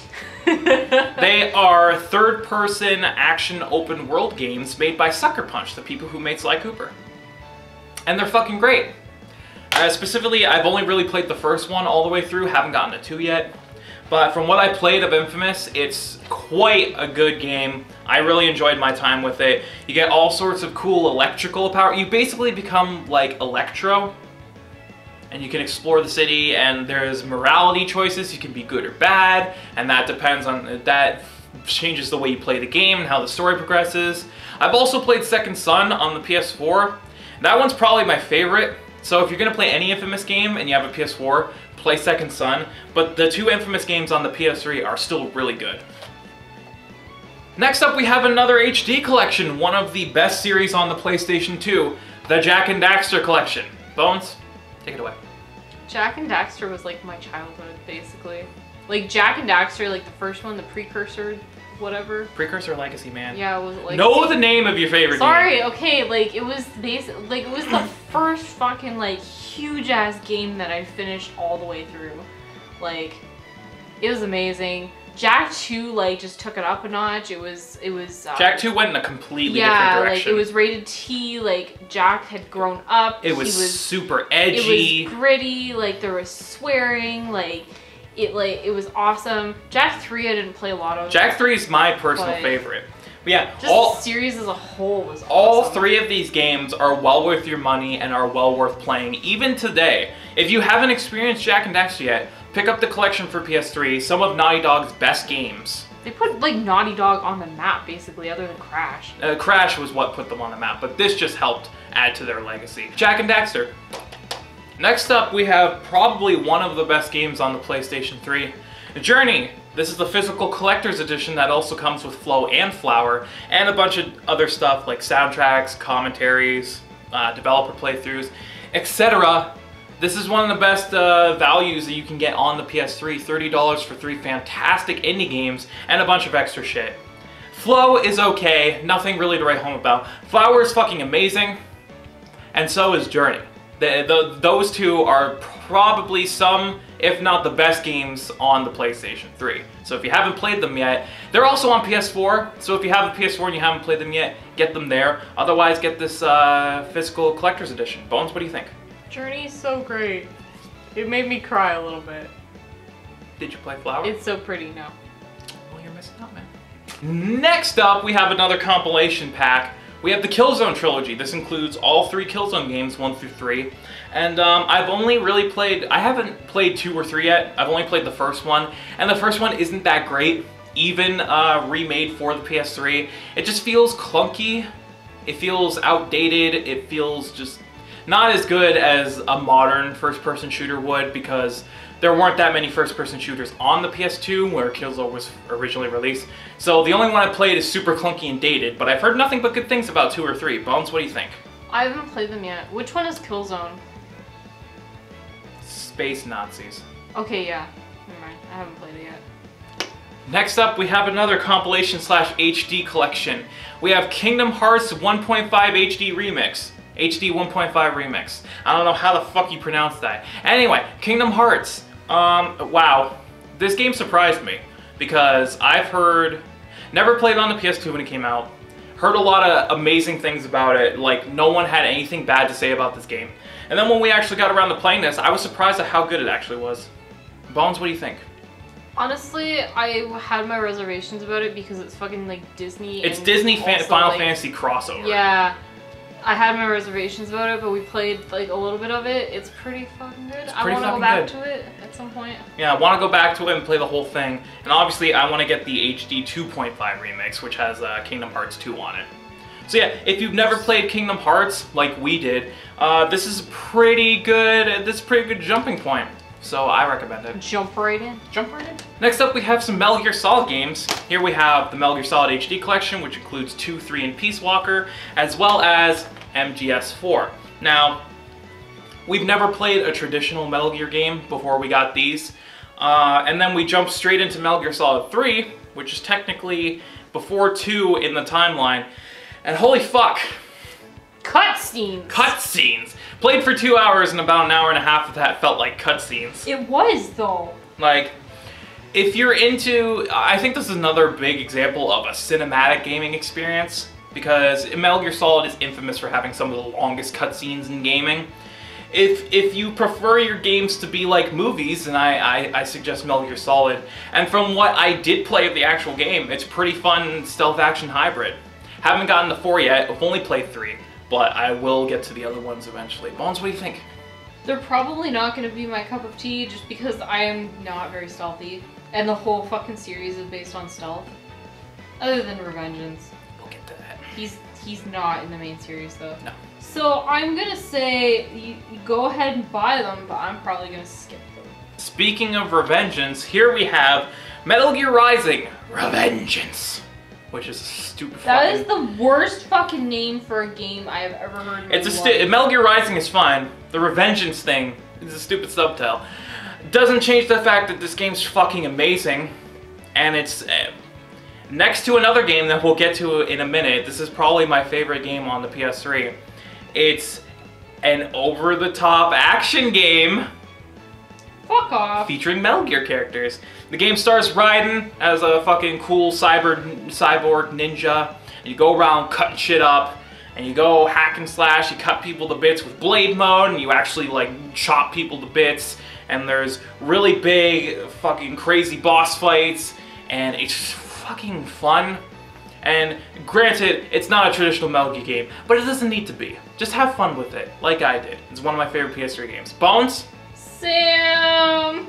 They are third-person action open world games made by Sucker Punch, the people who made Sly Cooper. And they're fucking great. Specifically, I've only really played the first one all the way through, haven't gotten to 2 yet. But from what I played of Infamous, it's quite a good game. I really enjoyed my time with it. You get all sorts of cool electrical power. You basically become like Electro. And you can explore the city, and there's morality choices. You can be good or bad, and that depends on, that changes the way you play the game and how the story progresses. I've also played Second Son on the PS4. That one's probably my favorite. So if you're gonna play any Infamous game and you have a PS4, play Second Son. But the 2 Infamous games on the PS3 are still really good. Next up, we have another HD collection, one of the best series on the PlayStation 2, the Jak and Daxter collection. Bones, take it away. Jak and Daxter was like my childhood, basically. Like Jak and Daxter, like the first one, the precursor, whatever. Precursor Legacy, man. Yeah, was it like? Know the name of your favorite Sorry, game. okay, like it was like it was the first fucking like huge ass game that I finished all the way through. Like, it was amazing. Jak 2 like just took it up a notch. It was Jak 2 went in a completely different direction. Like it was rated T. Like Jak had grown up. It was super edgy. It was gritty. Like there was swearing. Like it was awesome. Jak 3 I didn't play a lot of. Jak 3 is my personal favorite. But yeah, just the series as a whole was awesome. All 3 of these games are well worth your money and are well worth playing even today. If you haven't experienced Jak and Daxter yet, pick up the collection for PS3, some of Naughty Dog's best games. They put like Naughty Dog on the map basically, other than Crash. Crash was what put them on the map, but this just helped add to their legacy. Jak and Daxter, Next up, we have probably one of the best games on the PlayStation 3, Journey. This is the physical collector's edition that also comes with Flow and Flower, and a bunch of other stuff like soundtracks, commentaries, developer playthroughs, etc. This is one of the best values that you can get on the PS3, $30 for 3 fantastic indie games and a bunch of extra shit. Flow is okay, nothing really to write home about. Flower is fucking amazing, and so is Journey. Those two are probably some, if not the best games on the PlayStation 3. So if you haven't played them yet, they're also on PS4. So if you have a PS4 and you haven't played them yet, get them there. Otherwise, get this physical collector's edition. Bones, what do you think? Journey's so great. It made me cry a little bit. Did you play Flower? It's so pretty now. Well, you're missing out, man. Next up, we have another compilation pack. We have the Killzone trilogy. This includes all 3 Killzone games, 1 through 3. And I've only really played, I haven't played 2 or 3 yet. I've only played the first one. And the first one isn't that great, even remade for the PS3. It just feels clunky. It feels outdated. It feels just not as good as a modern first-person shooter would, because there weren't that many first-person shooters on the PS2 where Killzone was originally released. So the only one I played is super clunky and dated, but I've heard nothing but good things about 2 or 3. Bones, what do you think? I haven't played them yet. Which one is Killzone? Space Nazis. Okay, yeah. Never mind. I haven't played it yet. Next up, we have another compilation / HD collection. We have Kingdom Hearts 1.5 HD Remix. HD 1.5 Remix. I don't know how the fuck you pronounce that. Anyway, Kingdom Hearts. Wow. This game surprised me because I've heard, never played on the PS2 when it came out, heard a lot of amazing things about it, like no one had anything bad to say about this game. And then when we actually got around to playing this, I was surprised at how good it actually was. Bones, what do you think? Honestly, I had my reservations about it because it's fucking like Disney. It's Disney Final Fantasy crossover. Yeah. I had my reservations about it, but we played like a little bit of it. It's pretty fucking good. I want to go back to it at some point. Yeah, I want to go back to it and play the whole thing. And obviously, I want to get the HD 2.5 remix, which has Kingdom Hearts 2 on it. So yeah, if you've never played Kingdom Hearts like we did, this is pretty good. This is a pretty good jumping point. So I recommend it. Jump right in. Jump right in. Next up, we have some Metal Gear Solid games. Here we have the Metal Gear Solid HD collection, which includes 2, 3, and Peace Walker, as well as MGS4. Now, we've never played a traditional Metal Gear game before we got these. And then we jumped straight into Metal Gear Solid 3, which is technically before 2 in the timeline. And holy fuck. Cutscenes. Cutscenes. Played for 2 hours and about an hour and a half of that felt like cutscenes. It was, though. Like, if you're into, I think this is another big example of a cinematic gaming experience, because Metal Gear Solid is infamous for having some of the longest cutscenes in gaming. If you prefer your games to be like movies, then I suggest Metal Gear Solid. And from what I did play of the actual game, it's pretty fun stealth action hybrid. Haven't gotten to 4 yet, I've only played 3, but I will get to the other ones eventually. Bones, what do you think? They're probably not going to be my cup of tea just because I am not very stealthy. And the whole fucking series is based on stealth. Other than Revengeance. We'll get to that. He's not in the main series though. No. So I'm gonna say you go ahead and buy them, but I'm probably gonna skip them. Speaking of Revengeance, here we have Metal Gear Rising Revengeance, which is a stupid That is the worst fucking name for a game I have ever heard in my life. Metal Gear Rising is fine. The Revengeance thing is a stupid subtitle. Doesn't change the fact that this game's fucking amazing, and it's next to another game that we'll get to in a minute. This is probably my favorite game on the PS3. It's an over-the-top action game. Fuck off. Featuring Metal Gear characters. The game stars Raiden as a fucking cool cyborg ninja. And you go around cutting shit up, and you go hack and slash, you cut people to bits with blade mode, and you actually like chop people to bits. And there's really big fucking crazy boss fights, and it's fucking fun. And granted, it's not a traditional Metal Gear game, but it doesn't need to be. Just have fun with it, like I did. It's one of my favorite PS3 games. Bones? Sam!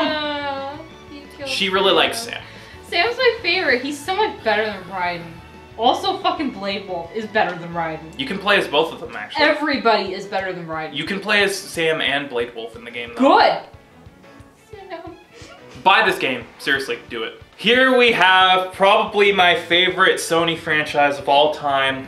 Sam! She really likes Sam. Sam's my favorite. He's so much better than Raiden. Also, fucking Blade Wolf is better than Raiden. You can play as both of them, actually. Everybody is better than Raiden. You can play as Sam and Blade Wolf in the game, though. Good! Buy this game. Seriously, do it. Here we have probably my favorite Sony franchise of all time,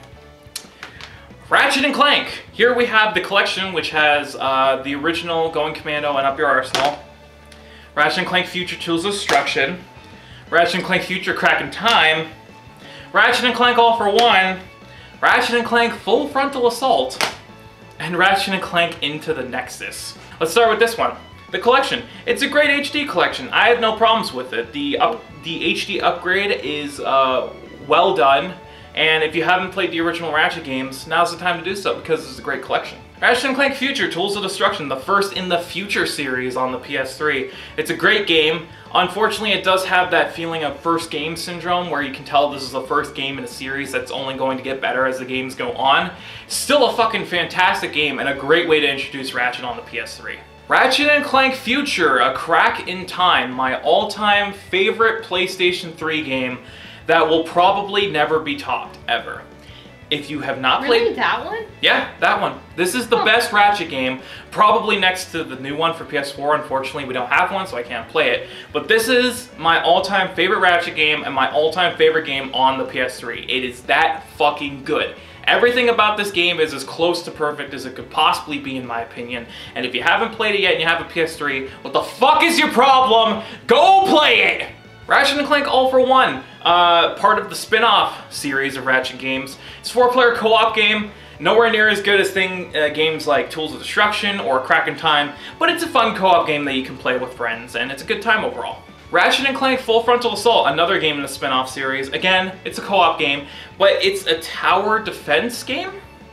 Ratchet & Clank. Here we have the collection, which has the original Going Commando and Up Your Arsenal, Ratchet & Clank Future Tools of Destruction, Ratchet & Clank Future Crack in Time, Ratchet & Clank All for One, Ratchet & Clank Full Frontal Assault, and Ratchet & Clank Into the Nexus. Let's start with this one. The collection. It's a great HD collection. I have no problems with it. The HD upgrade is well done, and if you haven't played the original Ratchet games, now's the time to do so because it's a great collection. Ratchet & Clank Future Tools of Destruction, the first in the Future series on the PS3. It's a great game. Unfortunately, it does have that feeling of first game syndrome where you can tell this is the first game in a series that's only going to get better as the games go on. Still a fucking fantastic game and a great way to introduce Ratchet on the PS3. Ratchet & Clank Future, A Crack in Time, my all-time favorite PlayStation 3 game that will probably never be topped, ever. If you have not played... Really? That one? Yeah, that one. This is the best Ratchet game, probably next to the new one for PS4. Unfortunately, we don't have one, so I can't play it. But this is my all-time favorite Ratchet game and my all-time favorite game on the PS3. It is that fucking good. Everything about this game is as close to perfect as it could possibly be, in my opinion. And if you haven't played it yet and you have a PS3, what the fuck is your problem? Go play it! Ratchet & Clank All for One, part of the spin-off series of Ratchet games. It's a 4-player co-op game, nowhere near as good as games like Tools of Destruction or Crack in Time, but it's a fun co-op game that you can play with friends, and it's a good time overall. Ratchet & Clank Full Frontal Assault, another game in the spin-off series. Again, it's a co-op game, but it's a tower defense game?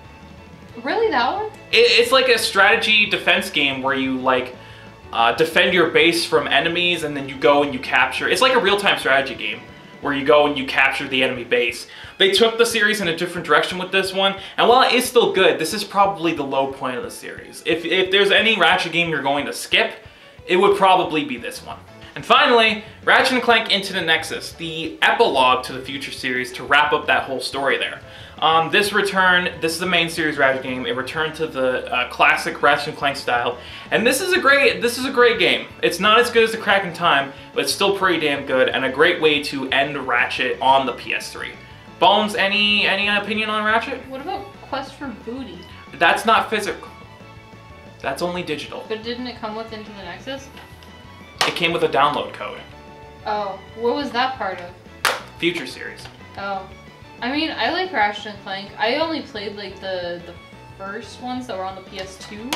Really, that one? It's like a strategy defense game where you, like, defend your base from enemies and then you go and you capture. It's like a real-time strategy game where you go and you capture the enemy base. They took the series in a different direction with this one, and while it is still good, this is probably the low point of the series. If there's any Ratchet game you're going to skip, it would probably be this one. And finally, Ratchet & Clank Into the Nexus, the epilogue to the Future series to wrap up that whole story there. This is the main series Ratchet game. It returned to the classic Ratchet & Clank style, and this is a great game. It's not as good as the Crack in Time, but it's still pretty damn good and a great way to end Ratchet on the PS3. Bones, any opinion on Ratchet? What about Quest for Booty? That's not physical. That's only digital. But didn't it come with Into the Nexus? It came with a download code. Oh, what was that part of? Future series. Oh. I mean, I like Ratchet & Clank. I only played, like, the first ones that were on the PS2.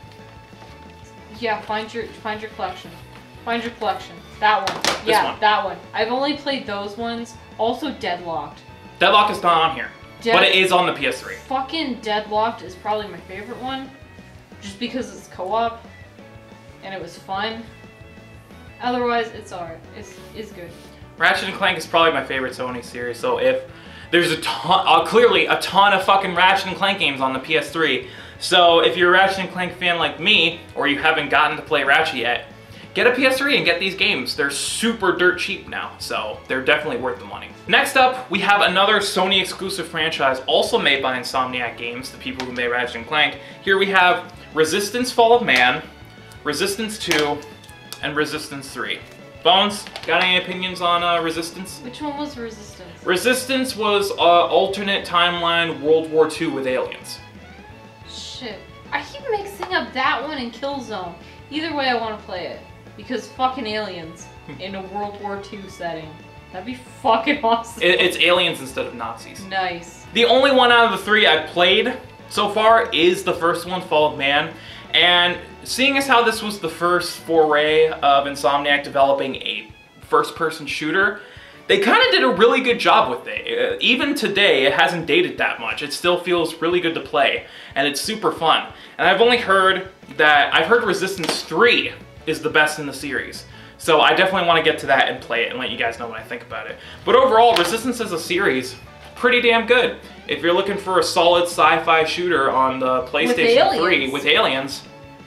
Yeah, find your collection. Find your collection. That one. Yeah, that one. I've only played those ones. Also Deadlocked. Deadlocked is not on here, but it is on the PS3. Fucking Deadlocked is probably my favorite one. Just because it's co-op. And it was fun. Otherwise, it's alright. It's good. Ratchet & Clank is probably my favorite Sony series, so if there's clearly a ton of fucking Ratchet & Clank games on the PS3, so if you're a Ratchet & Clank fan like me, or you haven't gotten to play Ratchet yet, get a PS3 and get these games. They're super dirt cheap now, so they're definitely worth the money. Next up, we have another Sony exclusive franchise also made by Insomniac Games, the people who made Ratchet & Clank. Here we have Resistance Fall of Man, Resistance 2, and Resistance 3. Bones, got any opinions on Resistance? Which one was Resistance? Resistance was alternate timeline World War II with aliens. Shit. I keep mixing up that one and Killzone. Either way, I want to play it. Because fucking aliens in a World War II setting. That'd be fucking awesome. It's aliens instead of Nazis. Nice. The only one out of the three I've played so far is the first one, Fall of Man. And seeing as how this was the first foray of Insomniac developing a first-person shooter, they kind of did a really good job with it. Even today, it hasn't dated that much. It still feels really good to play, and it's super fun. And I've heard Resistance 3 is the best in the series. So I definitely want to get to that and play it and let you guys know what I think about it. But overall, Resistance as a series, pretty damn good. If you're looking for a solid sci-fi shooter on the PlayStation 3 with aliens,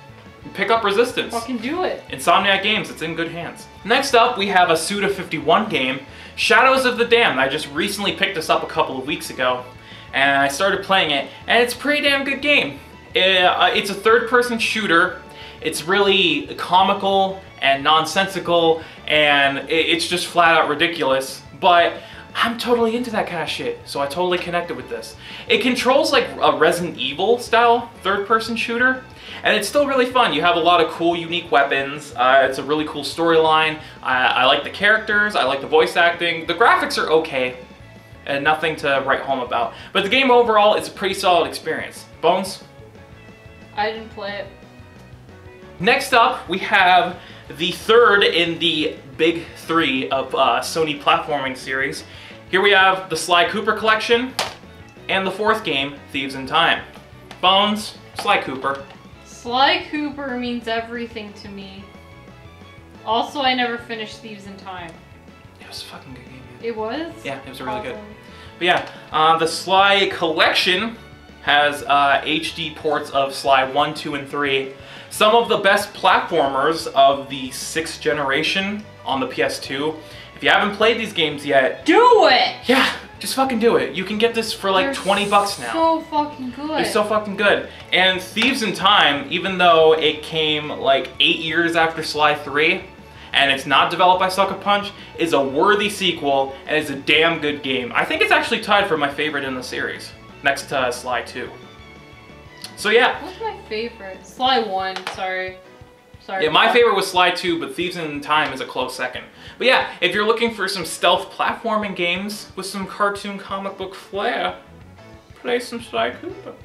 pick up Resistance. Fucking do it. Insomniac Games, it's in good hands. Next up, we have a Suda51 game, Shadows of the Damned. I just recently picked this up a couple of weeks ago, and I started playing it, and it's a pretty damn good game. It's a third-person shooter. It's really comical and nonsensical, and it's just flat out ridiculous, but I'm totally into that kind of shit, so I totally connected with this. It controls like a Resident Evil style third-person shooter, and it's still really fun. You have a lot of cool, unique weapons. It's a really cool storyline. I like the characters. I like the voice acting. The graphics are okay, and nothing to write home about. But the game overall is a pretty solid experience. Bones? I didn't play it. Next up, we have the third in the big three of Sony platforming series. Here we have the Sly Cooper Collection, and the fourth game, Thieves in Time. Bones, Sly Cooper. Sly Cooper means everything to me. Also, I never finished Thieves in Time. It was a fucking good game. It was? Yeah, it was really good. But yeah, the Sly Collection has HD ports of Sly 1, 2, and 3. Some of the best platformers of the 6th generation on the PS2. If you haven't played these games yet, do it! Yeah, just fucking do it. You can get this for like They're 20 bucks now. So fucking good. It's so fucking good. And Thieves in Time, even though it came like 8 years after Sly 3, and it's not developed by Sucker Punch, is a worthy sequel, and it's a damn good game. I think it's actually tied for my favorite in the series, next to Sly 2. So yeah. What's my favorite? Sly 1, sorry. Yeah, my favorite was Sly 2, but Thieves in Time is a close second. But yeah, if you're looking for some stealth platforming games with some cartoon comic book flair, play some Sly Cooper.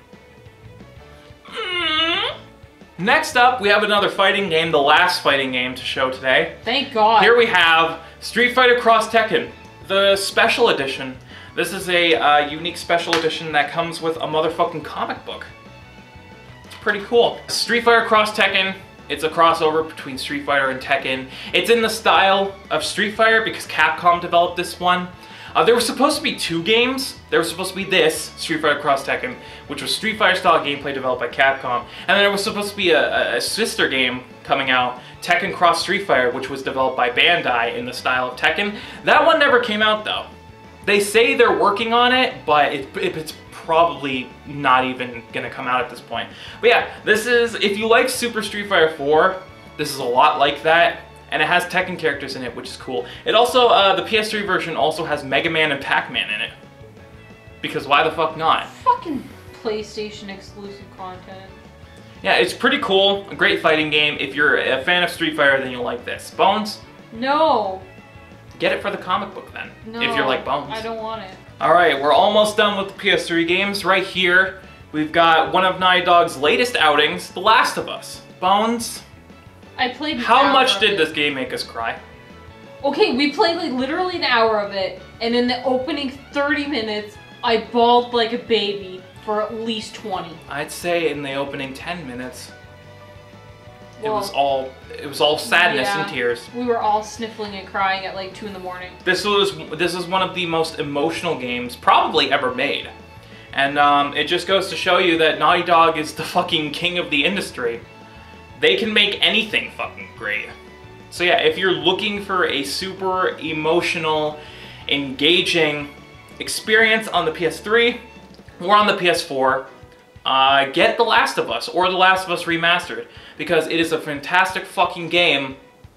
Next up, we have another fighting game, the last fighting game to show today. Thank God. Here we have Street Fighter Cross Tekken, the special edition. This is a unique special edition that comes with a motherfucking comic book. It's pretty cool. Street Fighter Cross Tekken, it's a crossover between Street Fighter and Tekken. It's in the style of Street Fighter because Capcom developed this one. There were supposed to be 2 games. There was supposed to be this, Street Fighter Cross Tekken, which was Street Fighter style gameplay developed by Capcom. And then there was supposed to be a sister game coming out, Tekken Cross Street Fighter, which was developed by Bandai in the style of Tekken. That one never came out though. They say they're working on it, but it's probably not even gonna come out at this point. But yeah, this is, if you like Super Street Fighter 4, this is a lot like that. And it has Tekken characters in it, which is cool. It also, the PS3 version also has Mega Man and Pac-Man in it. Because why the fuck not? Fucking PlayStation exclusive content. Yeah, it's pretty cool. A great fighting game. If you're a fan of Street Fighter, then you'll like this. Bones? No. Get it for the comic book then. No. If you're like Bones. I don't want it. Alright, we're almost done with the PS3 games. Right here, we've got one of Naughty Dog's latest outings, The Last of Us. Bones? I played an How hour much of did it. this game make us cry? Okay, we played like literally an hour of it, and in the opening 30 minutes, I bawled like a baby for at least 20. I'd say in the opening 10 minutes, Well, it was all sadness yeah. and tears. We were all sniffling and crying at like 2 in the morning. This is one of the most emotional games probably ever made. And it just goes to show you that Naughty Dog is the fucking king of the industry. They can make anything fucking great. So yeah, if you're looking for a super emotional, engaging experience on the PS3 or on the PS4, get The Last of Us or The Last of Us Remastered, because it is a fantastic fucking game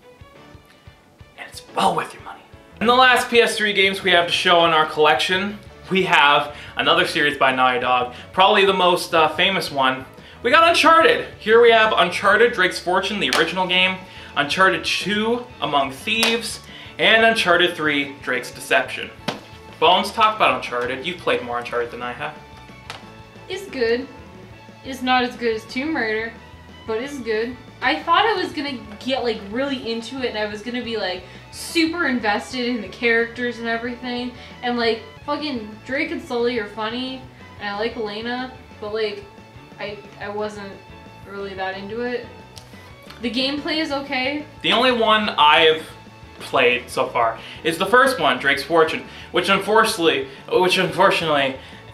and it's well worth your money. In the last PS3 games we have to show in our collection, we have another series by Naughty Dog, probably the most famous one. We got Uncharted. Here we have Uncharted Drake's Fortune, the original game, Uncharted 2 Among Thieves, and Uncharted 3 Drake's Deception. Bones, talk about Uncharted. You've played more Uncharted than I have. It's good. It's not as good as Tomb Raider, but it's good. I thought I was gonna get like really into it and I was gonna be like super invested in the characters and everything. And like fucking Drake and Sully are funny and I like Elena, but like I wasn't really that into it. The gameplay is okay. The only one I've played so far is the first one, Drake's Fortune, which unfortunately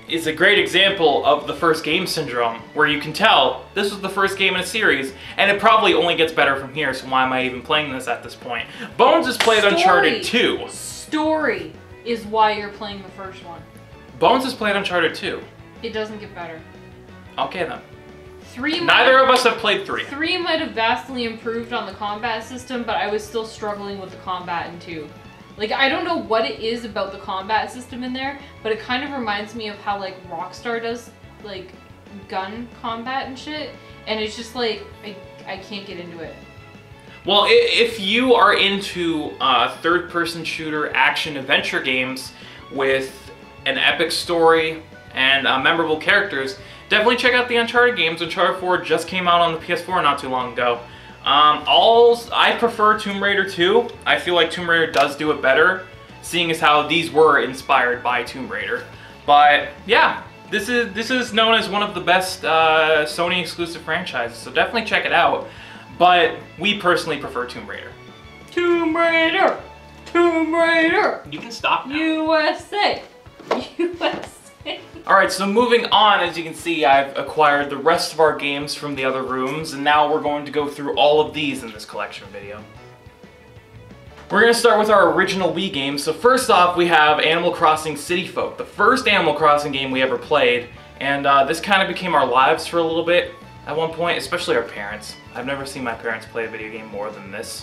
is a great example of the first game syndrome, where you can tell this was the first game in a series, and it probably only gets better from here, so why am I even playing this at this point? Bones has played Uncharted 2. Story is why you're playing the first one. Bones has played Uncharted 2. It doesn't get better. Okay then. 3 Neither of us have played 3. 3 might have vastly improved on the combat system, but I was still struggling with the combat in 2. Like, I don't know what it is about the combat system in there, but it kind of reminds me of how, like, Rockstar does, like, gun combat and shit. And it's just, like, I can't get into it. Well, if you are into third-person shooter action-adventure games with an epic story and memorable characters, definitely check out the Uncharted games. Uncharted 4 just came out on the PS4 not too long ago. I prefer Tomb Raider 2. I feel like Tomb Raider does do it better, seeing as how these were inspired by Tomb Raider. But yeah, this is known as one of the best Sony exclusive franchises, so definitely check it out. But we personally prefer Tomb Raider. Tomb Raider! Tomb Raider! You can stop now. USA! USA! Alright, so moving on, as you can see, I've acquired the rest of our games from the other rooms, and now we're going to go through all of these in this collection video. We're going to start with our original Wii games. So first off, we have Animal Crossing City Folk, the first Animal Crossing game we ever played, and this kind of became our lives for a little bit at one point, especially our parents. I've never seen my parents play a video game more than this.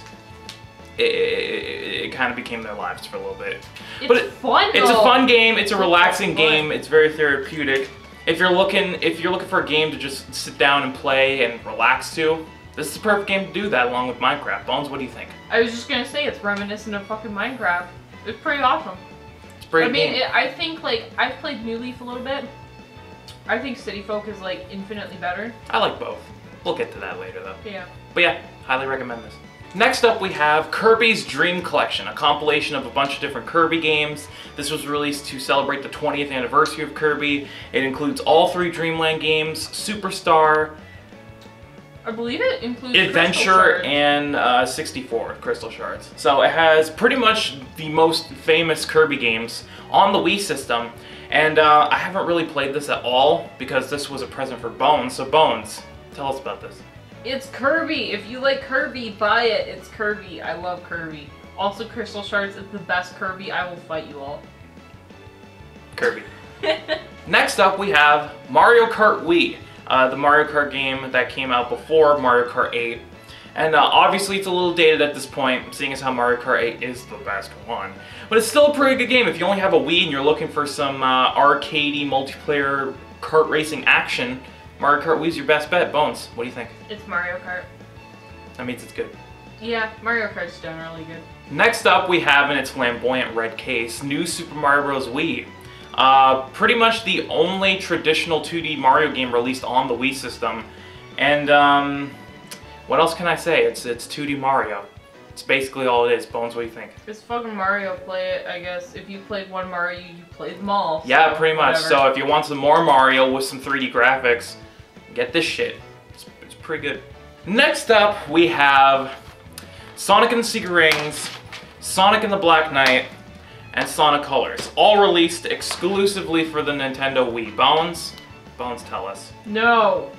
It kind of became their lives for a little bit. It's fun though. It's a fun game. It's a relaxing game. It's very therapeutic. If you're looking for a game to just sit down and play and relax to, this is the perfect game to do that along with Minecraft. Bones, what do you think? I was just gonna say it's reminiscent of fucking Minecraft. It's pretty awesome. It's pretty. I think like I've played New Leaf a little bit. I think City Folk is like infinitely better. I like both. We'll get to that later though. Yeah. But yeah, highly recommend this. Next up we have Kirby's Dream Collection, a compilation of a bunch of different Kirby games. This was released to celebrate the 20th anniversary of Kirby. It includes all 3 Dreamland games, Superstar, I believe it includes Adventure, and 64 Crystal Shards. So it has pretty much the most famous Kirby games on the Wii system. And I haven't really played this at all because this was a present for Bones. So Bones, tell us about this. It's Kirby. If you like Kirby, buy it. It's Kirby. I love Kirby. Also, Crystal Shards is the best Kirby. I will fight you all. Kirby. Next up, we have Mario Kart Wii, the Mario Kart game that came out before Mario Kart 8. And obviously, it's a little dated at this point, seeing as how Mario Kart 8 is the best one. But it's still a pretty good game. If you only have a Wii and you're looking for some arcadey multiplayer kart racing action, Mario Kart Wii is your best bet. Bones, what do you think? It's Mario Kart. That means it's good. Yeah, Mario Kart's generally good. Next up, we have in its flamboyant red case, New Super Mario Bros. Wii. Pretty much the only traditional 2D Mario game released on the Wii system. And what else can I say? It's 2D Mario. It's basically all it is. Bones, what do you think? It's fucking Mario. Play it, I guess. If you played one Mario, you played them all. So yeah, pretty much. whatever. So if you want some more Mario with some 3D graphics, get this shit. It's pretty good. Next up, we have Sonic and the Secret Rings, Sonic and the Black Knight, and Sonic Colors, all released exclusively for the Nintendo Wii. Bones, tell us. No.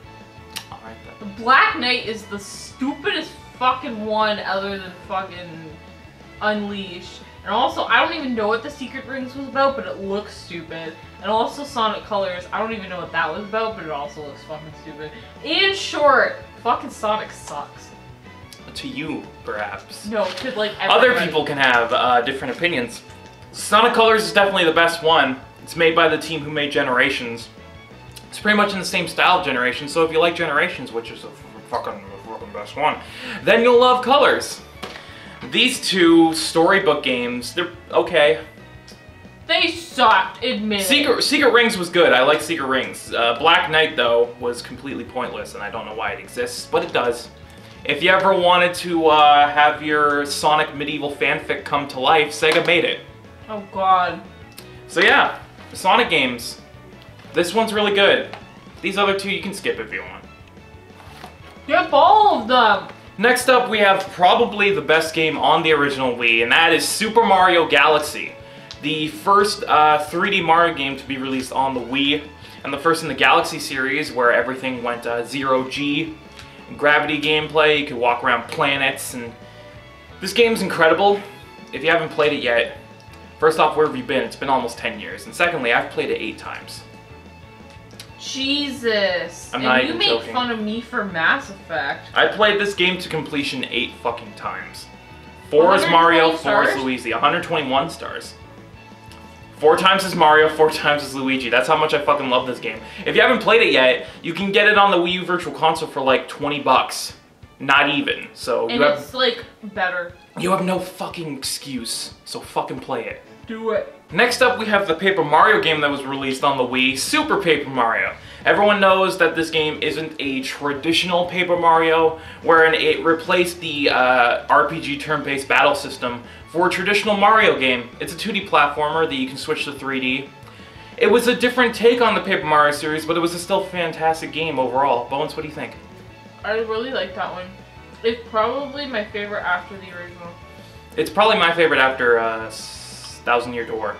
All right The then. Black Knight is the stupidest fucking one other than fucking Unleashed. And also, I don't even know what the Secret Rings was about, but it looks stupid. And also Sonic Colors, I don't even know what that was about, but it also looks fucking stupid. In short, fucking Sonic sucks. To you, perhaps. No, to like everybody. Other people can have different opinions. Sonic Colors is definitely the best one. It's made by the team who made Generations. It's pretty much in the same style of Generations, so if you like Generations, which is the fucking best one, then you'll love Colors. These 2 storybook games, they're okay. They sucked, admit it. Secret Rings was good. I like Secret Rings. Black Knight, though, was completely pointless, and I don't know why it exists, but it does. If you ever wanted to have your Sonic medieval fanfic come to life, Sega made it. Oh god. So yeah, Sonic games. This one's really good. These other 2 you can skip if you want. Get all of them! Next up, we have probably the best game on the original Wii, and that is Super Mario Galaxy. the first 3D Mario game to be released on the Wii, and the first in the Galaxy series where everything went 0G. Gravity gameplay, you could walk around planets, and this game's incredible. If you haven't played it yet, first off, where have you been? It's been almost 10 years. And secondly, I've played it 8 times. Jesus. I'm not even and you joking. make fun of me for Mass Effect. I played this game to completion 8 fucking times. 4 is Mario, 4 is Luigi. 121 stars. 4 times is Mario, 4 times is Luigi. That's how much I fucking love this game. If you haven't played it yet, you can get it on the Wii U Virtual Console for like 20 bucks. Not even. So and it's like better. You have no fucking excuse. So fucking play it. Do it. Next up, we have the Paper Mario game that was released on the Wii, Super Paper Mario. Everyone knows that this game isn't a traditional Paper Mario, wherein it replaced the RPG turn-based battle system for a traditional Mario game. It's a 2D platformer that you can switch to 3D. It was a different take on the Paper Mario series, but it was a still fantastic game overall. Bones, what do you think? I really like that one. It's probably my favorite after the original. It's probably my favorite after Thousand Year Door.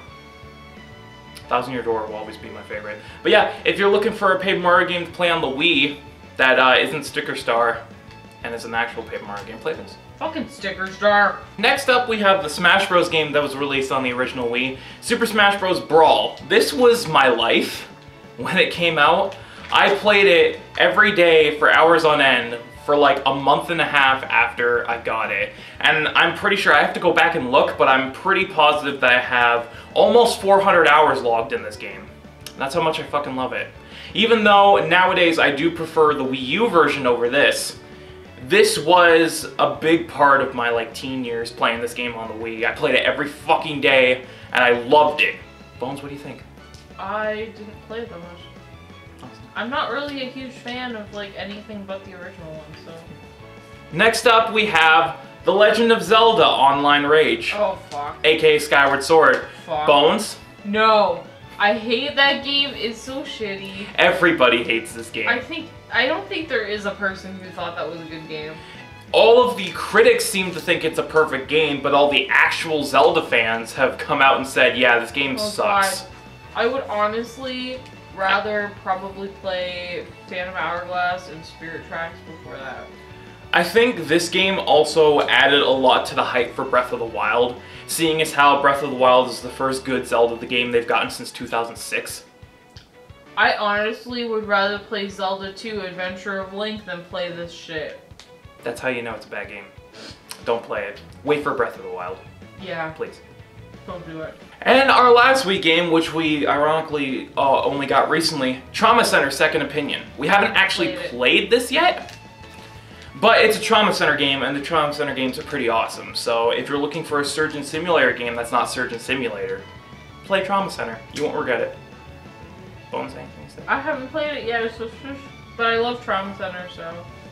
Thousand Year Door will always be my favorite. But yeah, if you're looking for a Paper Mario game to play on the Wii that isn't Sticker Star and is an actual Paper Mario game, play this. Fucking Sticker Star. Next up, we have the Smash Bros. Game that was released on the original Wii, Super Smash Bros. Brawl. This was my life when it came out. I played it every day for hours on end for like a month and a half after I got it. And I'm pretty sure, I have to go back and look, but I'm pretty positive that I have almost 400 hours logged in this game. That's how much I fucking love it. Even though nowadays I do prefer the Wii U version over this, this was a big part of my like teen years playing this game on the Wii. I played it every fucking day and I loved it. Bones, what do you think? I didn't play it that much. I'm not really a huge fan of like anything but the original one, so. Next up, we have The Legend of Zelda Online Rage. Oh, fuck. AKA Skyward Sword. Fuck. Bones? No. I hate that game. It's so shitty. Everybody hates this game. I don't think there is a person who thought that was a good game. All of the critics seem to think it's a perfect game, but all the actual Zelda fans have come out and said, yeah, this game sucks. God. I would honestly rather probably play Phantom Hourglass and Spirit Tracks before that. I think this game also added a lot to the hype for Breath of the Wild, seeing as how Breath of the Wild is the first good Zelda game they've gotten since 2006. I honestly would rather play Zelda 2 Adventure of Link than play this shit. That's how you know it's a bad game. Don't play it. Wait for Breath of the Wild. Yeah. Please. Don't do it. And our last Wii game, which we ironically only got recently, Trauma Center Second Opinion. We haven't actually played this yet, but it's a Trauma Center game, and the Trauma Center games are pretty awesome. So if you're looking for a Surgeon Simulator game that's not Surgeon Simulator, play Trauma Center. You won't regret it. Bones, anything you say? I haven't played it yet, but I love Trauma Center, so.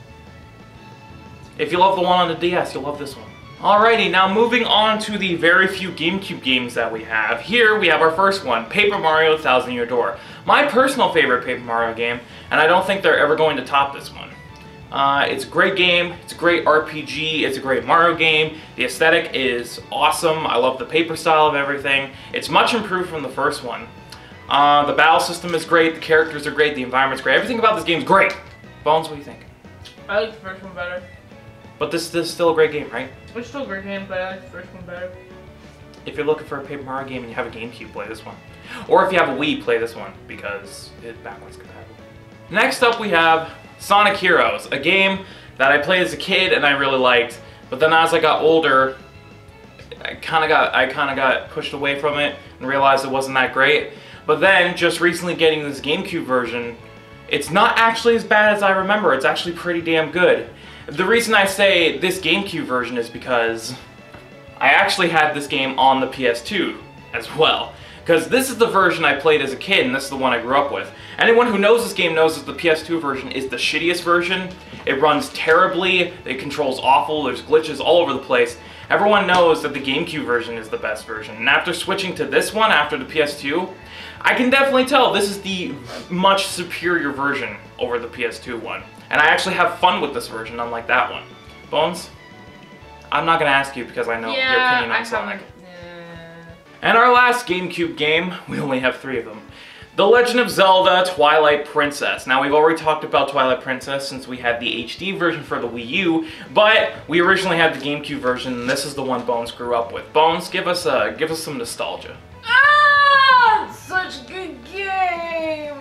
If you love the one on the DS, you'll love this one. Alrighty, now moving on to the very few GameCube games that we have. Here we have our first one, Paper Mario Thousand Year Door. My personal favorite Paper Mario game, and I don't think they're ever going to top this one. It's a great game, it's a great RPG, it's a great Mario game. The aesthetic is awesome, I love the paper style of everything. It's much improved from the first one. The battle system is great, the characters are great, the environment's great, everything about this game is great. Bones, what do you think? I like the first one better. But this is still a great game, right? It's still a great game, but I like the first one better. If you're looking for a Paper Mario game and you have a GameCube, play this one. Or if you have a Wii, play this one, because it's backwards compatible. Next up we have Sonic Heroes, a game that I played as a kid and I really liked, but then as I got older, I kind of got pushed away from it and realized it wasn't that great. But then, just recently getting this GameCube version, it's not actually as bad as I remember, it's actually pretty damn good. The reason I say this GameCube version is because I actually had this game on the PS2 as well. Because this is the version I played as a kid, and this is the one I grew up with. Anyone who knows this game knows that the PS2 version is the shittiest version. It runs terribly, it controls awful, there's glitches all over the place. Everyone knows that the GameCube version is the best version. And after switching to this one, after the PS2, I can definitely tell this is the much superior version over the PS2 one. And I actually have fun with this version, unlike that one. Bones? I'm not going to ask you because I know your opinion on Sonic. And our last GameCube game, we only have 3 of them. The Legend of Zelda Twilight Princess. Now, we've already talked about Twilight Princess since we had the HD version for the Wii U, but we originally had the GameCube version, and this is the one Bones grew up with. Bones, give us some nostalgia. Ah, such a good game.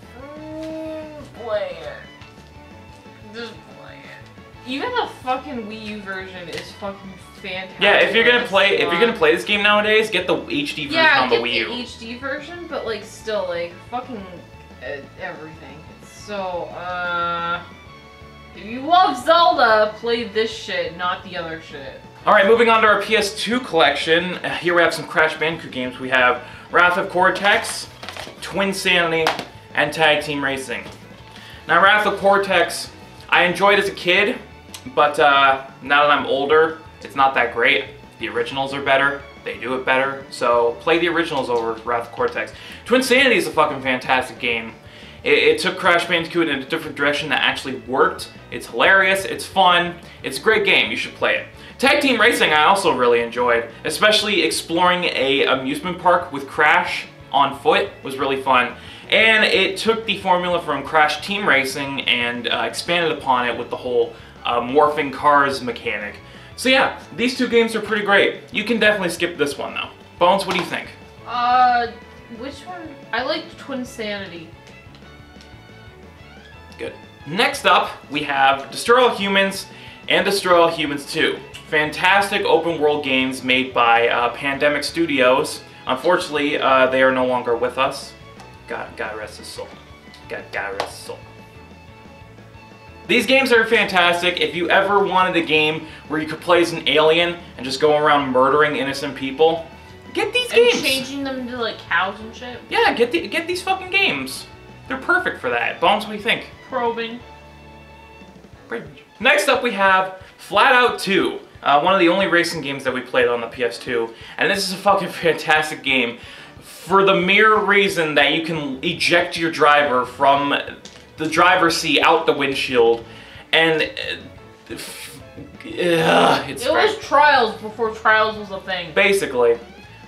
Play it. Just play it. Even the fucking Wii U version is fucking fantastic. Yeah, if you're gonna play this game nowadays, get the HD version on the Wii U. Yeah, get the HD version, but like still like fucking everything. It's so if you love Zelda, play this shit, not the other shit. All right, moving on to our PS2 collection. Here we have some Crash Bandicoot games. We have Wrath of Cortex, Twinsanity, and Tag Team Racing. Now, Wrath of Cortex, I enjoyed as a kid, but now that I'm older, it's not that great. The originals are better. They do it better. So play the originals over Wrath of Cortex. Twinsanity is a fucking fantastic game. It took Crash Bandicoot in a different direction that actually worked. It's hilarious. It's fun. It's a great game. You should play it. Tag Team Racing I also really enjoyed, especially exploring a amusement park with Crash on foot was really fun. And it took the formula from Crash Team Racing and expanded upon it with the whole morphing cars mechanic. So yeah, these 2 games are pretty great. You can definitely skip this one though. Bones, what do you think? Which one? I liked Twinsanity. Good. Next up, we have Destroy All Humans and Destroy All Humans 2. Fantastic open world games made by Pandemic Studios. Unfortunately, they are no longer with us. God rest his soul. God rest his soul. These games are fantastic. If you ever wanted a game where you could play as an alien and just go around murdering innocent people, get these games. And changing them into like cows and shit. Yeah, get these fucking games. They're perfect for that. Bones, what do you think? Probing. Next up we have Flat Out 2. One of the only racing games that we played on the PS2. And this is a fucking fantastic game for the mere reason that you can eject your driver from the driver's seat out the windshield. And it was Trials before Trials was a thing. Basically.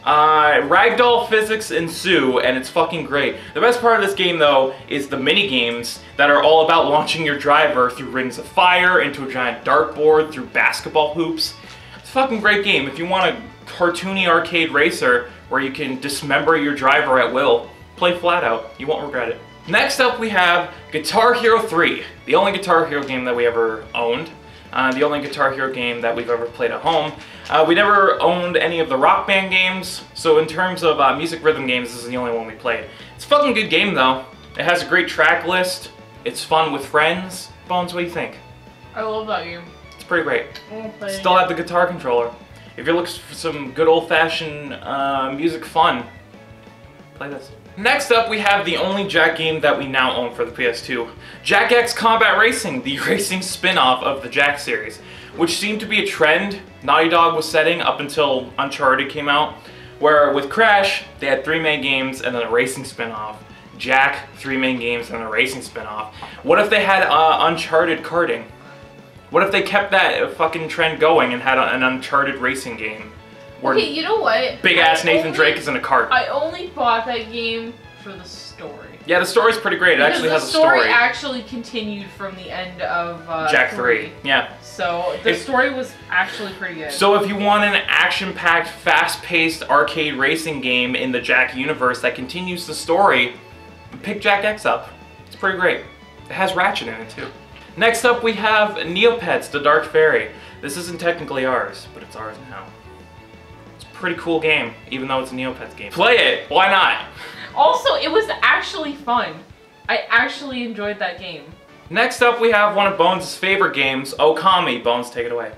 Ragdoll physics ensue, and it's fucking great. The best part of this game, though, is the mini-games that are all about launching your driver through rings of fire, into a giant dartboard, through basketball hoops. It's a fucking great game. If you want a cartoony arcade racer where you can dismember your driver at will, play Flat Out. You won't regret it. Next up, we have Guitar Hero 3, the only Guitar Hero game that we ever owned. The only Guitar Hero game that we've ever played at home. We never owned any of the Rock Band games, so in terms of music rhythm games, this is the only one we played. It's a fucking good game though. It has a great track list. It's fun with friends. Bones, what do you think? I love that game. It's pretty great. Still have the guitar controller. If you're looking for some good old-fashioned music fun, play this. Next up, we have the only Jak game that we now own for the PS2. Jak X Combat Racing, the racing spin-off of the Jak series, which seemed to be a trend Naughty Dog was setting up until Uncharted came out, where with Crash, they had 3 main games and then a racing spin-off. Jak, 3 main games and a racing spin-off. What if they had Uncharted karting? What if they kept that fucking trend going and had an Uncharted racing game? Okay, you know what? Big-ass Nathan Drake is in a cart. I only bought that game for the story. Yeah, the story's pretty great. It actually has a story. The story actually continued from the end of Jak 3. Yeah. So the story was actually pretty good. So if you want an action-packed, fast-paced arcade racing game in the Jak universe that continues the story, pick Jak X up. It's pretty great. It has Ratchet in it too. Next up we have Neopets, The Dark Fairy. This isn't technically ours, but it's ours now. It's a pretty cool game, even though it's a Neopets game. Play it! Why not? Also, it was actually fun. I actually enjoyed that game. Next up, we have one of Bones' favorite games, Okami. Bones, take it away.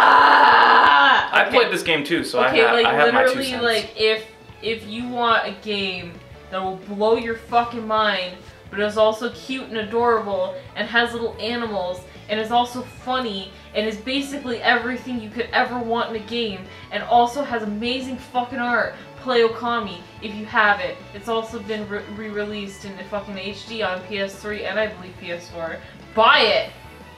Ah! Okay. I played this game too, so okay, I have my 2 literally, cents. like, if you want a game that will blow your fucking mind, but is also cute and adorable, and has little animals, and is also funny, and is basically everything you could ever want in a game, and also has amazing fucking art, play Okami if you have it. It's also been re-released in the fucking HD on PS3 and I believe PS4. Buy it!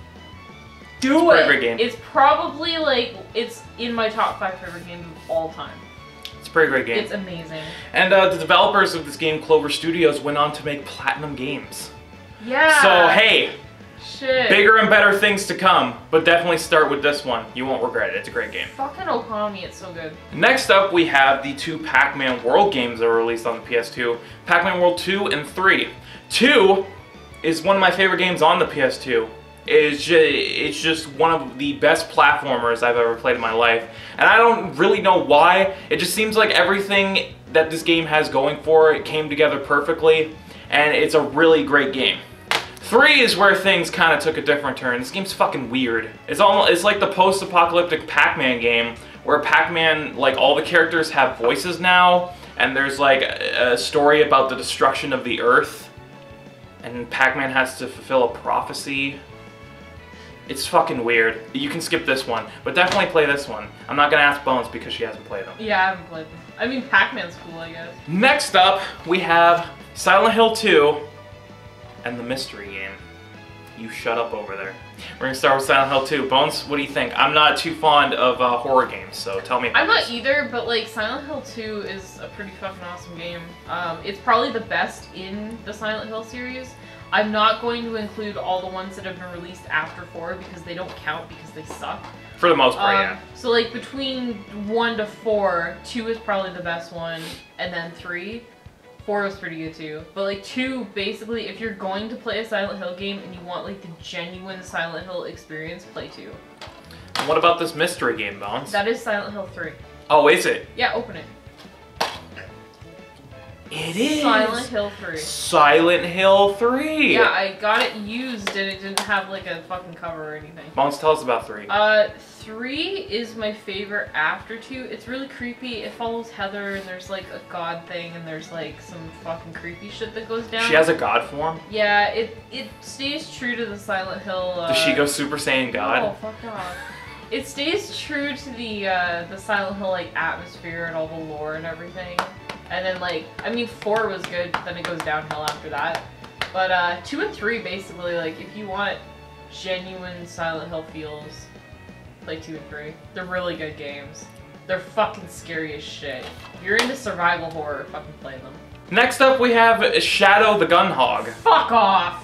Do it! Great game. It's probably like, it's in my top 5 favorite games of all time. It's a pretty great game. It's amazing. And the developers of this game, Clover Studios, went on to make Platinum Games. Yeah. So, hey, shit. Bigger and better things to come, but definitely start with this one. You won't regret it. It's a great game. Fucking Okami, it's so good. Next up, we have the 2 Pac-Man World games that were released on the PS2. Pac-Man World 2 and 3. 2 is one of my favorite games on the PS2. It's just one of the best platformers I've ever played in my life. And I don't really know why. It just seems like everything that this game has going for it came together perfectly. And it's a really great game. 3 is where things kind of took a different turn. This game's fucking weird. It's like the post-apocalyptic Pac-Man game, where Pac-Man, like, all the characters have voices now, and there's like a story about the destruction of the Earth, and Pac-Man has to fulfill a prophecy. It's fucking weird. You can skip this one, but definitely play this one. I'm not gonna ask Bones because she hasn't played them. Yeah, I haven't played them. I mean, Pac-Man's cool, I guess. Next up, we have Silent Hill 2 and the mystery game. You shut up over there. We're gonna start with Silent Hill 2. Bones, what do you think? I'm not too fond of horror games, so tell me about I'm not this. either, but like Silent Hill 2 is a pretty fucking awesome game. It's probably the best in the Silent Hill series. I'm not going to include all the ones that have been released after 4 because they don't count because they suck. For the most part, yeah. So like between 1 to 4, 2 is probably the best one, and then 3. 4 was pretty good too. But like 2, basically, if you're going to play a Silent Hill game and you want like the genuine Silent Hill experience, play 2. And what about this mystery game, Bones? That is Silent Hill 3. Oh, is it? Yeah, open it. It is! Silent Hill 3. Silent Hill 3! Yeah, I got it used and it didn't have like a fucking cover or anything. Bones, tell us about 3. 3 is my favorite after 2. It's really creepy. It follows Heather and there's like a god thing and there's like some fucking creepy shit that goes down. She has a god form? Yeah, it stays true to the Silent Hill. Does she go Super Saiyan God? Oh, fuck off. It stays true to the Silent Hill like atmosphere and all the lore and everything. And then like, I mean 4 was good, but then it goes downhill after that. But 2 and 3 basically, like if you want genuine Silent Hill feels, play 2 and 3. They're really good games. They're fucking scary as shit. If you're into survival horror, fucking play them. Next up we have Shadow the Gun Hog. Fuck off!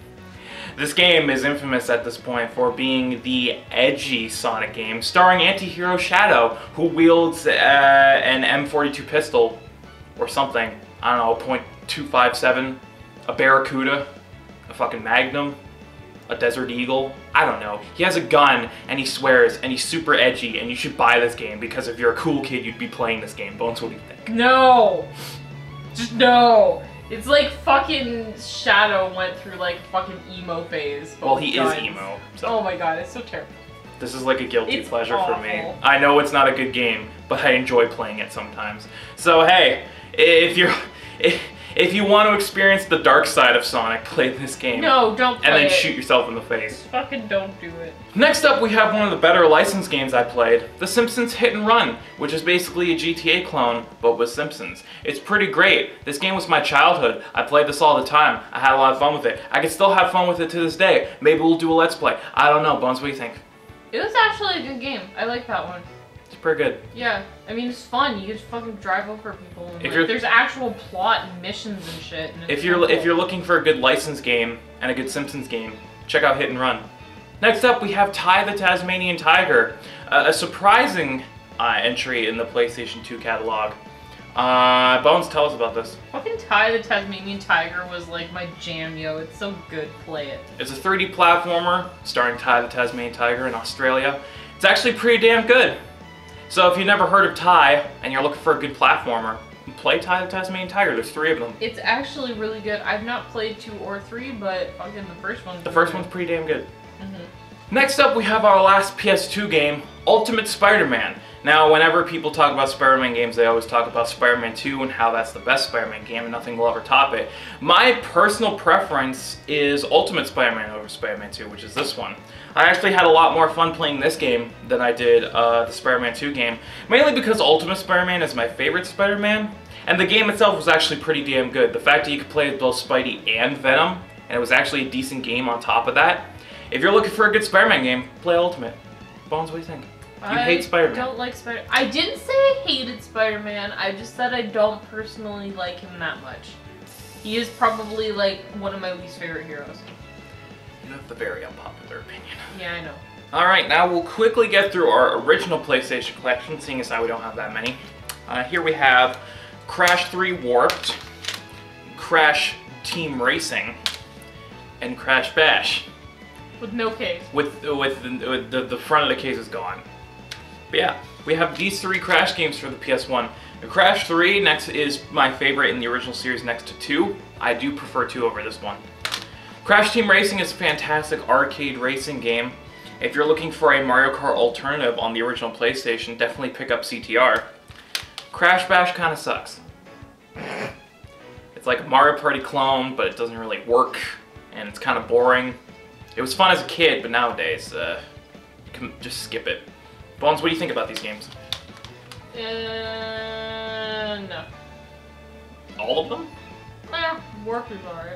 This game is infamous at this point for being the edgy Sonic game, starring anti-hero Shadow, who wields an M42 pistol, or something. I don't know, .257, a Barracuda, a fucking Magnum, a Desert Eagle. I don't know. He has a gun, and he swears, and he's super edgy, and you should buy this game, because if you're a cool kid, you'd be playing this game. Bones, what do you think? No! Just no! It's like fucking Shadow went through like fucking emo phase. Well, he is emo, so. Oh my god, it's so terrible. This is like a guilty pleasure awful. for me. I know it's not a good game, but I enjoy playing it sometimes. So hey, if you want to experience the dark side of Sonic, play this game. No, don't play and then it. shoot yourself in the face. Fucking don't do it. Next up, we have one of the better licensed games I played, The Simpsons Hit and Run, which is basically a GTA clone, but with Simpsons. It's pretty great. This game was my childhood. I played this all the time. I had a lot of fun with it. I can still have fun with it to this day. Maybe we'll do a Let's Play. I don't know. Bones, what do you think? It was actually a good game. I like that one. It's pretty good. Yeah, I mean it's fun. You just fucking drive over people. And, If like, there's actual plot and missions and shit. And if you're looking for a good licensed game and a good Simpsons game, check out Hit and Run. Next up, we have Ty the Tasmanian Tiger, a surprising entry in the PlayStation 2 catalog. Bones, tell us about this. Fucking Ty the Tasmanian Tiger was like my jam, yo. It's so good. Play it. It's a 3D platformer starring Ty the Tasmanian Tiger in Australia. It's actually pretty damn good. So if you've never heard of Ty and you're looking for a good platformer, play Ty the Tasmanian Tiger. There's 3 of them. It's actually really good. I've not played 2 or 3, but fucking the first one's The first one's pretty damn good. Mm-hmm. Next up, we have our last PS2 game, Ultimate Spider-Man. Now, whenever people talk about Spider-Man games, they always talk about Spider-Man 2 and how that's the best Spider-Man game and nothing will ever top it. My personal preference is Ultimate Spider-Man over Spider-Man 2, which is this one. I actually had a lot more fun playing this game than I did the Spider-Man 2 game, mainly because Ultimate Spider-Man is my favorite Spider-Man, and the game itself was actually pretty damn good. The fact that you could play with both Spidey and Venom, and it was actually a decent game on top of that. If you're looking for a good Spider-Man game, play Ultimate. Bones, what do you think? You hate Spider-Man. I don't like Spider. I didn't say I hated Spider-Man. I just said I don't personally like him that much. He is probably like one of my least favorite heroes. You have the very unpopular opinion. Yeah, I know. Alright, now we'll quickly get through our original PlayStation collection, seeing as how we don't have that many. Here we have Crash 3 Warped, Crash Team Racing, and Crash Bash. With no case. With the front of the case is gone. But yeah, we have these 3 Crash games for the PS1. Crash 3 next is my favorite in the original series next to 2. I do prefer 2 over this one. Crash Team Racing is a fantastic arcade racing game. If you're looking for a Mario Kart alternative on the original PlayStation, definitely pick up CTR. Crash Bash kind of sucks. It's like a Mario Party clone, but it doesn't really work, and it's kind of boring. It was fun as a kid, but nowadays, you can just skip it. Bones, what do you think about these games? No. All of them? Warp is alright.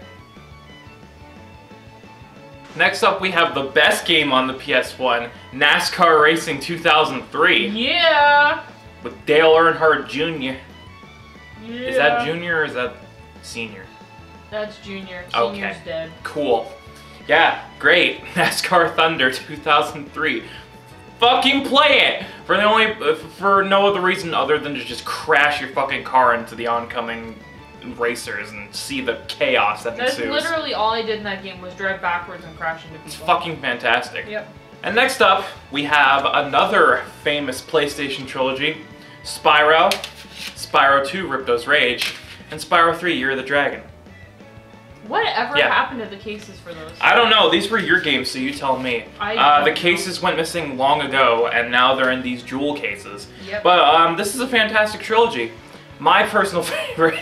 Next up, we have the best game on the PS1, NASCAR Racing 2003. Yeah! With Dale Earnhardt Jr. Yeah. Is that junior or is that senior? That's junior. Senior's dead. Cool. Yeah, great. NASCAR Thunder 2003. Fucking play it! For no other reason other than to just crash your fucking car into the oncoming racers and see the chaos that ensues. That's literally all I did in that game was drive backwards and crash into people. It's fucking fantastic. Yep. And next up, we have another famous PlayStation trilogy, Spyro, Spyro 2, Ripto's Rage, and Spyro 3, Year of the Dragon. Whatever happened to the cases for those? I don't know. These were your games, so you tell me. The cases went missing long ago, and now they're in these jewel cases. Yep. But this is a fantastic trilogy. My personal favorite...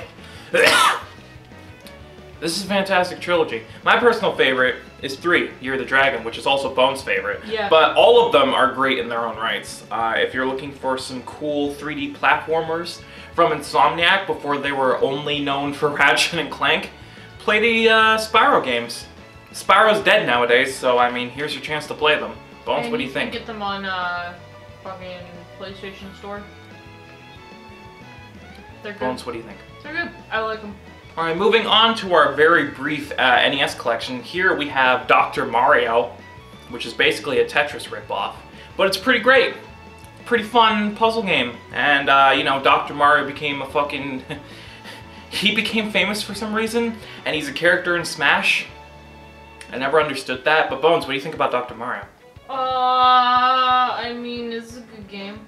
This is a fantastic trilogy. My personal favorite is 3, Year of the Dragon, which is also Bone's favorite. Yeah. But all of them are great in their own rights. If you're looking for some cool 3D platformers from Insomniac before they were only known for Ratchet and Clank, play the Spyro games. Spyro's dead nowadays, so I mean, here's your chance to play them. Bones, what do you think? You can get them on fucking PlayStation Store. They're good. Bones, what do you think? They're good. I like them. Alright, moving on to our very brief NES collection. Here we have Dr. Mario, which is basically a Tetris ripoff, but it's pretty great. Pretty fun puzzle game. And, you know, Dr. Mario became a fucking... he became famous for some reason, and he's a character in Smash. I never understood that, but Bones, what do you think about Dr. Mario? I mean, it's a good game.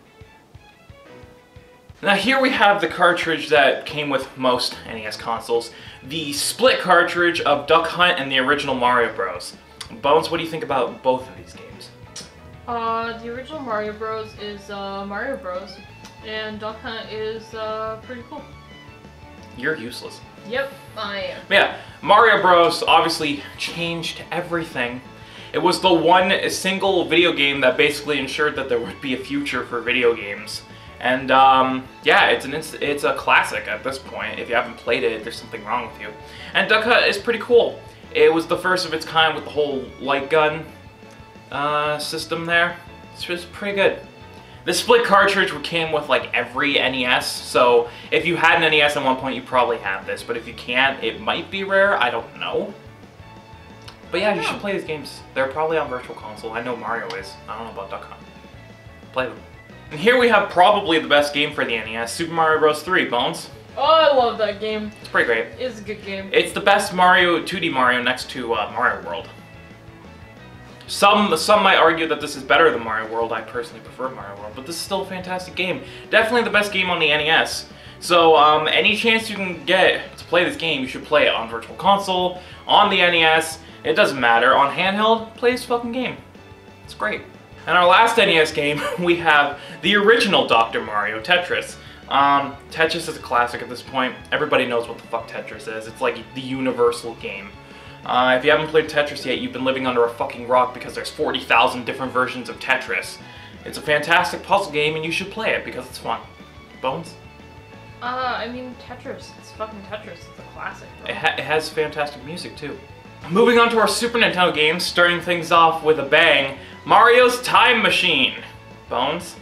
Now here we have the cartridge that came with most NES consoles, the split cartridge of Duck Hunt and the original Mario Bros. Bones, what do you think about both of these games? The original Mario Bros is Mario Bros, and Duck Hunt is pretty cool. You're useless. Yep, I am. Yeah, Mario Bros. Obviously changed everything. It was the one single video game that basically ensured that there would be a future for video games. And yeah, it's a classic at this point. If you haven't played it, there's something wrong with you. And Duck Hunt is pretty cool. It was the first of its kind with the whole light gun system there. It's just pretty good. The split cartridge came with like every NES, so if you had an NES at one point, you probably have this. But if you can't, it might be rare. I don't know. But yeah, you should play these games. They're probably on Virtual Console. I know Mario is. I don't know about Duck Hunt. Play them. And here we have probably the best game for the NES, Super Mario Bros. 3, Bones. Oh, I love that game. It's pretty great. It's a good game. It's the best Mario, 2D Mario next to Mario World. Some might argue that this is better than Mario World. I personally prefer Mario World, but this is still a fantastic game. Definitely the best game on the NES. So any chance you can get to play this game, you should play it on Virtual Console, on the NES. It doesn't matter. On handheld, play this fucking game. It's great. And our last NES game, we have the original Dr. Mario, Tetris. Tetris is a classic at this point. Everybody knows what the fuck Tetris is. It's like the universal game. If you haven't played Tetris yet, you've been living under a fucking rock because there's 40,000 different versions of Tetris. It's a fantastic puzzle game and you should play it because it's fun. Bones? I mean, Tetris. It's fucking Tetris. It's a classic, bro. It has fantastic music too. Moving on to our Super Nintendo games, starting things off with a bang, Mario's Time Machine. Bones?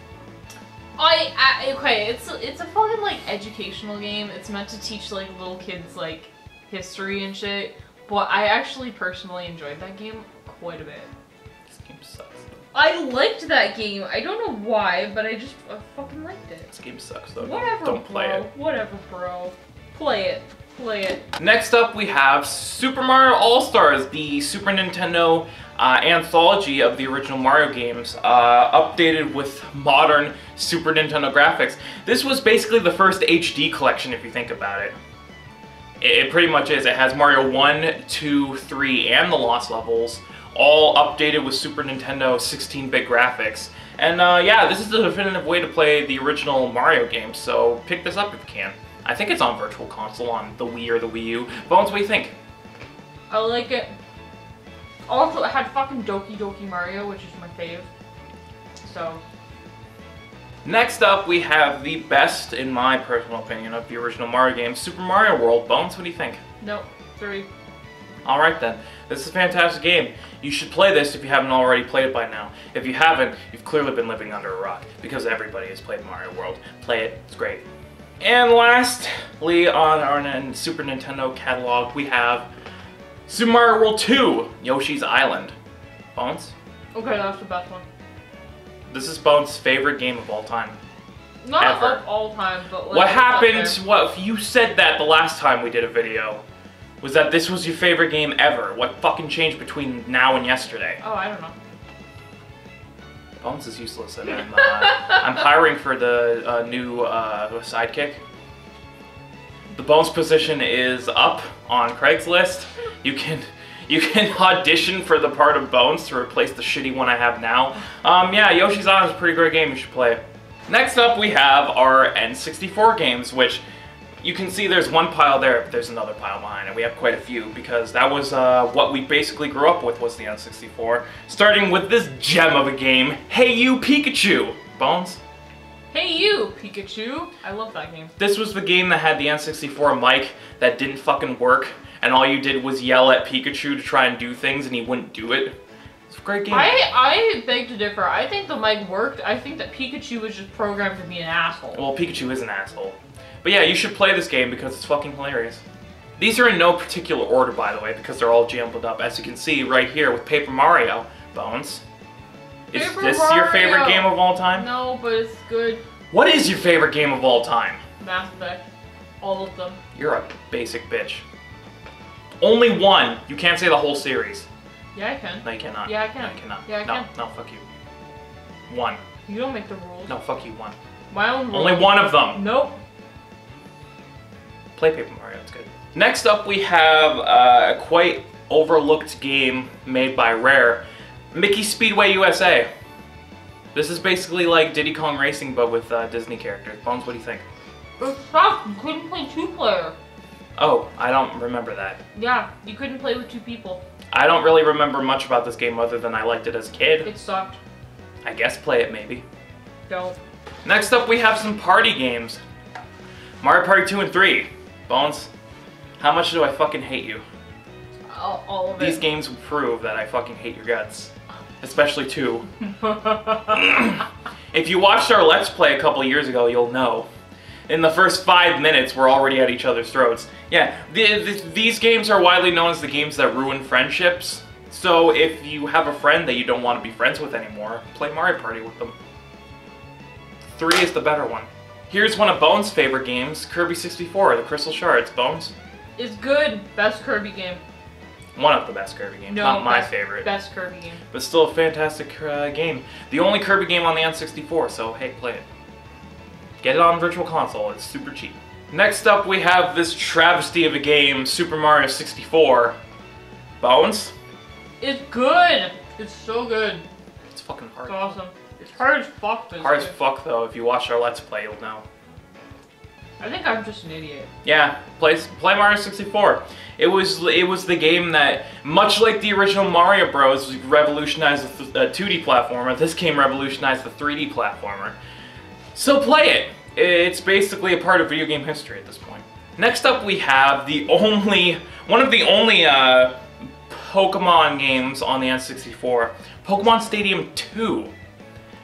Okay, it's a fucking like educational game. It's meant to teach like little kids like history and shit. But I actually personally enjoyed that game quite a bit. This game sucks. I liked that game. I don't know why, but I fucking liked it. This game sucks though. Whatever, Don't play bro. it. Whatever, bro. Play it. Play it. Next up, we have Super Mario All-Stars, the Super Nintendo anthology of the original Mario games, updated with modern Super Nintendo graphics. This was basically the first HD collection, if you think about it. It pretty much is. It has Mario 1, 2, 3, and the Lost Levels, all updated with Super Nintendo 16-bit graphics. And yeah, this is the definitive way to play the original Mario games, so pick this up if you can. I think it's on Virtual Console on the Wii or the Wii U. Bones, what do you think? I like it. Also, it had fucking Doki Doki Mario, which is my fave. So. Next up, we have the best, in my personal opinion, of the original Mario games, Super Mario World. Bones, what do you think? No, 3. Alright then. This is a fantastic game. You should play this if you haven't already played it by now. If you haven't, you've clearly been living under a rock, because everybody has played Mario World. Play it, it's great. And lastly, on our Super Nintendo catalog, we have Super Mario World 2, Yoshi's Island. Bones? Okay, that's the best one. This is Bones' favorite game of all time. Not Ever. of all time, but like, What happened, there. what, you said that the last time we did a video, was that this was your favorite game ever. What fucking changed between now and yesterday? Oh, I don't know. Bones is useless, and I'm hiring for the new sidekick. The Bones position is up on Craigslist. You can audition for the part of Bones to replace the shitty one I have now. Yeah, Yoshi's Island is a pretty great game. You should play it. Next up, we have our N64 games, which you can see there's one pile there, but there's another pile behind it. We have quite a few, because that was what we basically grew up with, was the N64. Starting with this gem of a game, Hey You Pikachu! Bones? Hey you, Pikachu! I love that game. This was the game that had the N64 mic that didn't fucking work, and all you did was yell at Pikachu to try and do things, and he wouldn't do it. It's a great game. I beg to differ. I think the mic worked. I think that Pikachu was just programmed to be an asshole. Well, Pikachu is an asshole. But yeah, you should play this game because it's fucking hilarious. These are in no particular order, by the way, because they're all jumbled up. As you can see right here with Paper Mario, Bones. Is this your favorite game of all time? No, but it's good. What is your favorite game of all time? Mass Effect. All of them. You're a basic bitch. Only one. You can't say the whole series. Yeah, I can. No, you cannot. Yeah, I can. No, you cannot. Yeah, I can. No, fuck you. One. You don't make the rules. No, fuck you, one. My own rules. Only one of them. Nope. Play Paper Mario, it's good. Next up, we have a quite overlooked game made by Rare, Mickey Speedway USA. This is basically like Diddy Kong Racing, but with Disney characters. Bones, what do you think? It sucked. You couldn't play 2-player. Oh, I don't remember that. Yeah, you couldn't play with 2 people. I don't really remember much about this game other than I liked it as a kid. It sucked. I guess play it, maybe. Don't. Next up, we have some party games. Mario Party 2 and 3. Bones, how much do I fucking hate you? All of it. These games prove that I fucking hate your guts. Especially 2. If you watched our Let's Play a couple years ago, you'll know. In the first 5 minutes, we're already at each other's throats. Yeah, these games are widely known as the games that ruin friendships. So if you have a friend that you don't want to be friends with anymore, play Mario Party with them. 3 is the better one. Here's one of Bones' favorite games, Kirby 64, the Crystal Shards. Bones? It's good. Best Kirby game. One of the best Kirby games, No, not my favorite. Best Kirby game. But still a fantastic game. The only Kirby game on the N64, so hey, play it. Get it on Virtual Console, it's super cheap. Next up, we have this travesty of a game, Super Mario 64. Bones? It's good. It's so good. It's fucking hard. It's awesome. It's hard as fuck. But Hard as fuck though. If you watch our Let's Play, you'll know. I think I'm just an idiot. Yeah, play Mario 64. It was the game that, much like the original Mario Bros, revolutionized the 2D platformer. This game revolutionized the 3D platformer. So play it. It's basically a part of video game history at this point. Next up, we have one of the only Pokemon games on the N64, Pokemon Stadium 2.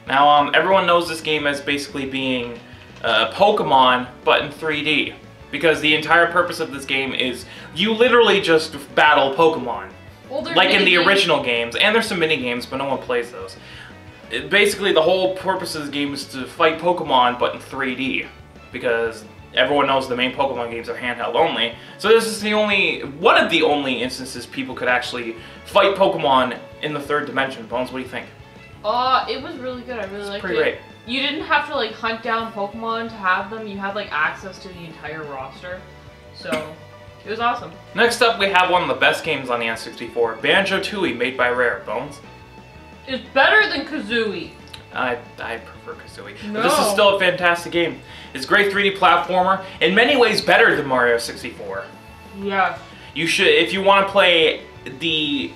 Now, everyone knows this game as basically being Pokemon, but in 3D. Because the entire purpose of this game is you literally just battle Pokemon. Well, like in the original games, and there's some mini games, but no one plays those. Basically, the whole purpose of the game is to fight Pokemon, but in 3D. Because everyone knows the main Pokemon games are handheld only. So this is one of the only instances people could actually fight Pokemon in the third dimension. Bones, what do you think? It was really good. I really liked it. Pretty great. You didn't have to like hunt down Pokemon to have them. You had like access to the entire roster. So, it was awesome. Next up, we have one of the best games on the N64, Banjo-Tooie, made by Rare. Bones? It's better than Kazooie. I prefer Kazooie. No. But this is still a fantastic game. It's a great 3D platformer, in many ways better than Mario 64. Yeah. You should, if you want to play the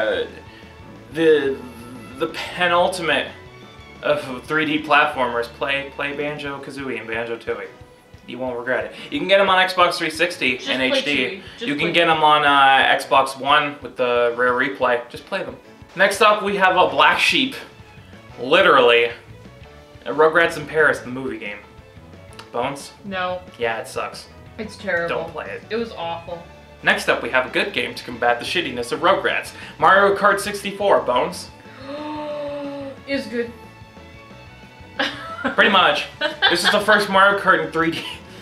penultimate of 3D platformers, play Banjo-Kazooie and Banjo-Tooie. You won't regret it. You can get them on Xbox 360 Just in play HD. Chewie. You can get them on Xbox One with the Rare Replay. Just play them. Next up, we have a black sheep. Literally. Rugrats in Paris, the movie game. Bones? No. Yeah, it sucks. It's terrible. Don't play it. It was awful. Next up, we have a good game to combat the shittiness of Rugrats. Mario Kart 64. Bones? It's good. Pretty much. This is the first Mario Kart in 3D.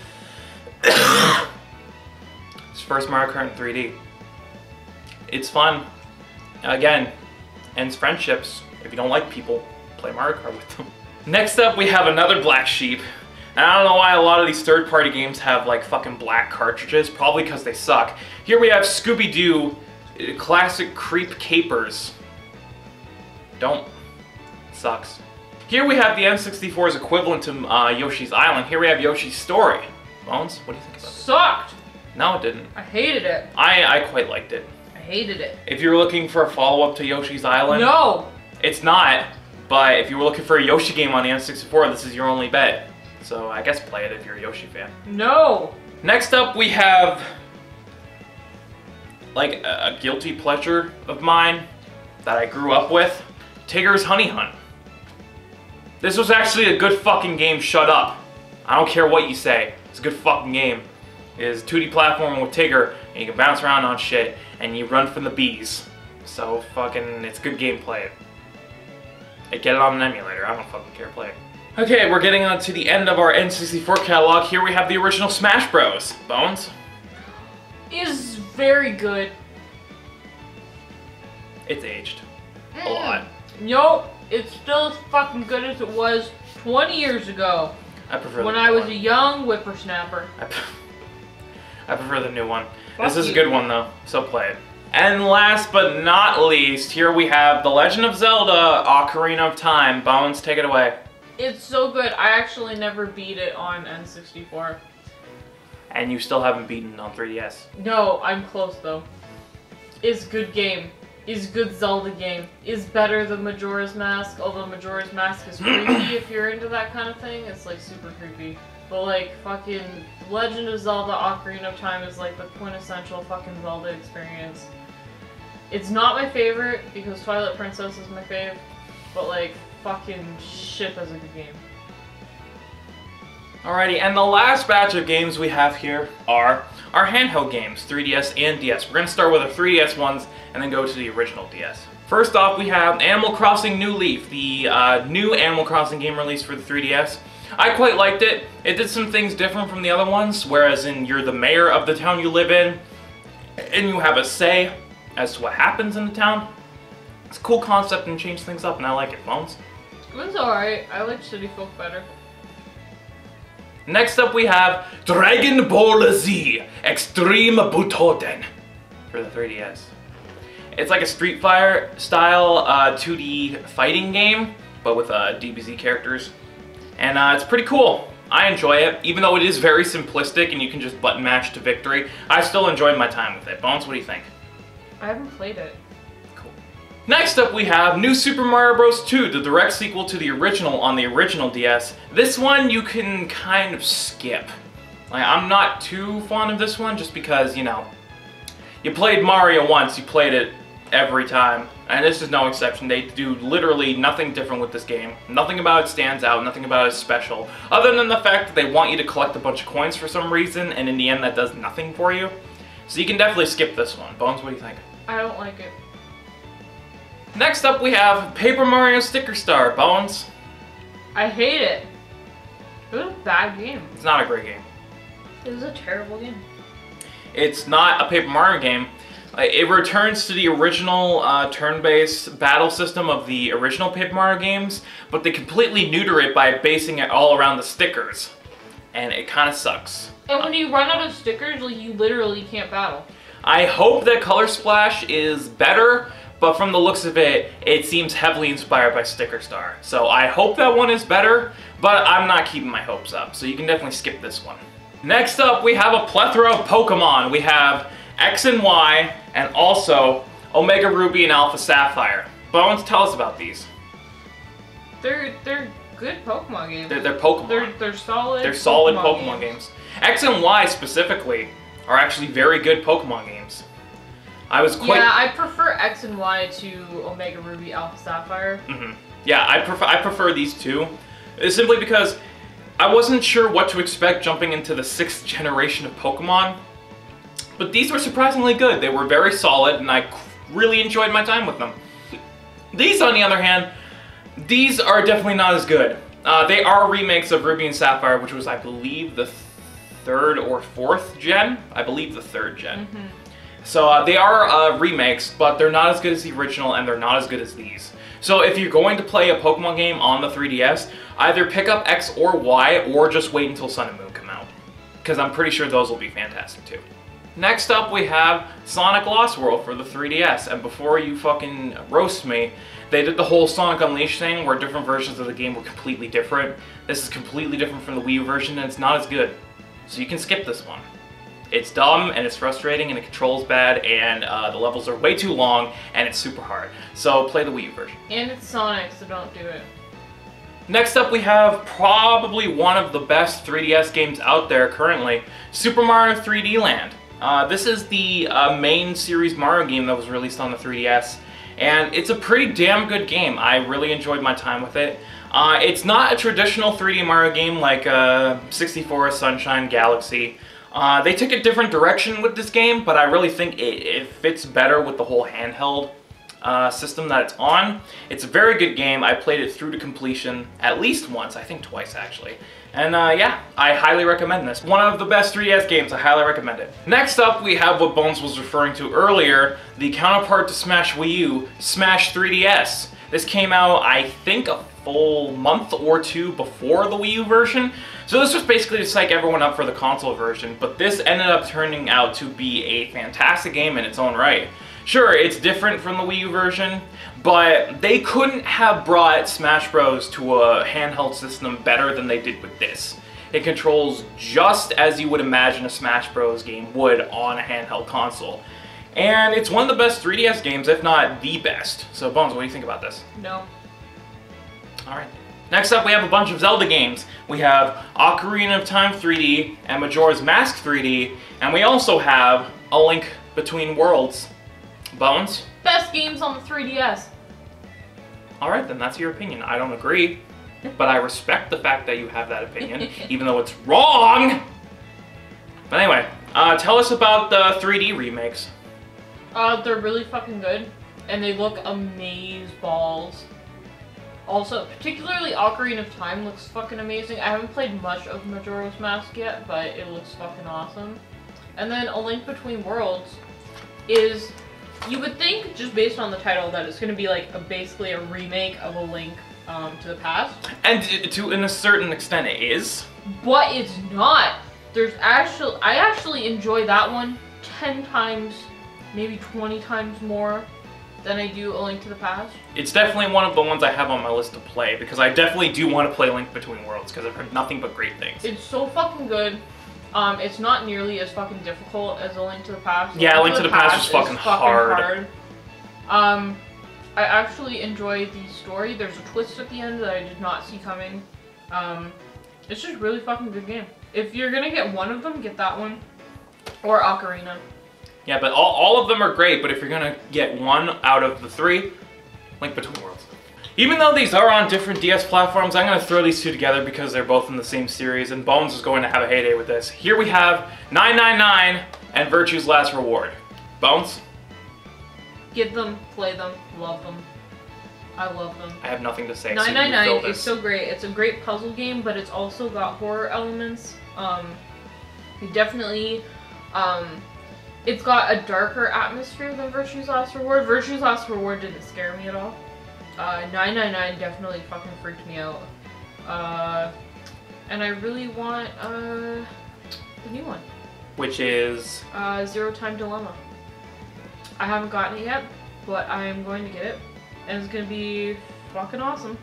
It's the first Mario Kart in 3D. It's fun. Again, ends friendships. If you don't like people, play Mario Kart with them. Next up, we have another black sheep. And I don't know why a lot of these third-party games have like fucking black cartridges. Probably because they suck. Here we have Scooby-Doo Classic Creep Capers. Don't. It sucks. Here we have the N64's equivalent to Yoshi's Island. Here we have Yoshi's Story. Bones, what do you think about it? Sucked. No, it didn't. I hated it. I quite liked it. I hated it. If you're looking for a follow-up to Yoshi's Island... No! It's not, but if you were looking for a Yoshi game on the N64, this is your only bet. So I guess play it if you're a Yoshi fan. No! Next up, we have... like, a guilty pleasure of mine that I grew up with. Tigger's Honey Hunt. This was actually a good fucking game, shut up. I don't care what you say. It's a good fucking game. It is 2D platforming with Tigger, and you can bounce around on shit, and you run from the bees. So fucking, it's good gameplay. Hey, get it on an emulator, I don't fucking care, play it. Okay, we're getting on to the end of our N64 catalog. Here we have the original Smash Bros. Bones? Is very good. It's aged. A lot. Nope. It's still as fucking good as it was 20 years ago. I prefer when the I new was one. a young whippersnapper. I prefer the new one. Fuck This is a you. good one though, so play it. And last but not least, here we have The Legend of Zelda Ocarina of Time. Bones, take it away. It's so good. I actually never beat it on N64. And you still haven't beaten on 3DS. No, I'm close though. It's a good game. Is good Zelda game. Is better than Majora's Mask, although Majora's Mask is creepy if you're into that kind of thing. It's like super creepy. But like fucking Legend of Zelda Ocarina of Time is like the quintessential fucking Zelda experience. It's not my favorite because Twilight Princess is my fave, but like fucking shit, that's a good game. Alrighty, and the last batch of games we have here are our handheld games, 3DS and DS. We're going to start with our 3DS ones and then go to the original DS. First off, we have Animal Crossing New Leaf, the new Animal Crossing game released for the 3DS. I quite liked it. It did some things different from the other ones, whereas you're the mayor of the town you live in, and you have a say as to what happens in the town. It's a cool concept and changed things up, and I like it. Bones? It was alright. I like City Folk better. Next up we have Dragon Ball Z Extreme Butoden for the 3DS. It's like a Street Fighter style 2D fighting game, but with DBZ characters. And it's pretty cool. I enjoy it, even though it is very simplistic and you can just button mash to victory. I still enjoyed my time with it. Bones, what do you think? I haven't played it. Cool. Next up we have New Super Mario Bros. 2, the direct sequel to the original on the original DS. This one you can kind of skip. Like, I'm not too fond of this one just because, you know, you played Mario once, you played it every time. And this is no exception. They do literally nothing different with this game. Nothing about it stands out, nothing about it is special. Other than the fact that they want you to collect a bunch of coins for some reason, and in the end that does nothing for you. So you can definitely skip this one. Bones, what do you think? I don't like it. Next up we have Paper Mario Sticker Star. Bones? I hate it. It was a bad game. It's not a great game. It was a terrible game. It's not a Paper Mario game. It returns to the original turn-based battle system of the original Paper Mario games, but they completely neuter it by basing it all around the stickers. And it kind of sucks. And when you run out of stickers, like, you literally can't battle. I hope that Color Splash is better, but from the looks of it, it seems heavily inspired by Sticker Star. So I hope that one is better, but I'm not keeping my hopes up, so you can definitely skip this one. Next up, we have a plethora of Pokemon. We have X and Y, and also Omega Ruby and Alpha Sapphire. Bones, tell us about these. They're good Pokemon games. They're Pokemon. They're solid. They're solid Pokemon games. X and Y specifically are actually very good Pokemon games. Yeah, I prefer X and Y to Omega Ruby, Alpha Sapphire. Yeah, I prefer these two. It's simply because I wasn't sure what to expect jumping into the 6th generation of Pokemon. But these were surprisingly good. They were very solid, and I really enjoyed my time with them. These, on the other hand, these are definitely not as good. They are remakes of Ruby and Sapphire, which was, I believe, the 3rd or 4th gen? I believe the 3rd gen. So they are remakes, but they're not as good as the original, and they're not as good as these. So if you're going to play a Pokemon game on the 3DS, either pick up X or Y, or just wait until Sun and Moon come out. Because I'm pretty sure those will be fantastic too. Next up we have Sonic Lost World for the 3DS, and before you fucking roast me, they did the whole Sonic Unleashed thing where different versions of the game were completely different. This is completely different from the Wii U version, and it's not as good. So you can skip this one. It's dumb, and it's frustrating, and it controls bad, and the levels are way too long, and it's super hard. So play the Wii U version. And it's Sonic, so don't do it. Next up we have probably one of the best 3DS games out there currently, Super Mario 3D Land. This is the main series Mario game that was released on the 3DS, and it's a pretty damn good game. I really enjoyed my time with it. It's not a traditional 3D Mario game like 64, Sunshine, Galaxy. They took a different direction with this game, but I really think it fits better with the whole handheld system that it's on. It's a very good game. I played it through to completion at least once, I think twice actually. And yeah, I highly recommend this. One of the best 3DS games, I highly recommend it. Next up, we have what Bones was referring to earlier, the counterpart to Smash Wii U, Smash 3DS. This came out, I think, a full month or two before the Wii U version. So this was basically to psych everyone up for the console version, but this ended up turning out to be a fantastic game in its own right. Sure, it's different from the Wii U version, but they couldn't have brought Smash Bros. To a handheld system better than they did with this. It controls just as you would imagine a Smash Bros. Game would on a handheld console. And it's one of the best 3DS games, if not the best. So Bones, what do you think about this? No. Alright. Next up, we have a bunch of Zelda games. We have Ocarina of Time 3D and Majora's Mask 3D, and we also have A Link Between Worlds. Bones? Best games on the 3DS. Alright, then that's your opinion. I don't agree, but I respect the fact that you have that opinion, even though it's wrong! But anyway, tell us about the 3D remakes. They're really fucking good, and they look amazeballs. Also, particularly Ocarina of Time looks fucking amazing. I haven't played much of Majora's Mask yet, but it looks fucking awesome. And then A Link Between Worlds is, you would think, just based on the title, that it's going to be like basically a remake of A Link to the Past. And to a certain extent it is. But it's not. I actually enjoy that one 10 times, maybe 20 times more than I do A Link to the Past. It's definitely one of the ones I have on my list to play, because I definitely do want to play Link Between Worlds, because I've heard nothing but great things. It's so fucking good. It's not nearly as fucking difficult as A Link to the Past. Yeah, A Link to the Past was fucking hard. I actually enjoy the story. There's a twist at the end that I did not see coming. It's just really fucking good game. If you're gonna get one of them, get that one. Or Ocarina. Yeah, but all of them are great, but if you're gonna get one out of the three, Link Between Worlds. Even though these are on different DS platforms, I'm gonna throw these two together because they're both in the same series, and Bones is going to have a heyday with this. Here we have 999 and Virtue's Last Reward. Bones? Get them, play them, love them. I love them. I have nothing to say. 999 is so great. It's a great puzzle game, but it's also got horror elements. Definitely, it's got a darker atmosphere than Virtue's Last Reward. Virtue's Last Reward didn't scare me at all. 999 definitely fucking freaked me out. And I really want the new one. Which is? Zero Time Dilemma. I haven't gotten it yet, but I am going to get it. And it's gonna be fucking awesome.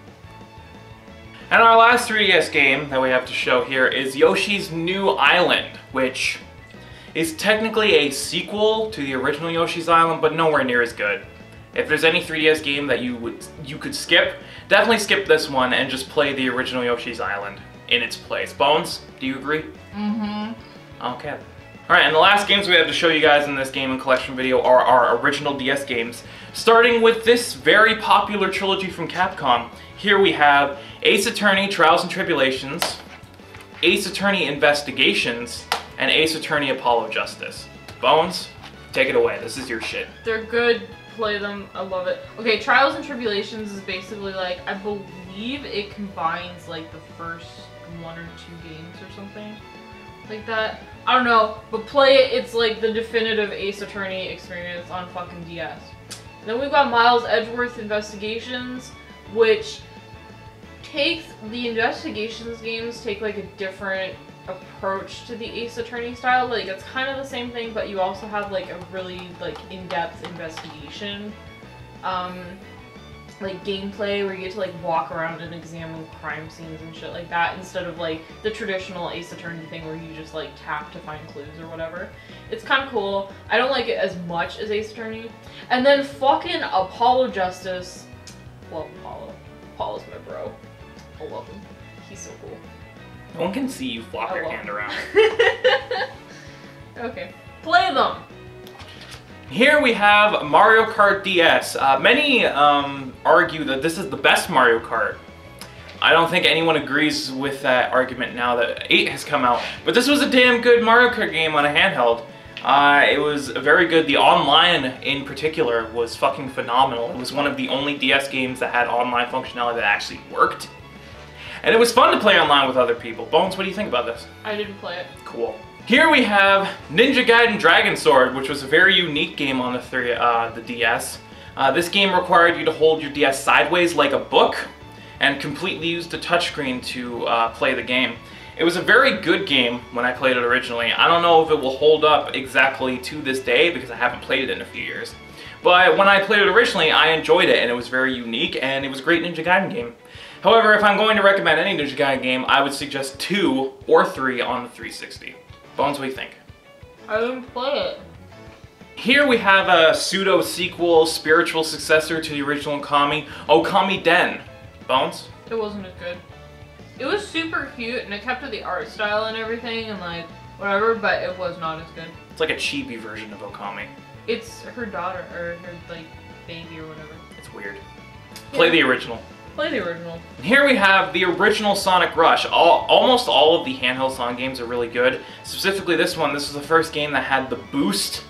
And our last 3DS game that we have to show here is Yoshi's New Island, which is technically a sequel to the original Yoshi's Island, but nowhere near as good. If there's any 3DS game that you could skip, definitely skip this one and just play the original Yoshi's Island in its place. Bones, do you agree? Mm-hmm. Okay. Alright, and the last games we have to show you guys in this game and collection video are our original DS games. Starting with this very popular trilogy from Capcom. Here we have Ace Attorney Trials and Tribulations, Ace Attorney Investigations, and Ace Attorney Apollo Justice. Bones, take it away. This is your shit. They're good. Play them. I love it. Okay, Trials and Tribulations is basically like, I believe it combines like the first 1 or 2 games or something like that. I don't know, but play it. It's like the definitive Ace Attorney experience on fucking DS. Then we've got Miles Edgeworth Investigations, which takes the investigations games take like a different approach to the Ace Attorney style. Like it's kind of the same thing, but you also have like a really like in-depth investigation like gameplay where you get to like walk around and examine crime scenes and shit like that, instead of like the traditional Ace Attorney thing where you just like tap to find clues or whatever. It's kind of cool. I don't like it as much as Ace Attorney. And then fucking Apollo Justice. Love Apollo. Apollo's my bro. I love him. He's so cool. No one can see you flop your hand around. Okay. Play them! Here we have Mario Kart DS. Many argue that this is the best Mario Kart. I don't think anyone agrees with that argument now that 8 has come out. But this was a damn good Mario Kart game on a handheld. It was very good. The online, in particular, was fucking phenomenal. It was one of the only DS games that had online functionality that actually worked. And it was fun to play online with other people. Bones, what do you think about this? I didn't play it. Cool. Here we have Ninja Gaiden Dragon Sword, which was a very unique game on the DS. This game required you to hold your DS sideways like a book and completely use the touchscreen to play the game. It was a very good game when I played it originally. I don't know if it will hold up exactly to this day because I haven't played it in a few years. But when I played it originally, I enjoyed it and it was very unique and it was a great Ninja Gaiden game. However, if I'm going to recommend any Ninja Gaiden game, I would suggest 2 or 3 on the 360. Bones, what do you think? I didn't play it. Here we have a pseudo-sequel, spiritual successor to the original Okami, Okami Den. Bones? It wasn't as good. It was super cute and it kept to the art style and everything and like whatever, but it was not as good. It's like a chibi version of Okami. It's her daughter, or her like baby or whatever. It's weird. Play the original. Play the original. Here we have the original Sonic Rush. Almost all of the handheld Sonic games are really good. Specifically this one, this was the first game that had the boost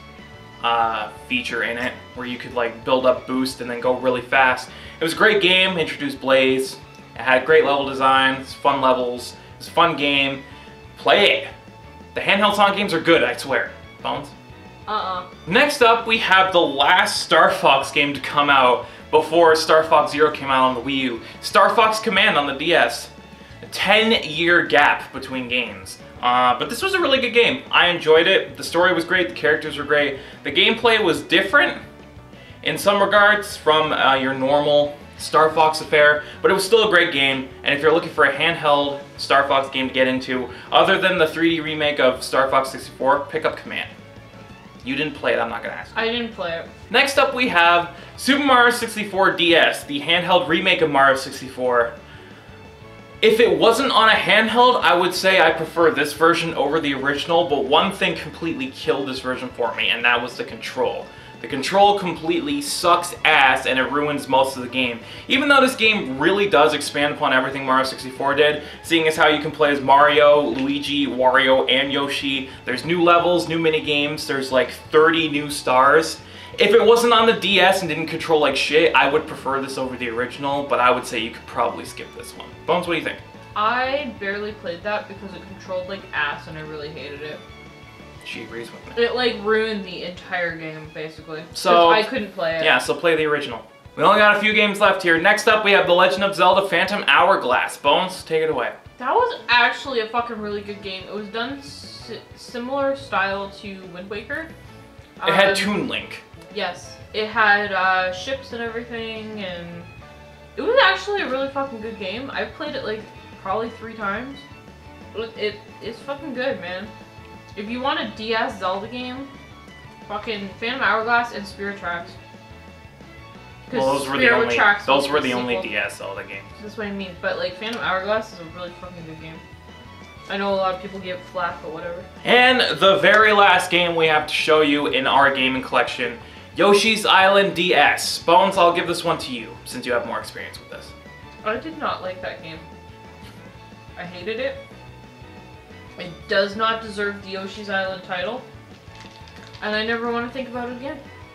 feature in it, where you could like build up boost and then go really fast. It was a great game, introduced Blaze. It had great level designs, fun levels. It's a fun game. Play it. The handheld Sonic games are good, I swear. Bones? Next up, we have the last Star Fox game to come out before Star Fox Zero came out on the Wii U. Star Fox Command on the DS. A 10-year gap between games. But this was a really good game. I enjoyed it. The story was great. The characters were great. The gameplay was different in some regards from your normal Star Fox affair, but it was still a great game. And if you're looking for a handheld Star Fox game to get into, other than the 3D remake of Star Fox 64, pick up Command. You didn't play it, I'm not gonna ask you. I didn't play it. Next up we have Super Mario 64 DS, the handheld remake of Mario 64. If it wasn't on a handheld, I would say I prefer this version over the original, but one thing completely killed this version for me, and that was the control. The control completely sucks ass and it ruins most of the game. Even though this game really does expand upon everything Mario 64 did, seeing as how you can play as Mario, Luigi, Wario, and Yoshi. There's new levels, new mini games, there's like 30 new stars. If it wasn't on the DS and didn't control like shit, I would prefer this over the original, but I would say you could probably skip this one. Bones, what do you think? I barely played that because it controlled like ass and I really hated it. She agrees with me. It like ruined the entire game, basically. So I couldn't play it. Yeah, so play the original. We only got a few games left here. Next up, we have The Legend of Zelda Phantom Hourglass. Bones, take it away. That was actually a fucking really good game. It was done similar style to Wind Waker. It had Toon Link. Yes, it had ships and everything, and it was actually a really fucking good game. I played it like probably 3 times. It's fucking good, man. If you want a DS Zelda game, fucking Phantom Hourglass and Spirit Tracks. Well, those were the only DS Zelda games. That's what I mean. But like Phantom Hourglass is a really fucking good game. I know a lot of people give it flack, but whatever. And the very last game we have to show you in our gaming collection, Yoshi's Island DS. Bones, I'll give this one to you, since you have more experience with this. I did not like that game. I hated it. It does not deserve the Yoshi's Island title. And I never want to think about it again.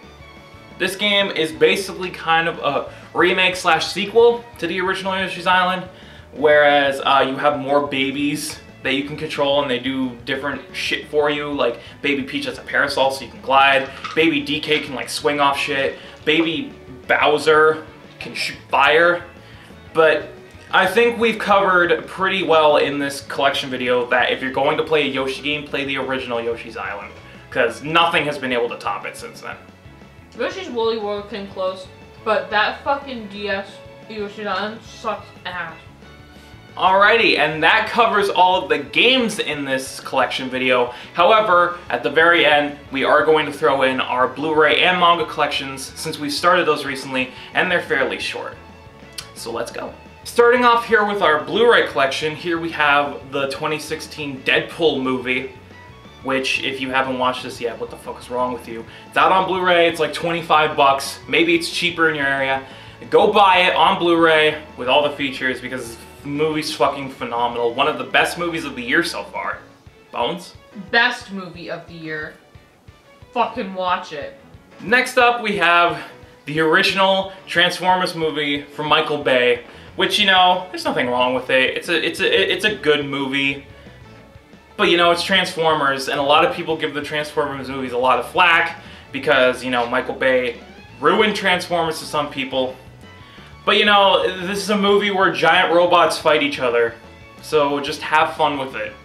This game is basically kind of a remake slash sequel to the original Yoshi's Island, whereas you have more babies that you can control and they do different shit for you. Like Baby Peach has a parasol so you can glide, Baby DK can like swing off shit, Baby Bowser can shoot fire. But I think we've covered pretty well in this collection video that if you're going to play a Yoshi game, play the original Yoshi's Island, because nothing has been able to top it since then. Yoshi's Woolly World came close, but that fucking DS Yoshi's Island sucks ass. Alrighty, and that covers all of the games in this collection video. However, at the very end, we are going to throw in our Blu-ray and manga collections since we started those recently, and they're fairly short. So let's go. Starting off here with our Blu-ray collection, here we have the 2016 Deadpool movie, which if you haven't watched this yet, what the fuck is wrong with you? It's out on Blu-ray, it's like 25 bucks. Maybe it's cheaper in your area. Go buy it on Blu-ray with all the features because the movie's fucking phenomenal. One of the best movies of the year so far. Bones? Best movie of the year. Fucking watch it. Next up we have the original Transformers movie from Michael Bay, which, you know, there's nothing wrong with it. It's a good movie. But, you know, it's Transformers, and a lot of people give the Transformers movies a lot of flack because, you know, Michael Bay ruined Transformers to some people. But, you know, this is a movie where giant robots fight each other, so just have fun with it.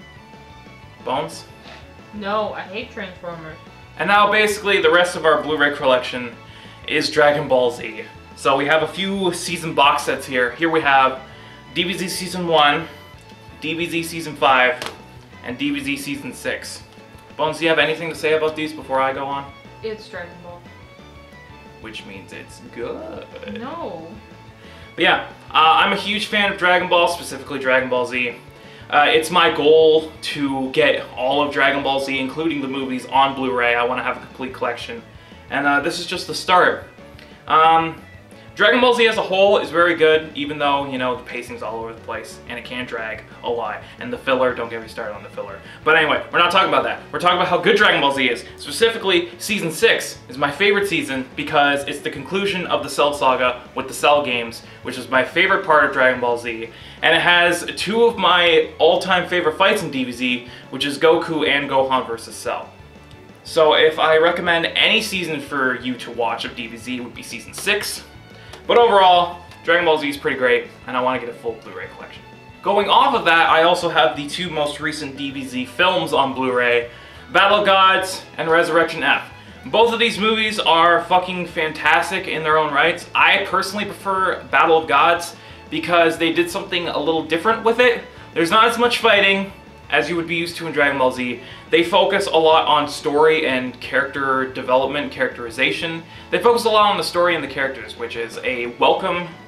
Bones? No, I hate Transformers. And now, basically, the rest of our Blu-ray collection is Dragon Ball Z. So we have a few season box sets here. Here we have DBZ Season 1, DBZ Season 5, and DBZ Season 6. Bones, do you have anything to say about these before I go on? It's Dragon Ball. Which means it's good. No. But yeah, I'm a huge fan of Dragon Ball, specifically Dragon Ball Z. It's my goal to get all of Dragon Ball Z, including the movies, on Blu-ray. I want to have a complete collection. And this is just the start. Dragon Ball Z as a whole is very good, even though, you know, the pacing's all over the place, and it can drag a lot. And the filler, don't get me started on the filler. But anyway, we're not talking about that. We're talking about how good Dragon Ball Z is. Specifically, Season 6 is my favorite season because it's the conclusion of the Cell Saga with the Cell games, which is my favorite part of Dragon Ball Z. And it has 2 of my all-time favorite fights in DBZ, which is Goku and Gohan versus Cell. So if I recommend any season for you to watch of DBZ, it would be Season 6. But overall, Dragon Ball Z is pretty great, and I want to get a full Blu-ray collection. Going off of that, I also have the 2 most recent DBZ films on Blu-ray, Battle of Gods and Resurrection F. Both of these movies are fucking fantastic in their own rights. I personally prefer Battle of Gods because they did something a little different with it. There's not as much fighting as you would be used to in Dragon Ball Z. They focus a lot on story and character development, characterization. They focus a lot on the story and the characters, which is a welcome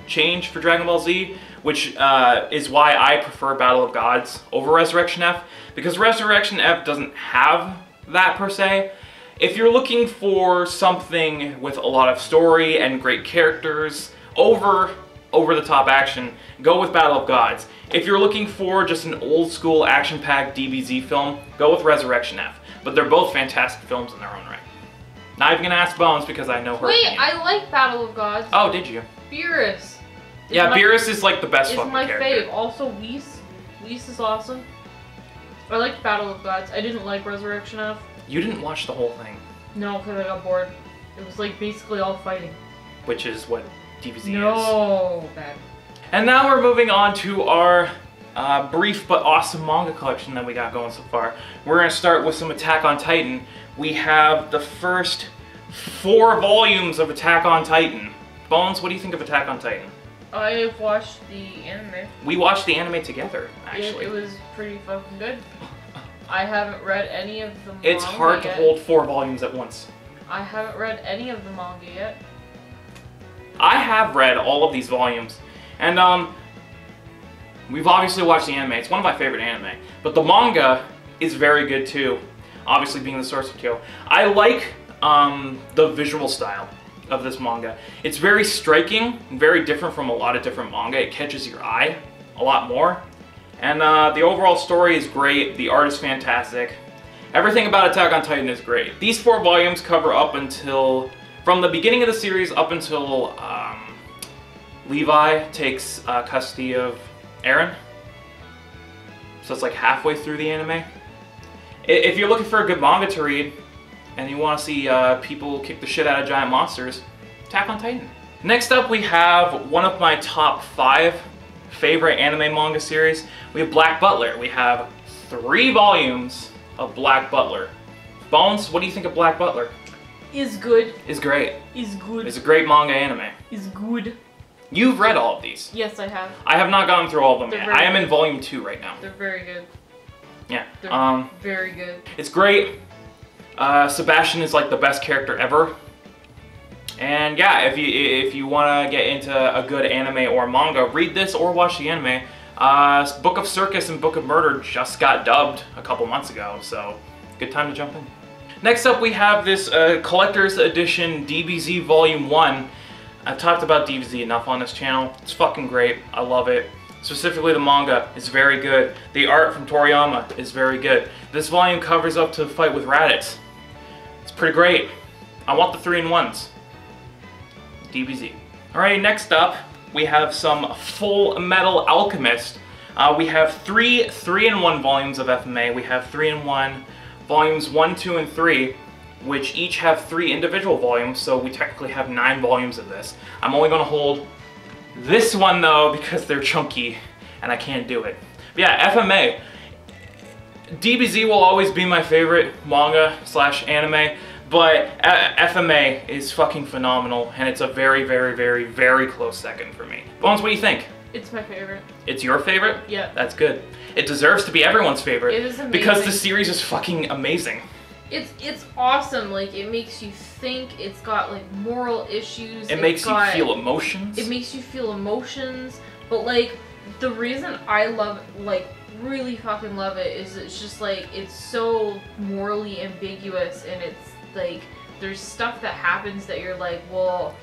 change for Dragon Ball Z, which is why I prefer Battle of Gods over Resurrection F, because Resurrection F doesn't have that per se. If you're looking for something with a lot of story and great characters, over-the-top action, go with Battle of Gods. If you're looking for just an old-school action-packed DBZ film, go with Resurrection F. But they're both fantastic films in their own right. Not even gonna ask Bones because I know her opinion. I like Battle of Gods. Oh, did you? Beerus. Yeah, Beerus is like the best fucking character. It's my fave. Also, Whis. Whis is awesome. I liked Battle of Gods. I didn't like Resurrection F. You didn't watch the whole thing. No, because I got bored. It was like basically all fighting. Which is what DBZ is. No, bad. And now we're moving on to our brief but awesome manga collection that we got going so far. We're going to start with some Attack on Titan. We have the first 4 volumes of Attack on Titan. Bones, what do you think of Attack on Titan? I've watched the anime. We watched the anime together, actually. It was pretty fucking good. I haven't read any of the manga It's hard to hold 4 volumes at once. I haven't read any of the manga yet. I have read all of these volumes, and we've obviously watched the anime. It's one of my favorite anime, but the manga is very good too, obviously being the source material. I like the visual style of this manga. It's very striking, very different from a lot of different manga. It catches your eye a lot more, and the overall story is great. The art is fantastic. Everything about Attack on Titan is great. These 4 volumes cover up until, from the beginning of the series up until Levi takes custody of Eren. So it's like halfway through the anime. If you're looking for a good manga to read, and you want to see people kick the shit out of giant monsters, Attack on Titan. Next up we have one of my top 5 favorite anime manga series. We have Black Butler. We have 3 volumes of Black Butler. Bones, what do you think of Black Butler? Is good. Is great. Is good. It's a great manga anime. Is good. You've read all of these. Yes, I have. I have not gone through all of them They're yet. I am in volume 2 right now. They're very good. Yeah. They're very good. It's great. Sebastian is like the best character ever. And yeah, if you want to get into a good anime or manga, read this or watch the anime. Book of Circus and Book of Murder just got dubbed a couple months ago, so good time to jump in. Next up we have this collector's edition DBZ Volume 1. I've talked about DBZ enough on this channel. It's fucking great. I love it. Specifically the manga is very good. The art from Toriyama is very good. This volume covers up to the fight with Raditz. It's pretty great. I want the 3-in-1s. DBZ. Alright, next up we have some Full Metal Alchemist. We have 3 3-in-1 volumes of FMA. We have 3-in-1 volumes 1, 2, and 3, which each have 3 individual volumes, so we technically have 9 volumes of this. I'm only going to hold this one though because they're chunky and I can't do it. But yeah, FMA. DBZ will always be my favorite manga / anime, but FMA is fucking phenomenal, and it's a very, very, very, very close second for me. Bones, what do you think? It's my favorite. It's your favorite? Yeah. That's good. It deserves to be everyone's favorite. It is amazing. Because the series is fucking amazing. It's awesome. Like, it makes you think. It's got like moral issues. It makes you feel emotions. It makes you feel emotions. But like, the reason I love it, like really fucking love it, is it's just like it's so morally ambiguous, and it's like there's stuff that happens that you're like, well,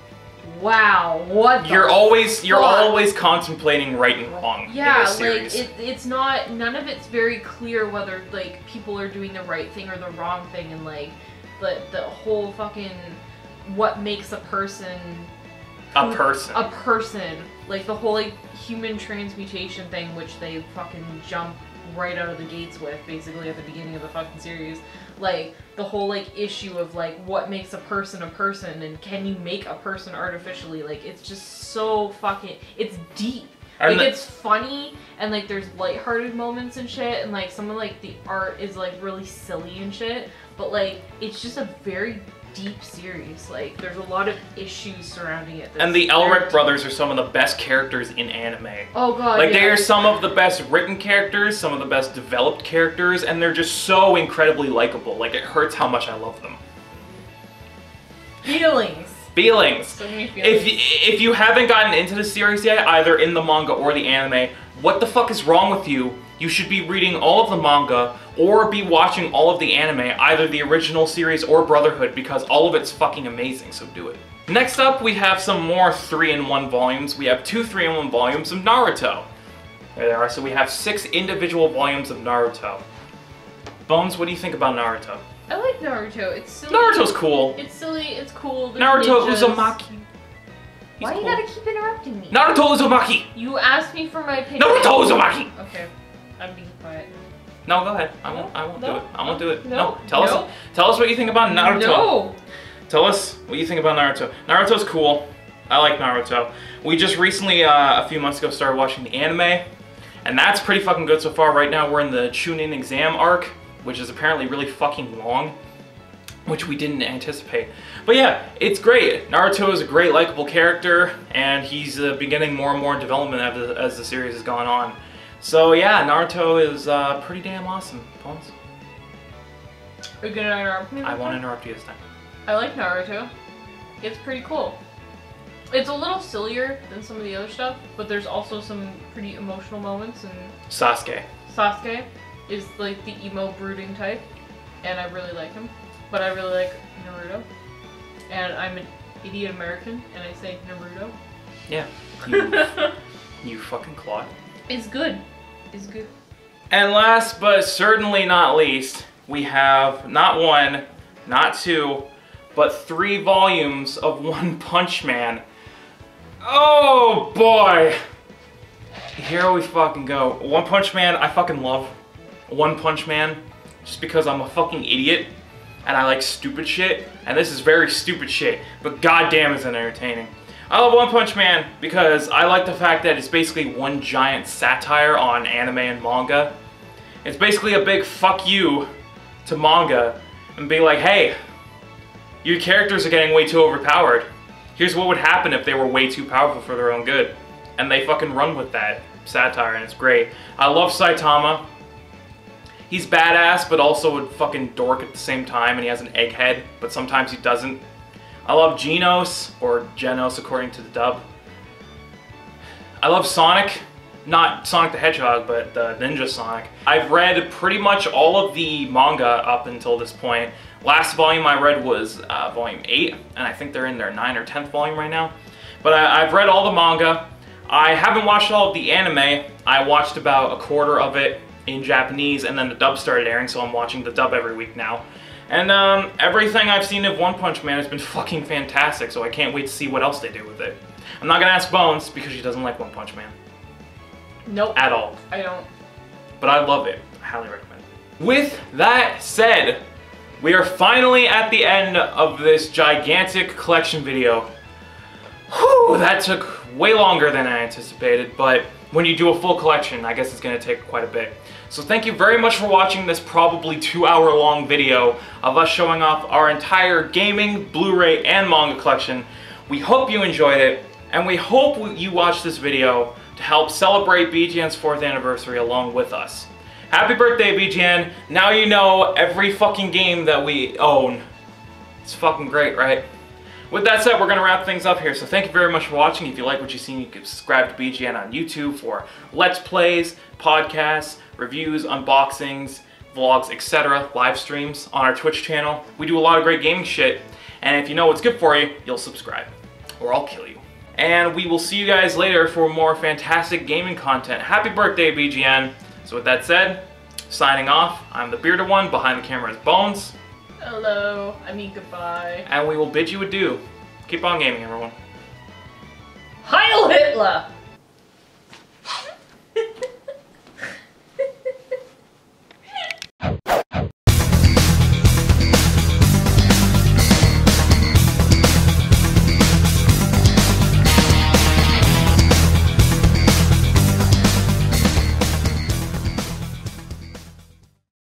wow, what? You're always contemplating right and wrong. Yeah, in this series. like it's not, none of it's very clear whether like people are doing the right thing or the wrong thing, and like the whole fucking what makes a person a person. Like the whole like human transmutation thing, which they fucking jump right out of the gates with basically at the beginning of the fucking series. Like the whole like issue of like what makes a person, and can you make a person artificially? Like it's just so fucking, it's deep. Like it's funny, and like there's lighthearted moments and shit, and like some of like the art is like really silly and shit, but like it's just a very deep series. Like there's a lot of issues surrounding it. And the Elric brothers are some of the best characters in anime. Oh god, like yeah. they are some of the best written characters, some of the best developed characters, and they're just so incredibly likable. Like it hurts how much I love them. Feelings. feelings. So many feelings. If you haven't gotten into the series yet, either in the manga or the anime, what the fuck is wrong with you? You should be reading all of the manga or be watching all of the anime, either the original series or Brotherhood, because all of it's fucking amazing, so do it. Next up, we have some more 3-in-1 volumes. We have 2 3-in-1 volumes of Naruto. There they are. So we have 6 individual volumes of Naruto. Bones, what do you think about Naruto? I like Naruto. It's silly. Naruto's cool. It's silly. It's cool. There's Naruto ninjas. Uzumaki. Why you gotta keep interrupting me? Naruto Uzumaki. You asked me for my opinion. Naruto Uzumaki. Okay, I'm being quiet. No, go ahead. I won't do it. I won't do it. No. Tell us what you think about Naruto. No. Tell us what you think about Naruto. Naruto's cool. I like Naruto. We just recently, a few months ago, started watching the anime, and that's pretty fucking good so far. Right now, we're in the Chunin exam arc, which is apparently really fucking long, which we didn't anticipate. But yeah, it's great. Naruto is a great, likable character, and he's beginning more and more development as the series has gone on. So yeah, Naruto is pretty damn awesome. Bones? Are you gonna interrupt me? I won't interrupt you this time. I like Naruto. It's pretty cool. It's a little sillier than some of the other stuff, but there's also some pretty emotional moments, and Sasuke. Sasuke is like the emo brooding type, and I really like him. But I really like Naruto. And I'm an idiot American, and I say Naruto. Yeah. You fucking clod. It's good. It's good. And last but certainly not least, we have not 1, not 2, but 3 volumes of One Punch Man. Oh boy! Here we fucking go. One Punch Man, I fucking love One Punch Man just because I'm a fucking idiot and I like stupid shit, and this is very stupid shit, but goddamn is it entertaining. I love One Punch Man because I like the fact that it's basically one giant satire on anime and manga. It's basically a big fuck you to manga and be like, hey, your characters are getting way too overpowered. Here's what would happen if they were way too powerful for their own good. And they fucking run with that satire, and it's great. I love Saitama. He's badass, but also a fucking dork at the same time, and he has an egghead, but sometimes he doesn't. I love Genos, or Genos according to the dub. I love Sonic. Not Sonic the Hedgehog, but the Ninja Sonic. I've read pretty much all of the manga up until this point. Last volume I read was volume 8, and I think they're in their 9th or 10th volume right now. But I've read all the manga. I haven't watched all of the anime. I watched about a quarter of it in Japanese, and then the dub started airing, so I'm watching the dub every week now. And everything I've seen of One Punch Man has been fucking fantastic, so I can't wait to see what else they do with it. I'm not gonna ask Bones because she doesn't like One Punch Man. Nope. At all. I don't. But I love it. I highly recommend it. With that said, we are finally at the end of this gigantic collection video. Whew, that took way longer than I anticipated, but when you do a full collection, I guess it's gonna take quite a bit. So thank you very much for watching this probably 2-hour long video of us showing off our entire gaming, Blu-ray, and manga collection. We hope you enjoyed it, and we hope you watched this video to help celebrate BGN's 4th anniversary along with us. Happy birthday, BGN! Now you know every fucking game that we own. It's fucking great, right? With that said, we're going to wrap things up here, so thank you very much for watching. If you like what you've seen, you can subscribe to BGN on YouTube for Let's Plays, podcasts, reviews, unboxings, vlogs, etc., live streams on our Twitch channel. We do a lot of great gaming shit, and if you know what's good for you, you'll subscribe, or I'll kill you. And we will see you guys later for more fantastic gaming content. Happy birthday, BGN! So with that said, signing off, I'm the bearded one, behind the camera is Bones. Hello, I mean goodbye. And we will bid you adieu. Keep on gaming, everyone. Heil Hitler!